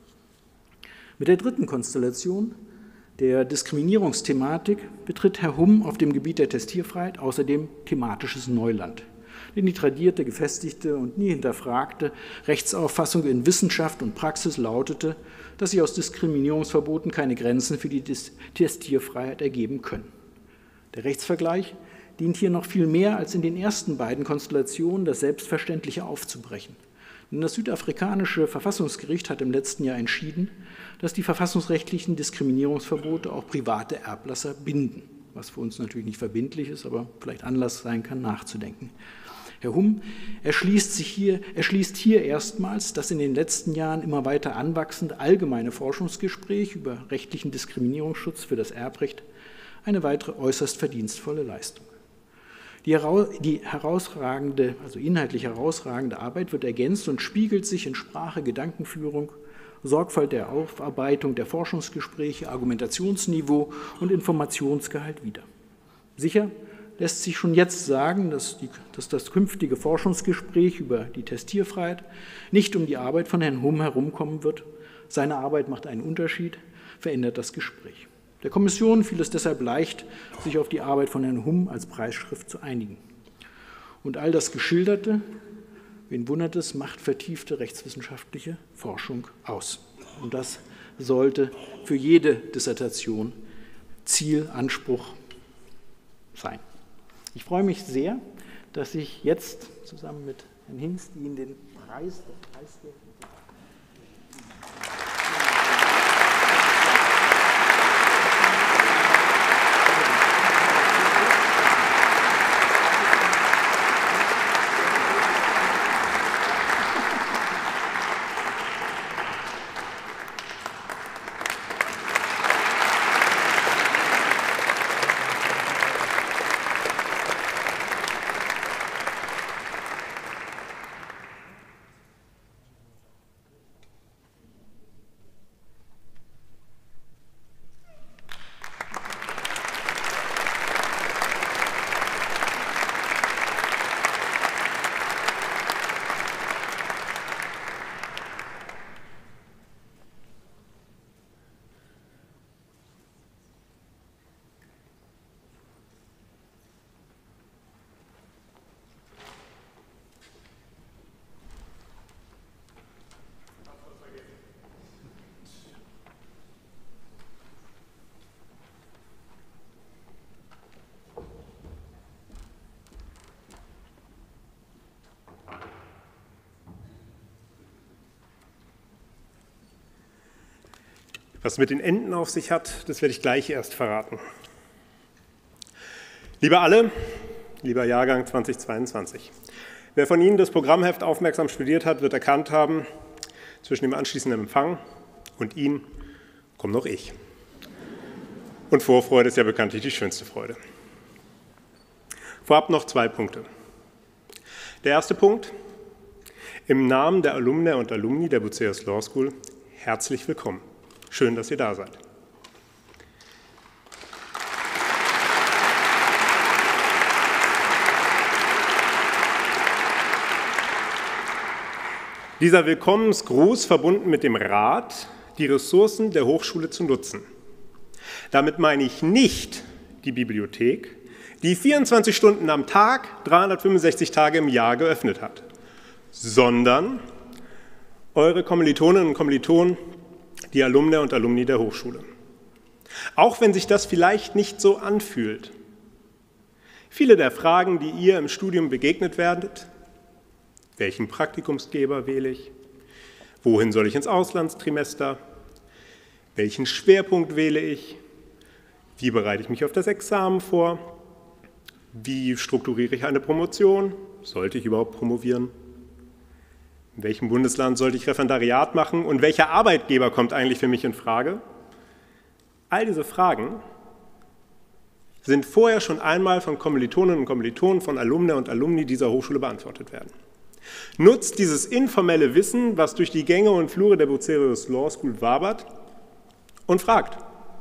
Mit der dritten Konstellation, der Diskriminierungsthematik, betritt Herr Humm auf dem Gebiet der Testierfreiheit außerdem thematisches Neuland. Denn die tradierte, gefestigte und nie hinterfragte Rechtsauffassung in Wissenschaft und Praxis lautete, dass sich aus Diskriminierungsverboten keine Grenzen für die Testierfreiheit ergeben können. Der Rechtsvergleich dient hier noch viel mehr als in den ersten beiden Konstellationen, das Selbstverständliche aufzubrechen. Denn das südafrikanische Verfassungsgericht hat im letzten Jahr entschieden, dass die verfassungsrechtlichen Diskriminierungsverbote auch private Erblasser binden, was für uns natürlich nicht verbindlich ist, aber vielleicht Anlass sein kann, nachzudenken. Herr Humm erschließt, sich hier, erschließt hier erstmals das in den letzten Jahren immer weiter anwachsende allgemeine Forschungsgespräch über rechtlichen Diskriminierungsschutz für das Erbrecht, eine weitere äußerst verdienstvolle Leistung. Die, die herausragende, also inhaltlich herausragende Arbeit wird ergänzt und spiegelt sich in Sprache, Gedankenführung, Sorgfalt der Aufarbeitung der Forschungsgespräche, Argumentationsniveau und Informationsgehalt wider. Sicher lässt sich schon jetzt sagen, dass, die, dass das künftige Forschungsgespräch über die Testierfreiheit nicht um die Arbeit von Herrn Humm herumkommen wird. Seine Arbeit macht einen Unterschied, verändert das Gespräch. Der Kommission fiel es deshalb leicht, sich auf die Arbeit von Herrn Humm als Preisschrift zu einigen. Und all das Geschilderte, wen wundert es, macht vertiefte rechtswissenschaftliche Forschung aus. Und das sollte für jede Dissertation Ziel, Anspruch sein. Ich freue mich sehr, dass ich jetzt zusammen mit Herrn Hinz Ihnen den Preis, der Preis der Was es mit den Enden auf sich hat, das werde ich gleich erst verraten. Liebe alle, lieber Jahrgang zweitausendzweiundzwanzig, wer von Ihnen das Programmheft aufmerksam studiert hat, wird erkannt haben, zwischen dem anschließenden Empfang und Ihnen komme noch ich. Und Vorfreude ist ja bekanntlich die schönste Freude. Vorab noch zwei Punkte. Der erste Punkt: Im Namen der Alumni und Alumni der Bucerius Law School herzlich willkommen. Schön, dass ihr da seid. Dieser Willkommensgruß verbunden mit dem Rat, die Ressourcen der Hochschule zu nutzen. Damit meine ich nicht die Bibliothek, die vierundzwanzig Stunden am Tag, dreihundertfünfundsechzig Tage im Jahr geöffnet hat, sondern eure Kommilitoninnen und Kommilitonen, die Alumni und Alumni der Hochschule. Auch wenn sich das vielleicht nicht so anfühlt. Viele der Fragen, die ihr im Studium begegnet werdet: Welchen Praktikumsgeber wähle ich? Wohin soll ich ins Auslandstrimester? Welchen Schwerpunkt wähle ich? Wie bereite ich mich auf das Examen vor? Wie strukturiere ich eine Promotion? Sollte ich überhaupt promovieren? In welchem Bundesland sollte ich Referendariat machen? Und welcher Arbeitgeber kommt eigentlich für mich in Frage? All diese Fragen sind vorher schon einmal von Kommilitoninnen und Kommilitonen, von Alumni und Alumni dieser Hochschule beantwortet werden. Nutzt dieses informelle Wissen, was durch die Gänge und Flure der Bucerius Law School wabert, und fragt.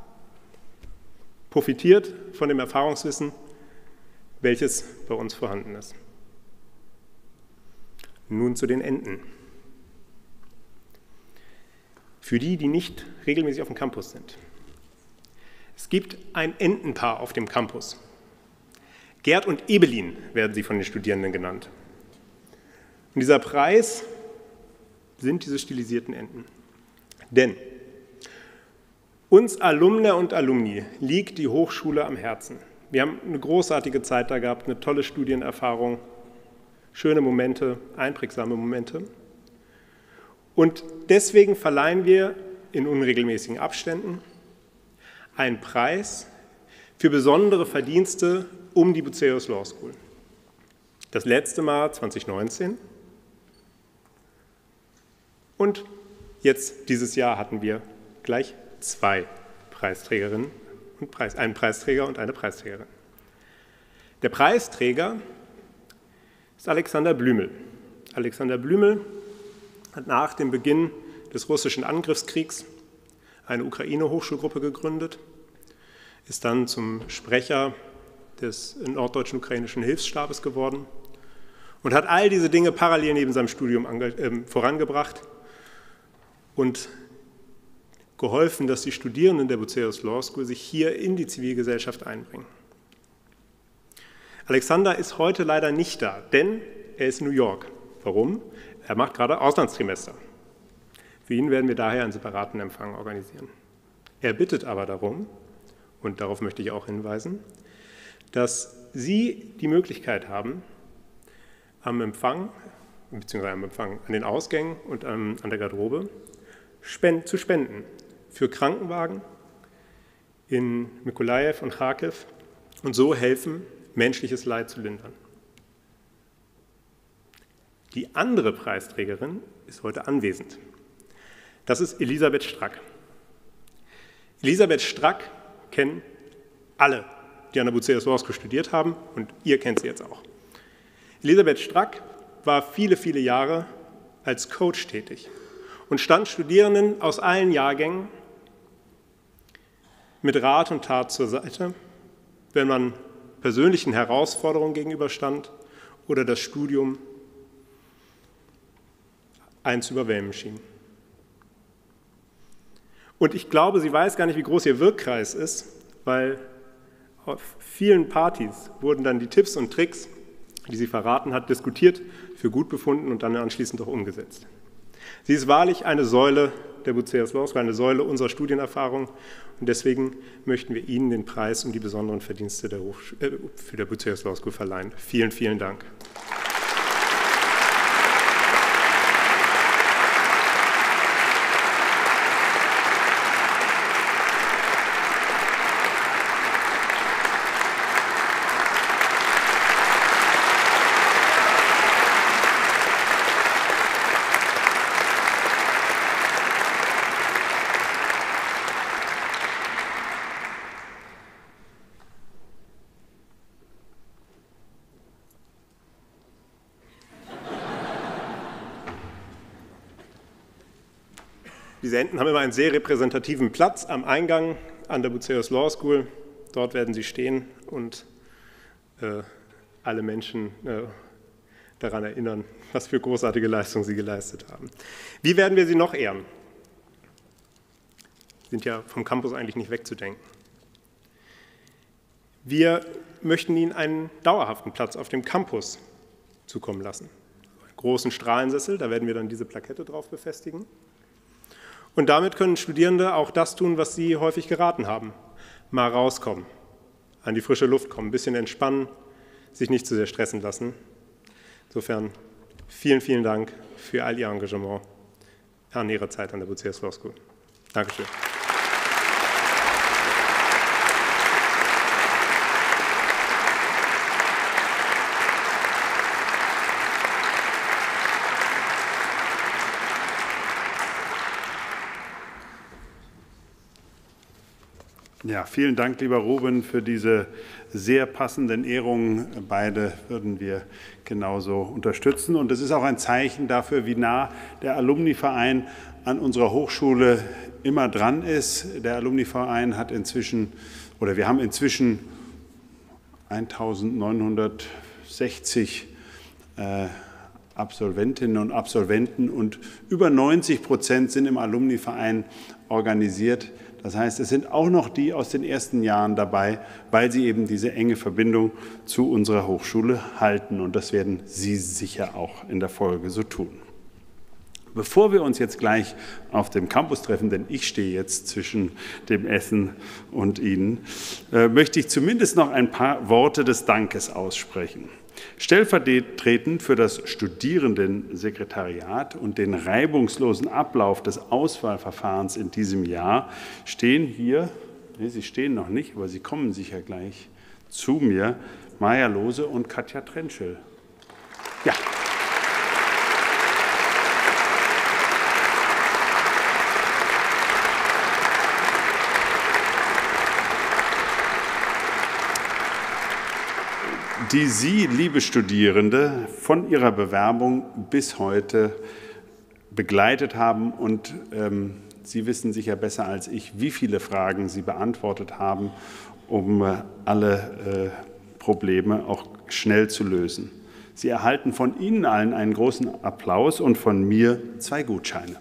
Profitiert von dem Erfahrungswissen, welches bei uns vorhanden ist. Nun zu den Enden. Für die, die nicht regelmäßig auf dem Campus sind. Es gibt ein Entenpaar auf dem Campus. Gerd und Ebelin werden sie von den Studierenden genannt. Und dieser Preis sind diese stilisierten Enten. Denn uns Alumni und Alumni liegt die Hochschule am Herzen. Wir haben eine großartige Zeit da gehabt, eine tolle Studienerfahrung, schöne Momente, einprägsame Momente. Und deswegen verleihen wir in unregelmäßigen Abständen einen Preis für besondere Verdienste um die Bucerius Law School. Das letzte Mal zweitausendneunzehn. Und jetzt, dieses Jahr, hatten wir gleich zwei Preisträgerinnen und Preis, einen Preisträger und eine Preisträgerin. Der Preisträger ist Alexander Blümel. Alexander Blümel hat nach dem Beginn des russischen Angriffskriegs eine Ukraine-Hochschulgruppe gegründet, ist dann zum Sprecher des norddeutschen ukrainischen Hilfsstabes geworden und hat all diese Dinge parallel neben seinem Studium äh, vorangebracht und geholfen, dass die Studierenden der Bucerius Law School sich hier in die Zivilgesellschaft einbringen. Alexander ist heute leider nicht da, denn er ist in New York. Warum? Er macht gerade Auslandstrimester. Für ihn werden wir daher einen separaten Empfang organisieren. Er bittet aber darum, und darauf möchte ich auch hinweisen, dass Sie die Möglichkeit haben, am Empfang, beziehungsweise am Empfang an den Ausgängen und an der Garderobe spend, zu spenden für Krankenwagen in Mykolajiw und Charkiw und so helfen, menschliches Leid zu lindern. Die andere Preisträgerin ist heute anwesend. Das ist Elisabeth Strack. Elisabeth Strack kennen alle, die an der Bucerius Law School studiert haben, und ihr kennt sie jetzt auch. Elisabeth Strack war viele, viele Jahre als Coach tätig und stand Studierenden aus allen Jahrgängen mit Rat und Tat zur Seite, wenn man persönlichen Herausforderungen gegenüberstand oder das Studium einen zu überwältigen schien. Und ich glaube, sie weiß gar nicht, wie groß ihr Wirkkreis ist, weil auf vielen Partys wurden dann die Tipps und Tricks, die sie verraten hat, diskutiert, für gut befunden und dann anschließend auch umgesetzt. Sie ist wahrlich eine Säule der Bucerius Law School, eine Säule unserer Studienerfahrung, und deswegen möchten wir Ihnen den Preis um die besonderen Verdienste der Hochsch- äh, für der Bucerius Law School verleihen. Vielen, vielen Dank. Diese Enten haben immer einen sehr repräsentativen Platz am Eingang an der Bucerius Law School. Dort werden sie stehen und äh, alle Menschen äh, daran erinnern, was für großartige Leistungen sie geleistet haben. Wie werden wir sie noch ehren? Sind ja vom Campus eigentlich nicht wegzudenken. Wir möchten Ihnen einen dauerhaften Platz auf dem Campus zukommen lassen. Einen großen Strahlensessel, da werden wir dann diese Plakette drauf befestigen. Und damit können Studierende auch das tun, was Sie häufig geraten haben. Mal rauskommen, an die frische Luft kommen, ein bisschen entspannen, sich nicht zu sehr stressen lassen. Insofern vielen, vielen Dank für all Ihr Engagement an Ihrer Zeit an der Bucerius Law School. Dankeschön. Ja, vielen Dank, lieber Ruben, für diese sehr passenden Ehrungen. Beide würden wir genauso unterstützen. Und es ist auch ein Zeichen dafür, wie nah der Alumni-Verein an unserer Hochschule immer dran ist. Der Alumni-Verein hat inzwischen, oder wir haben inzwischen eintausendneunhundertsechzig äh, Absolventinnen und Absolventen und über neunzig Prozent sind im Alumni-Verein organisiert. Das heißt, es sind auch noch die aus den ersten Jahren dabei, weil sie eben diese enge Verbindung zu unserer Hochschule halten. Und das werden Sie sicher auch in der Folge so tun. Bevor wir uns jetzt gleich auf dem Campus treffen, denn ich stehe jetzt zwischen dem Essen und Ihnen, äh, möchte ich zumindest noch ein paar Worte des Dankes aussprechen. Stellvertretend für das Studierendensekretariat und den reibungslosen Ablauf des Auswahlverfahrens in diesem Jahr stehen hier, nee, Sie stehen noch nicht, aber Sie kommen sicher gleich zu mir, Maja Lohse und Katja Trentschel. Ja. Die Sie, liebe Studierende, von Ihrer Bewerbung bis heute begleitet haben. Und ähm, Sie wissen sicher besser als ich, wie viele Fragen Sie beantwortet haben, um äh, alle äh, Probleme auch schnell zu lösen. Sie erhalten von Ihnen allen einen großen Applaus und von mir zwei Gutscheine.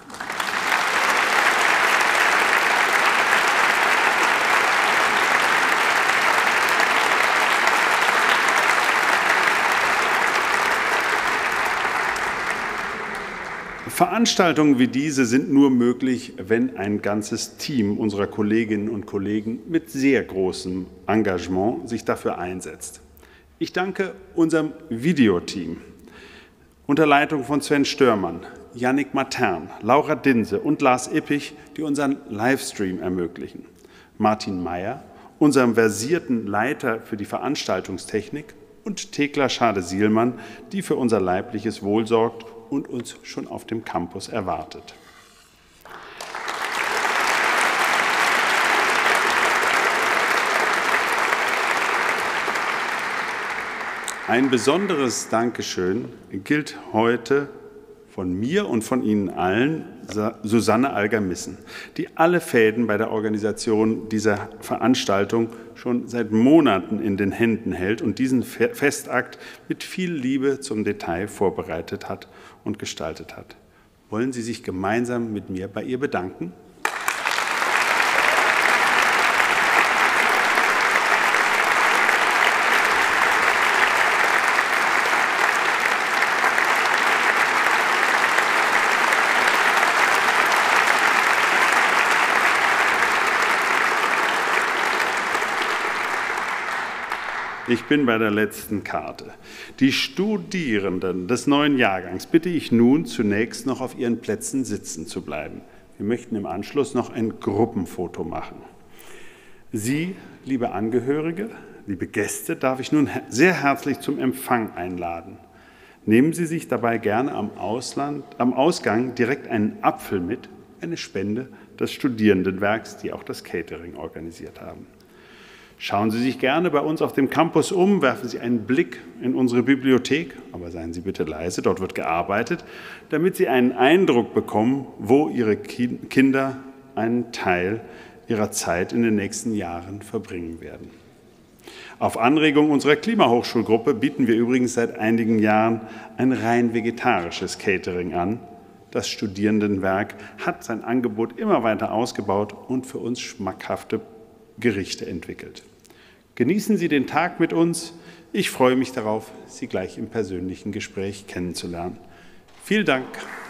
Veranstaltungen wie diese sind nur möglich, wenn ein ganzes Team unserer Kolleginnen und Kollegen mit sehr großem Engagement sich dafür einsetzt. Ich danke unserem Videoteam unter Leitung von Sven Störmann, Yannick Matern, Laura Dinse und Lars Ippich, die unseren Livestream ermöglichen. Martin Meyer, unserem versierten Leiter für die Veranstaltungstechnik, und Thekla Schade-Sielmann, die für unser leibliches Wohl sorgt und uns schon auf dem Campus erwartet. Ein besonderes Dankeschön gilt heute von mir und von Ihnen allen, Susanne Algermissen, die alle Fäden bei der Organisation dieser Veranstaltung schon seit Monaten in den Händen hält und diesen Festakt mit viel Liebe zum Detail vorbereitet hat und gestaltet hat. Wollen Sie sich gemeinsam mit mir bei ihr bedanken? Ich bin bei der letzten Karte. Die Studierenden des neuen Jahrgangs bitte ich nun zunächst noch auf ihren Plätzen sitzen zu bleiben. Wir möchten im Anschluss noch ein Gruppenfoto machen. Sie, liebe Angehörige, liebe Gäste, darf ich nun sehr herzlich zum Empfang einladen. Nehmen Sie sich dabei gerne am, Ausland, am Ausgang direkt einen Apfel mit, eine Spende des Studierendenwerks, die auch das Catering organisiert haben. Schauen Sie sich gerne bei uns auf dem Campus um, werfen Sie einen Blick in unsere Bibliothek, aber seien Sie bitte leise, dort wird gearbeitet, damit Sie einen Eindruck bekommen, wo Ihre Kinder einen Teil ihrer Zeit in den nächsten Jahren verbringen werden. Auf Anregung unserer Klimahochschulgruppe bieten wir übrigens seit einigen Jahren ein rein vegetarisches Catering an. Das Studierendenwerk hat sein Angebot immer weiter ausgebaut und für uns schmackhafte Gerichte entwickelt. Genießen Sie den Tag mit uns. Ich freue mich darauf, Sie gleich im persönlichen Gespräch kennenzulernen. Vielen Dank.